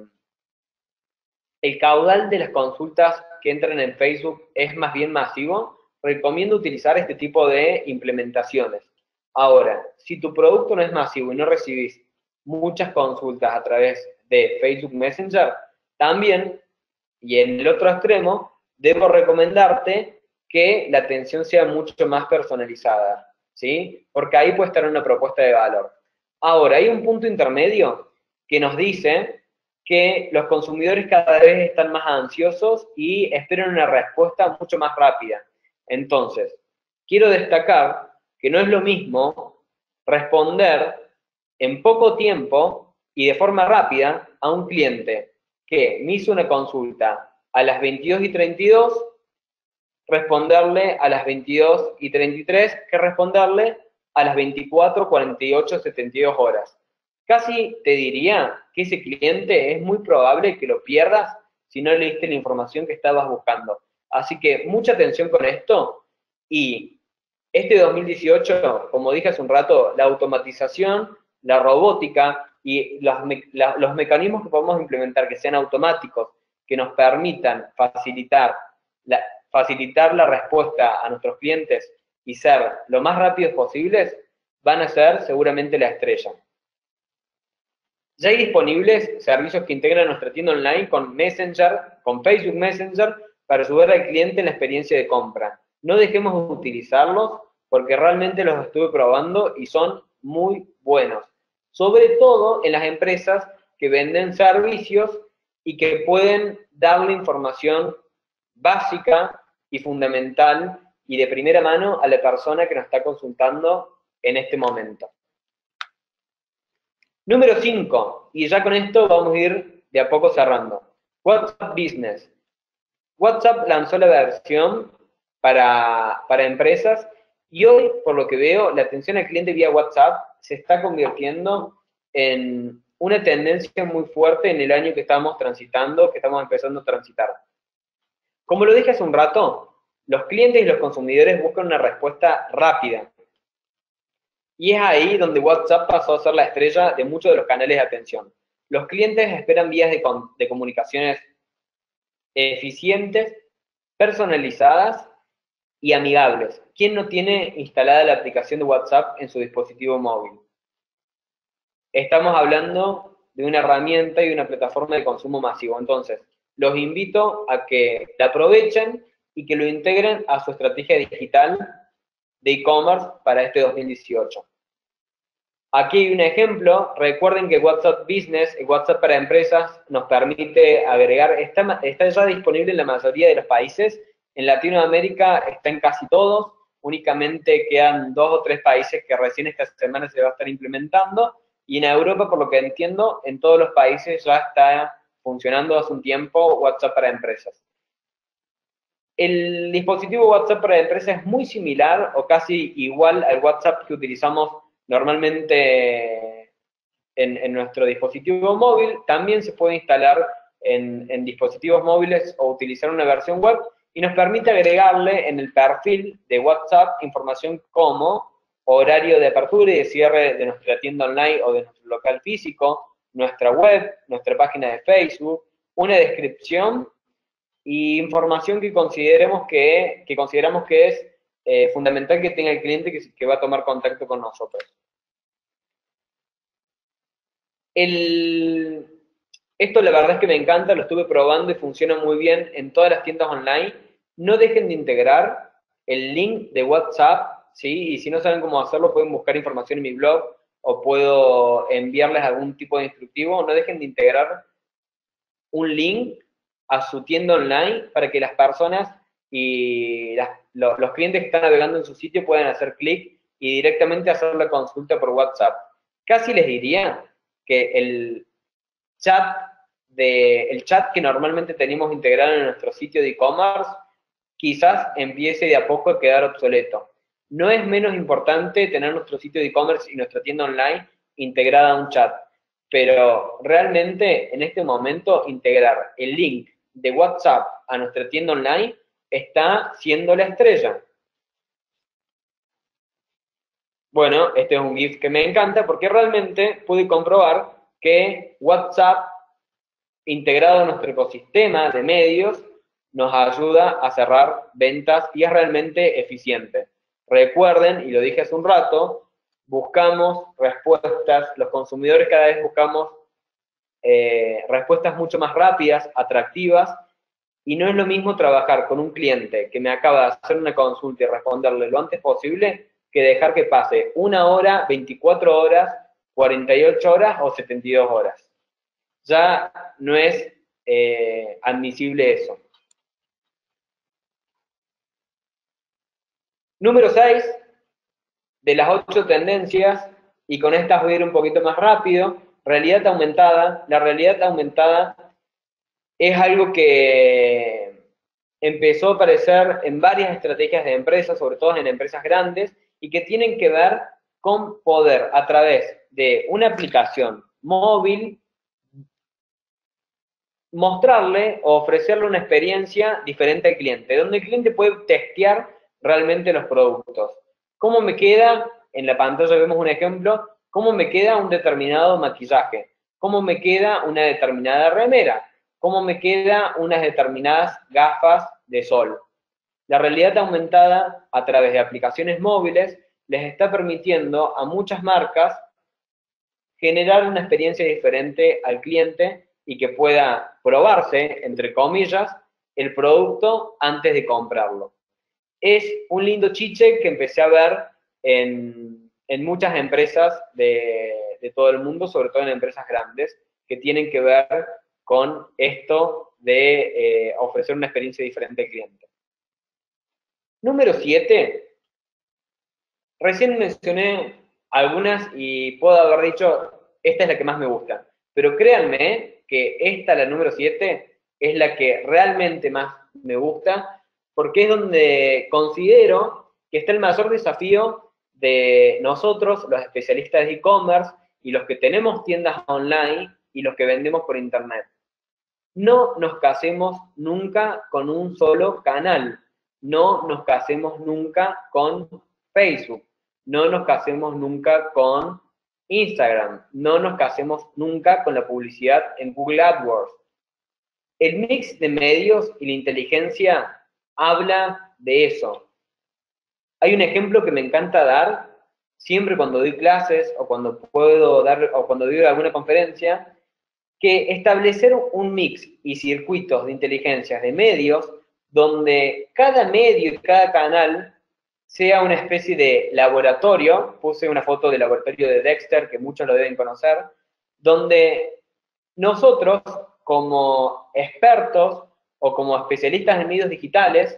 el caudal de las consultas que entran en Facebook es más bien masivo, recomiendo utilizar este tipo de implementaciones. Ahora, si tu producto no es masivo y no recibís muchas consultas a través de Facebook Messenger, también, y en el otro extremo, debo recomendarte que la atención sea mucho más personalizada, ¿sí? Porque ahí puede estar una propuesta de valor. Ahora, hay un punto intermedio que nos dice que los consumidores cada vez están más ansiosos y esperan una respuesta mucho más rápida. Entonces, quiero destacar que no es lo mismo responder en poco tiempo y de forma rápida a un cliente que me hizo una consulta a las veintidós y treinta y dos, responderle a las veintidós y treinta y tres, que responderle a las veinticuatro, cuarenta y ocho, setenta y dos horas. Casi te diría que ese cliente es muy probable que lo pierdas si no le diste la información que estabas buscando. Así que mucha atención con esto. Y este dos mil dieciocho, como dije hace un rato, la automatización, la robótica y los, me la, los mecanismos que podemos implementar que sean automáticos, que nos permitan facilitar la, facilitar la respuesta a nuestros clientes y ser lo más rápidos posibles, van a ser seguramente la estrella. Ya hay disponibles servicios que integran nuestra tienda online con Messenger, con Facebook Messenger, para ayudar al cliente en la experiencia de compra. No dejemos de utilizarlos porque realmente los estuve probando y son muy buenos. Sobre todo en las empresas que venden servicios y que pueden darle información básica y fundamental y de primera mano a la persona que nos está consultando en este momento. Número cinco, y ya con esto vamos a ir de a poco cerrando. WhatsApp Business. WhatsApp lanzó la versión para, para empresas y hoy, por lo que veo, la atención al cliente vía WhatsApp se está convirtiendo en una tendencia muy fuerte en el año que estamos transitando, que estamos empezando a transitar. Como lo dije hace un rato, los clientes y los consumidores buscan una respuesta rápida. Y es ahí donde WhatsApp pasó a ser la estrella de muchos de los canales de atención. Los clientes esperan vías de, de comunicaciones eficientes, personalizadas y amigables. ¿Quién no tiene instalada la aplicación de WhatsApp en su dispositivo móvil? Estamos hablando de una herramienta y una plataforma de consumo masivo. Entonces, los invito a que la aprovechen y que lo integren a su estrategia digital de e-commerce para este dos mil dieciocho. Aquí hay un ejemplo. Recuerden que WhatsApp Business, WhatsApp para empresas, nos permite agregar, está, está ya disponible en la mayoría de los países. En Latinoamérica está en casi todos. Únicamente quedan dos o tres países que recién esta semana se va a estar implementando. Y en Europa, por lo que entiendo, en todos los países ya está funcionando hace un tiempo WhatsApp para empresas. El dispositivo WhatsApp para empresas es muy similar o casi igual al WhatsApp que utilizamos normalmente en, en nuestro dispositivo móvil. También se puede instalar en, en dispositivos móviles o utilizar una versión web y nos permite agregarle en el perfil de WhatsApp información como horario de apertura y de cierre de nuestra tienda online o de nuestro local físico, nuestra web, nuestra página de Facebook, una descripción y información que consideremos que, que consideramos que es eh, fundamental que tenga el cliente que, que va a tomar contacto con nosotros. El, esto la verdad es que me encanta, lo estuve probando y funciona muy bien en todas las tiendas online. No dejen de integrar el link de WhatsApp, ¿sí? Y si no saben cómo hacerlo, pueden buscar información en mi blog o puedo enviarles algún tipo de instructivo. No dejen de integrar un link a su tienda online para que las personas y las, lo, los clientes que están navegando en su sitio puedan hacer clic y directamente hacer la consulta por WhatsApp. Casi les diría que el chat, de, el chat que normalmente tenemos integrado en nuestro sitio de e-commerce quizás empiece de a poco a quedar obsoleto. No es menos importante tener nuestro sitio de e-commerce y nuestra tienda online integrada a un chat, pero realmente en este momento integrar el link de WhatsApp a nuestra tienda online está siendo la estrella. Bueno, este es un GIF que me encanta porque realmente pude comprobar que WhatsApp integrado a nuestro ecosistema de medios nos ayuda a cerrar ventas y es realmente eficiente. Recuerden, y lo dije hace un rato, buscamos respuestas, los consumidores cada vez buscamos eh, respuestas mucho más rápidas, atractivas, y no es lo mismo trabajar con un cliente que me acaba de hacer una consulta y responderle lo antes posible que dejar que pase una hora, veinticuatro horas, cuarenta y ocho horas o setenta y dos horas. Ya no es eh, admisible eso. Número seis, de las ocho tendencias, y con estas voy a ir un poquito más rápido, realidad aumentada. La realidad aumentada es algo que empezó a aparecer en varias estrategias de empresas, sobre todo en empresas grandes, y que tienen que ver con poder, a través de una aplicación móvil, mostrarle o ofrecerle una experiencia diferente al cliente, donde el cliente puede testear realmente los productos. ¿Cómo me queda? En la pantalla vemos un ejemplo. ¿Cómo me queda un determinado maquillaje? ¿Cómo me queda una determinada remera? ¿Cómo me queda unas determinadas gafas de sol? La realidad aumentada a través de aplicaciones móviles les está permitiendo a muchas marcas generar una experiencia diferente al cliente y que pueda probarse, entre comillas, el producto antes de comprarlo. Es un lindo chiche que empecé a ver en, en muchas empresas de, de todo el mundo, sobre todo en empresas grandes, que tienen que ver con esto de eh, ofrecer una experiencia diferente al cliente. Número siete. Recién mencioné algunas y puedo haber dicho, esta es la que más me gusta. Pero créanme que esta, la número siete, es la que realmente más me gusta, porque es donde considero que está el mayor desafío de nosotros, los especialistas de e-commerce, y los que tenemos tiendas online, y los que vendemos por internet. No nos casemos nunca con un solo canal. No nos casemos nunca con Facebook. No nos casemos nunca con Instagram. No nos casemos nunca con la publicidad en Google AdWords. El mix de medios y la inteligencia habla de eso. Hay un ejemplo que me encanta dar siempre cuando doy clases o cuando puedo dar o cuando doy alguna conferencia, que establecer un mix y circuitos de inteligencia de medios donde cada medio y cada canal sea una especie de laboratorio. Puse una foto del laboratorio de Dexter, que muchos lo deben conocer, donde nosotros, como expertos o como especialistas en medios digitales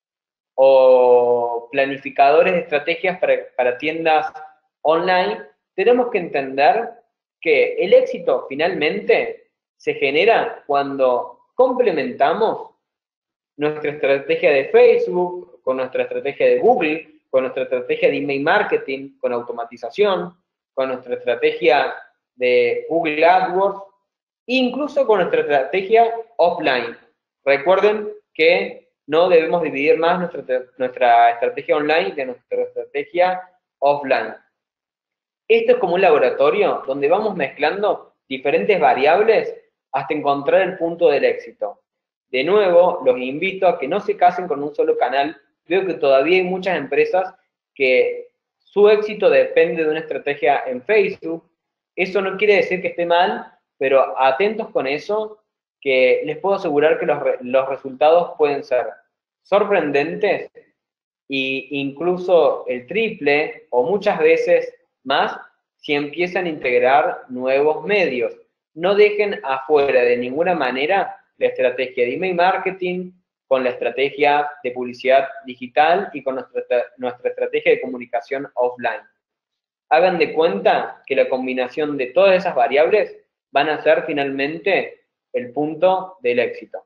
o planificadores de estrategias para, para tiendas online, tenemos que entender que el éxito finalmente se genera cuando complementamos nuestra estrategia de Facebook con nuestra estrategia de Google, con nuestra estrategia de email marketing, con automatización, con nuestra estrategia de Google AdWords, incluso con nuestra estrategia offline. Recuerden que no debemos dividir más nuestra, nuestra estrategia online de nuestra estrategia offline. Esto es como un laboratorio donde vamos mezclando diferentes variables hasta encontrar el punto del éxito. De nuevo, los invito a que no se casen con un solo canal. Veo que todavía hay muchas empresas que su éxito depende de una estrategia en Facebook. Eso no quiere decir que esté mal, pero atentos con eso, que les puedo asegurar que los, los resultados pueden ser sorprendentes e incluso el triple o muchas veces más si empiezan a integrar nuevos medios. No dejen afuera de ninguna manera la estrategia de email marketing con la estrategia de publicidad digital y con nuestra, nuestra estrategia de comunicación offline. Hagan de cuenta que la combinación de todas esas variables van a ser finalmente el punto del éxito.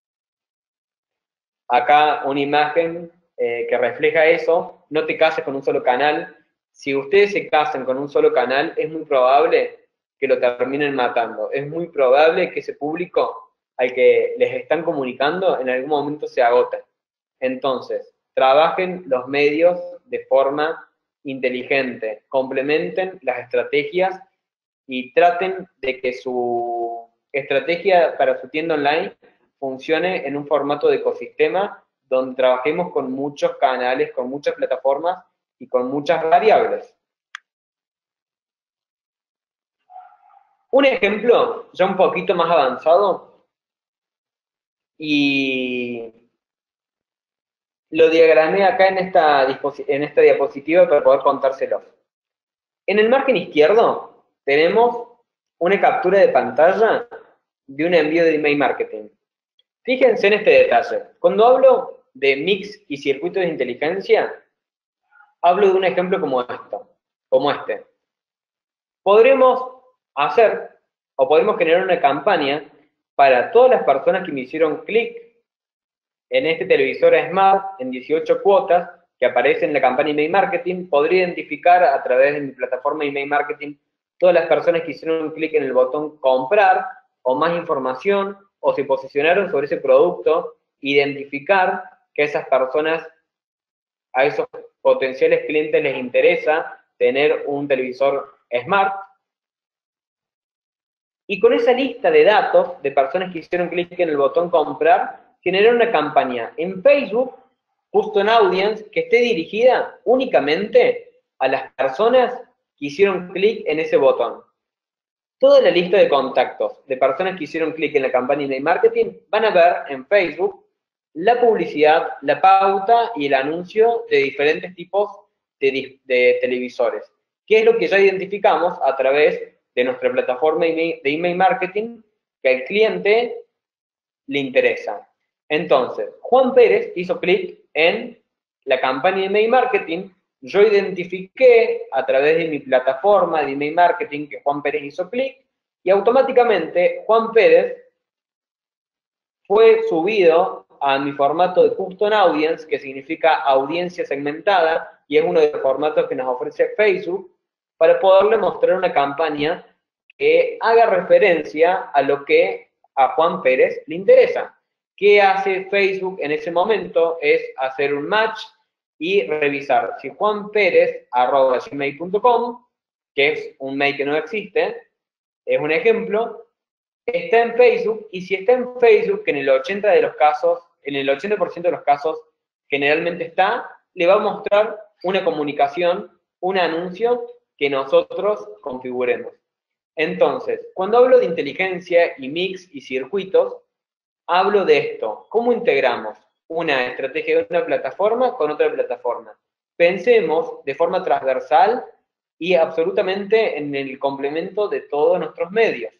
Acá una imagen eh, que refleja eso. No te cases con un solo canal. Si ustedes se casan con un solo canal, es muy probable que lo terminen matando. Es muy probable que ese público al que les están comunicando en algún momento se agote. Entonces, trabajen los medios de forma inteligente, complementen las estrategias y traten de que su estrategia para su tienda online funcione en un formato de ecosistema donde trabajemos con muchos canales, con muchas plataformas y con muchas variables. Un ejemplo ya un poquito más avanzado y lo diagramé acá en esta, en esta diapositiva para poder contárselos. En el margen izquierdo tenemos una captura de pantalla de un envío de email marketing. Fíjense en este detalle. Cuando hablo de mix y circuitos de inteligencia, hablo de un ejemplo como esto, como este. Podremos hacer o podemos generar una campaña para todas las personas que me hicieron clic en este televisor Smart en dieciocho cuotas que aparece en la campaña email marketing. Podría identificar a través de mi plataforma email marketing todas las personas que hicieron clic en el botón comprar o más información o se posicionaron sobre ese producto, identificar que a esas personas, a esos potenciales clientes les interesa tener un televisor Smart. Y con esa lista de datos de personas que hicieron clic en el botón comprar, generar una campaña en Facebook, justo en Audience, que esté dirigida únicamente a las personas que hicieron clic en ese botón. Toda la lista de contactos de personas que hicieron clic en la campaña de marketing van a ver en Facebook la publicidad, la pauta y el anuncio de diferentes tipos de, de televisores, que es lo que ya identificamos a través de nuestra plataforma de email marketing, que al cliente le interesa. Entonces, Juan Pérez hizo clic en la campaña de email marketing, yo identifiqué a través de mi plataforma de email marketing que Juan Pérez hizo clic, y automáticamente Juan Pérez fue subido a mi formato de Custom Audience, que significa audiencia segmentada, y es uno de los formatos que nos ofrece Facebook, para poderle mostrar una campaña que haga referencia a lo que a Juan Pérez le interesa. ¿Qué hace Facebook en ese momento? Es hacer un match y revisar si Juan Pérez arroba gmail punto com, que es un mail que no existe, es un ejemplo, está en Facebook, y si está en Facebook, que en el ochenta de los casos, en el ochenta por ciento de los casos generalmente está, le va a mostrar una comunicación, un anuncio que nosotros configuremos. Entonces, cuando hablo de inteligencia y mix y circuitos, hablo de esto: ¿cómo integramos una estrategia de una plataforma con otra plataforma? Pensemos de forma transversal y absolutamente en el complemento de todos nuestros medios.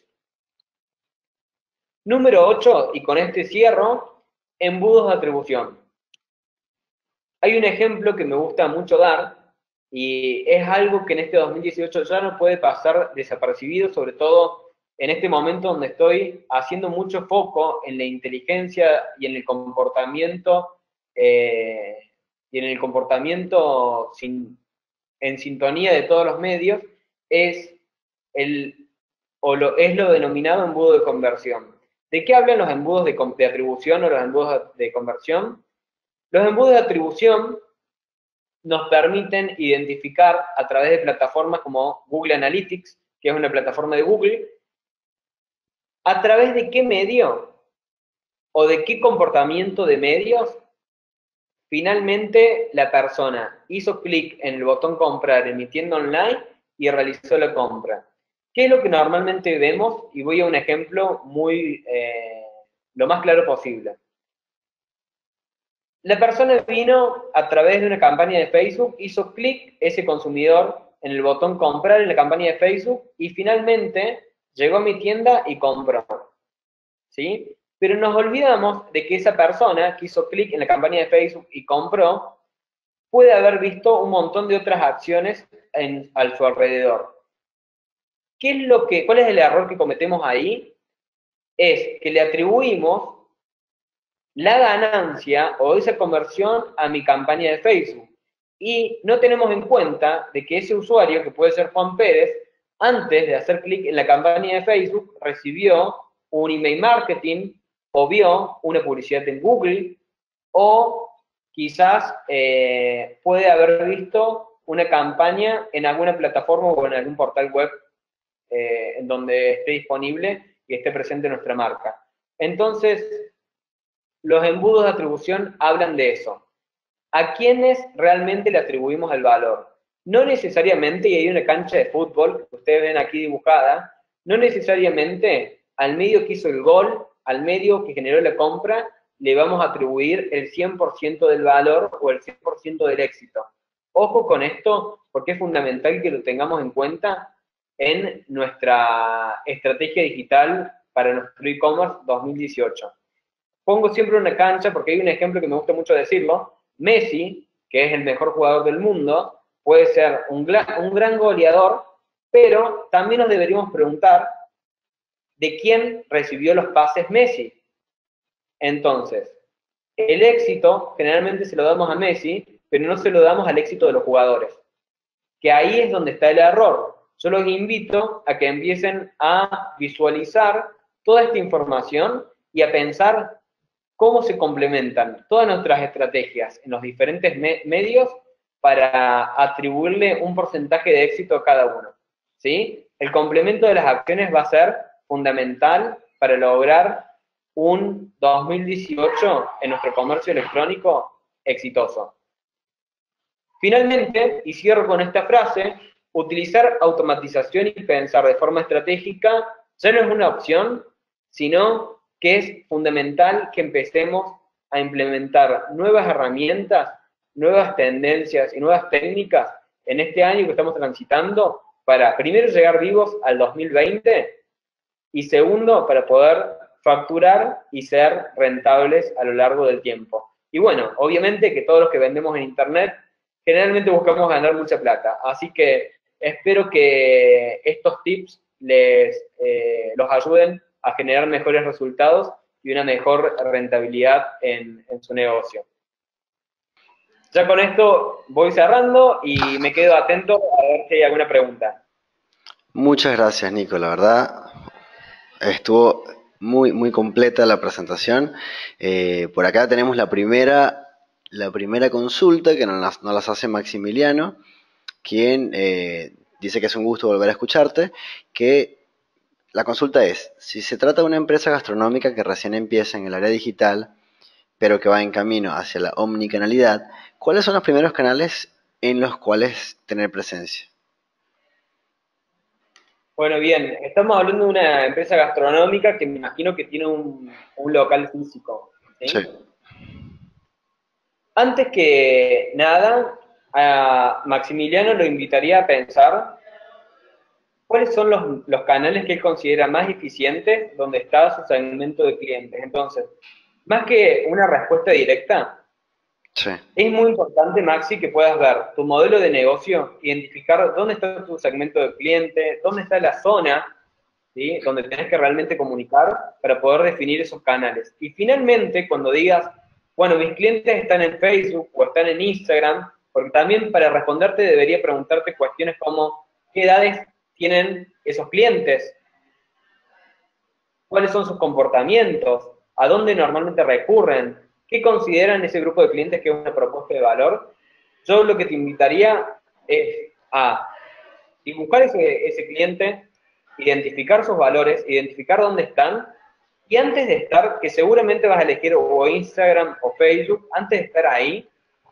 Número ocho, y con este cierro, embudos de atribución. Hay un ejemplo que me gusta mucho dar, y es algo que en este dos mil dieciocho ya no puede pasar desapercibido, sobre todo en este momento donde estoy haciendo mucho foco en la inteligencia y en el comportamiento, eh, y en el comportamiento sin, en sintonía de todos los medios, es, el, o lo, es lo denominado embudo de conversión. ¿De qué hablan los embudos de, de atribución o los embudos de conversión? Los embudos de atribución nos permiten identificar a través de plataformas como Google Analytics, que es una plataforma de Google, a través de qué medio o de qué comportamiento de medios finalmente la persona hizo clic en el botón comprar en mi tienda online y realizó la compra. ¿Qué es lo que normalmente vemos? Y voy a un ejemplo muy, eh, lo más claro posible. La persona vino a través de una campaña de Facebook, hizo clic ese consumidor en el botón comprar en la campaña de Facebook y finalmente llegó a mi tienda y compró. ¿Sí? Pero nos olvidamos de que esa persona que hizo clic en la campaña de Facebook y compró puede haber visto un montón de otras acciones en, a su alrededor. ¿Qué es lo que, cuál es el error que cometemos ahí? Es que le atribuimos la ganancia o esa conversión a mi campaña de Facebook. Y no tenemos en cuenta de que ese usuario, que puede ser Juan Pérez, antes de hacer clic en la campaña de Facebook, recibió un email marketing, o vio una publicidad en Google, o quizás eh, puede haber visto una campaña en alguna plataforma o en algún portal web eh, en donde esté disponible y esté presente nuestra marca. Entonces, los embudos de atribución hablan de eso. ¿A quiénes realmente le atribuimos el valor? No necesariamente, y hay una cancha de fútbol que ustedes ven aquí dibujada, no necesariamente al medio que hizo el gol, al medio que generó la compra, le vamos a atribuir el cien por ciento del valor o el cien por ciento del éxito. Ojo con esto, porque es fundamental que lo tengamos en cuenta en nuestra estrategia digital para nuestro e-commerce dos mil dieciocho. Pongo siempre una cancha porque hay un ejemplo que me gusta mucho decirlo. Messi, que es el mejor jugador del mundo, puede ser un gran, un gran goleador, pero también nos deberíamos preguntar de quién recibió los pases Messi. Entonces, el éxito generalmente se lo damos a Messi, pero no se lo damos al éxito de los jugadores. Que ahí es donde está el error. Yo los invito a que empiecen a visualizar toda esta información y a pensar cómo se complementan todas nuestras estrategias en los diferentes me medios para atribuirle un porcentaje de éxito a cada uno. ¿Sí? El complemento de las acciones va a ser fundamental para lograr un dos mil dieciocho en nuestro comercio electrónico exitoso. Finalmente, y cierro con esta frase, utilizar automatización y pensar de forma estratégica ya no es una opción, sino que es fundamental que empecemos a implementar nuevas herramientas, nuevas tendencias y nuevas técnicas en este año que estamos transitando para primero llegar vivos al dos mil veinte y segundo, para poder facturar y ser rentables a lo largo del tiempo. Y bueno, obviamente que todos los que vendemos en Internet, generalmente buscamos ganar mucha plata, así que espero que estos tips les eh, los ayuden a generar mejores resultados y una mejor rentabilidad en, en su negocio. Ya con esto voy cerrando y me quedo atento a ver si hay alguna pregunta. Muchas gracias, Nico. La verdad, estuvo muy, muy completa la presentación. Eh, por acá tenemos la primera, la primera consulta que nos las, nos las hace Maximiliano, quien eh, dice que es un gusto volver a escucharte, que la consulta es, si se trata de una empresa gastronómica que recién empieza en el área digital, pero que va en camino hacia la omnicanalidad, ¿cuáles son los primeros canales en los cuales tener presencia? Bueno, bien, estamos hablando de una empresa gastronómica que me imagino que tiene un, un local físico, ¿sí? Sí. Antes que nada, a Maximiliano lo invitaría a pensar cuáles son los, los canales que él considera más eficientes donde está su segmento de clientes. Entonces, más que una respuesta directa, Sí. es muy importante, Maxi, que puedas ver tu modelo de negocio, identificar dónde está tu segmento de cliente, dónde está la zona, ¿sí?, donde tenés que realmente comunicar para poder definir esos canales. Y finalmente, cuando digas, bueno, mis clientes están en Facebook o están en Instagram, porque también para responderte debería preguntarte cuestiones como, ¿qué edades tienen esos clientes? ¿Cuáles son sus comportamientos? ¿A dónde normalmente recurren? ¿Qué consideran ese grupo de clientes que es una propuesta de valor? Yo lo que te invitaría es a buscar ese, ese cliente, identificar sus valores, identificar dónde están, y antes de estar, que seguramente vas a elegir o Instagram o Facebook, antes de estar ahí,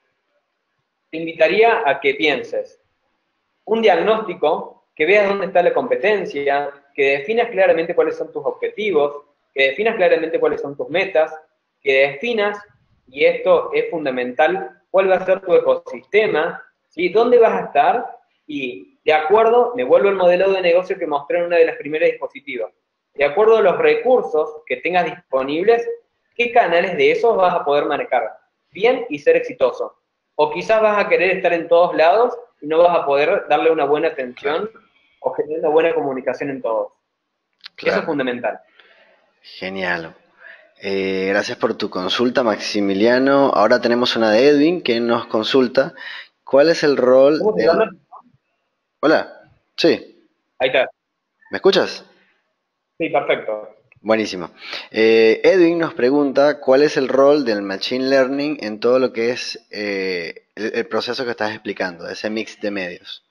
te invitaría a que pienses un diagnóstico, que veas dónde está la competencia, que definas claramente cuáles son tus objetivos, que definas claramente cuáles son tus metas, que definas, y esto es fundamental, cuál va a ser tu ecosistema, ¿sí?, dónde vas a estar, y de acuerdo, me vuelvo al modelo de negocio que mostré en una de las primeras diapositivas, de acuerdo a los recursos que tengas disponibles, qué canales de esos vas a poder manejar bien y ser exitoso. O quizás vas a querer estar en todos lados y no vas a poder darle una buena atención o generar una buena comunicación en todos. Eso es Claro. fundamental. Genial. Eh, gracias por tu consulta, Maximiliano. Ahora tenemos una de Edwin que nos consulta. ¿Cuál es el rol ¿Cómo se del... llama? Hola, sí, Ahí está. ¿me escuchas? Sí, perfecto. Buenísimo. Eh, Edwin nos pregunta cuál es el rol del Machine Learning en todo lo que es eh, el, el proceso que estás explicando, ese mix de medios.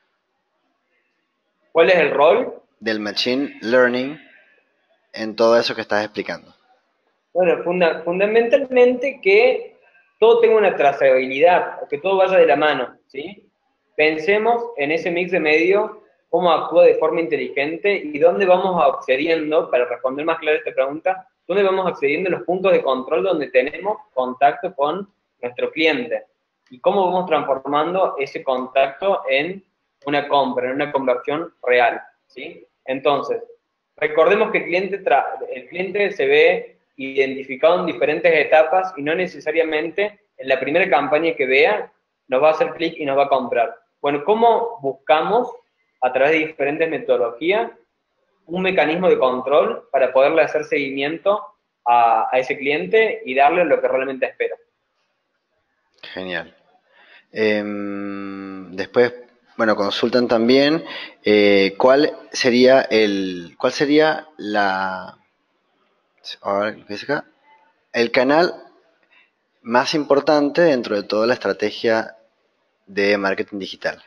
¿Cuál es el rol? Del Machine Learning en todo eso que estás explicando. Bueno, funda fundamentalmente que todo tenga una trazabilidad, o que todo vaya de la mano, ¿sí? Pensemos en ese mix de medio, cómo actúa de forma inteligente y dónde vamos accediendo, para responder más claro a esta pregunta, dónde vamos accediendo en los puntos de control donde tenemos contacto con nuestro cliente y cómo vamos transformando ese contacto en una compra, en una conversión real, ¿sí? Entonces, recordemos que el cliente, el cliente se ve identificado en diferentes etapas y no necesariamente en la primera campaña que vea nos va a hacer clic y nos va a comprar. Bueno, ¿cómo buscamos a través de diferentes metodologías un mecanismo de control para poderle hacer seguimiento a, a ese cliente y darle lo que realmente espera? Genial. Eh, después, bueno, consultan también eh, cuál sería el, cuál sería la, a ver, ¿qué dice acá? El canal más importante dentro de toda la estrategia de marketing digital.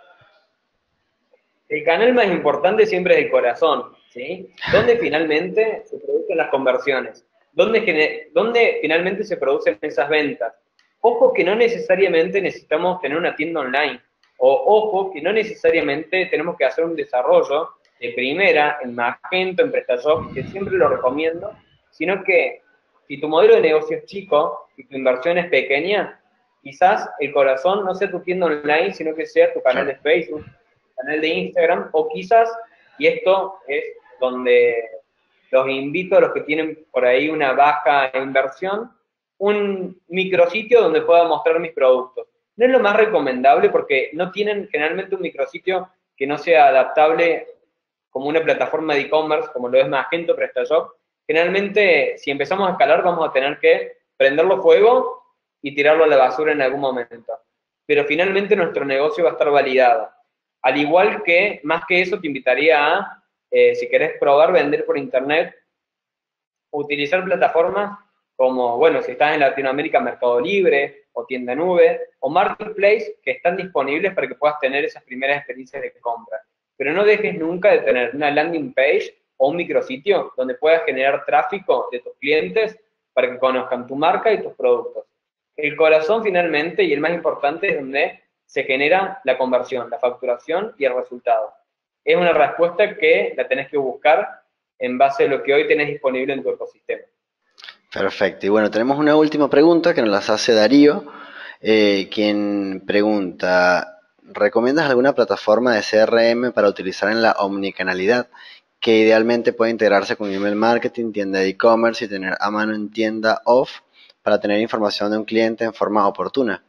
El canal más importante siempre es el corazón, ¿sí? Donde finalmente se producen las conversiones, donde, donde finalmente se producen esas ventas. Ojo que no necesariamente necesitamos tener una tienda online, o ojo que no necesariamente tenemos que hacer un desarrollo de primera en Magento, en PrestaShop, que siempre lo recomiendo, sino que si tu modelo de negocio es chico y tu inversión es pequeña, quizás el corazón no sea tu tienda online, sino que sea tu canal de Facebook, canal de Instagram, o quizás, y esto es donde los invito a los que tienen por ahí una baja inversión, un micrositio donde pueda mostrar mis productos. No es lo más recomendable porque no tienen generalmente un micrositio que no sea adaptable como una plataforma de e-commerce, como lo es Magento, PrestaShop. Generalmente, si empezamos a escalar, vamos a tener que prenderlo fuego y tirarlo a la basura en algún momento. Pero finalmente nuestro negocio va a estar validado. Al igual que, más que eso, te invitaría a, eh, si querés probar vender por internet, utilizar plataformas como, bueno, si estás en Latinoamérica, Mercado Libre, o Tienda Nube, o Marketplace, que están disponibles para que puedas tener esas primeras experiencias de compra. Pero no dejes nunca de tener una landing page o un micrositio donde puedas generar tráfico de tus clientes para que conozcan tu marca y tus productos. El corazón finalmente, y el más importante, es donde se genera la conversión, la facturación y el resultado. Es una respuesta que la tenés que buscar en base a lo que hoy tenés disponible en tu ecosistema. Perfecto. Y bueno, tenemos una última pregunta que nos las hace Darío, eh, quien pregunta, ¿recomiendas alguna plataforma de C R M para utilizar en la omnicanalidad que idealmente pueda integrarse con email marketing, tienda de e-commerce y tener a mano en tienda off para tener información de un cliente en forma oportuna?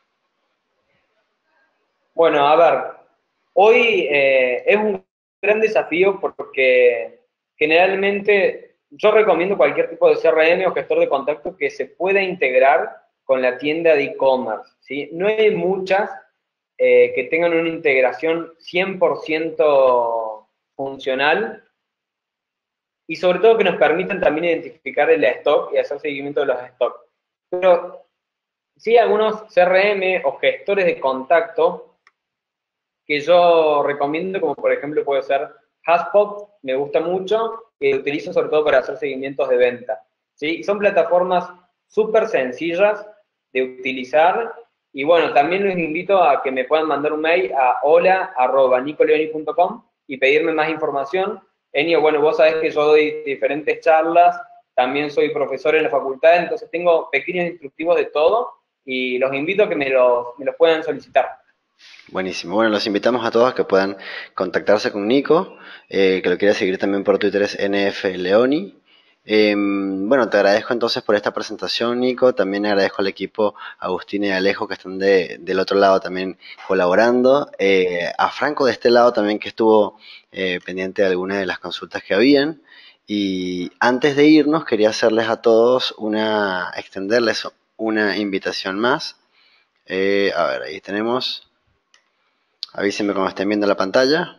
Bueno, a ver, hoy eh, es un gran desafío porque generalmente yo recomiendo cualquier tipo de C R M o gestor de contacto que se pueda integrar con la tienda de e-commerce, ¿sí? No hay muchas eh, que tengan una integración cien por ciento funcional y sobre todo que nos permitan también identificar el stock y hacer seguimiento de los stocks. Pero sí, algunos C R M o gestores de contacto que yo recomiendo, como por ejemplo puede ser HubSpot, me gusta mucho, que utilizo sobre todo para hacer seguimientos de venta, ¿sí? Son plataformas súper sencillas de utilizar, y bueno, también les invito a que me puedan mandar un mail a hola arroba nicoleoni punto com y pedirme más información. Enio, bueno, vos sabés que yo doy diferentes charlas, también soy profesor en la facultad, entonces tengo pequeños instructivos de todo, y los invito a que me los, me los puedan solicitar. Buenísimo. Bueno, los invitamos a todos a que puedan contactarse con Nico, eh, que lo quiera seguir también por Twitter, es N F Leoni. Eh, bueno, te agradezco entonces por esta presentación, Nico. También agradezco al equipo Agustín y Alejo que están de, del otro lado también colaborando. Eh, a Franco de este lado también que estuvo eh, pendiente de algunas de las consultas que habían. Y antes de irnos quería hacerles a todos una, extenderles una invitación más. Eh, a ver, ahí tenemos. Avísenme cuando estén viendo la pantalla.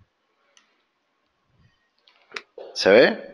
¿Se ve?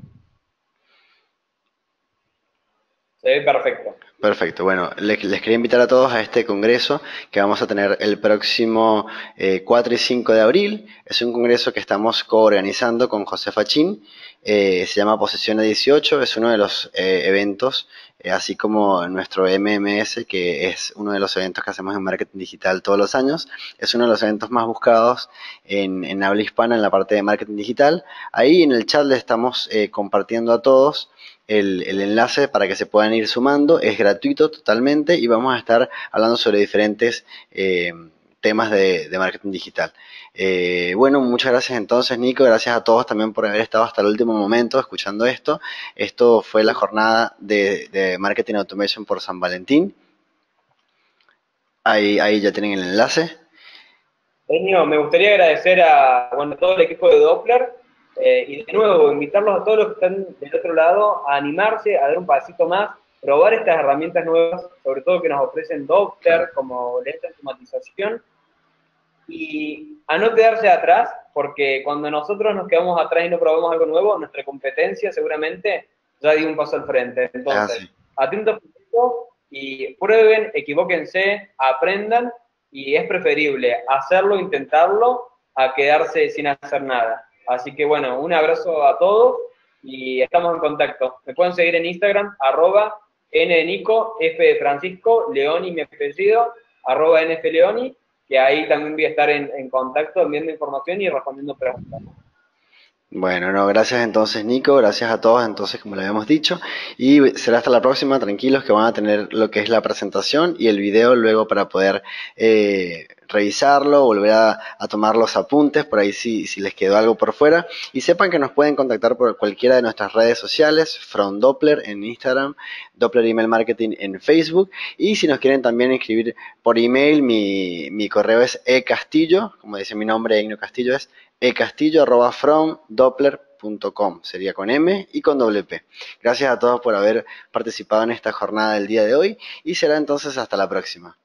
Se ve perfecto. Perfecto, bueno, les, les quería invitar a todos a este congreso que vamos a tener el próximo eh, cuatro y cinco de abril. Es un congreso que estamos coorganizando con José Fachín, eh, se llama Posesiones dieciocho, es uno de los eh, eventos, eh, así como nuestro M M S, que es uno de los eventos que hacemos en marketing digital todos los años, es uno de los eventos más buscados en, en habla hispana en la parte de marketing digital. Ahí en el chat les estamos eh, compartiendo a todos El, el enlace para que se puedan ir sumando, es gratuito totalmente y vamos a estar hablando sobre diferentes eh, temas de, de marketing digital. Eh, bueno, muchas gracias entonces, Nico, gracias a todos también por haber estado hasta el último momento escuchando esto. Esto fue la jornada de, de Marketing Automation por San Valentín. Ahí, ahí ya tienen el enlace. Enio, me gustaría agradecer a bueno, todo el equipo de Doppler. Eh, y de nuevo, invitarlos a todos los que están del otro lado a animarse, a dar un pasito más, probar estas herramientas nuevas, sobre todo que nos ofrecen Doppler, como lenta automatización, y a no quedarse atrás, porque cuando nosotros nos quedamos atrás y no probamos algo nuevo, nuestra competencia seguramente ya dio un paso al frente. Entonces, ah, sí. Atentos y prueben, equivóquense, aprendan, y es preferible hacerlo, intentarlo, a quedarse sin hacer nada. Así que bueno, un abrazo a todos y estamos en contacto. Me pueden seguir en Instagram, arroba N de Nico, F de Francisco, Leoni mi apellido, arroba N F Leoni, que ahí también voy a estar en, en contacto, enviando información y respondiendo preguntas. Bueno, no, gracias entonces Nico, gracias a todos entonces como le habíamos dicho, y será hasta la próxima, tranquilos que van a tener lo que es la presentación y el video luego para poder eh, revisarlo, volver a, a tomar los apuntes, por ahí si, si les quedó algo por fuera. Y sepan que nos pueden contactar por cualquiera de nuestras redes sociales, From Doppler en Instagram, Doppler Email Marketing en Facebook. Y si nos quieren también escribir por email, mi, mi correo es ecastillo, como dice mi nombre, Ignio Castillo, es ecastillo arroba from doppler punto com, sería con M y con doble P. Gracias a todos por haber participado en esta jornada del día de hoy y será entonces hasta la próxima.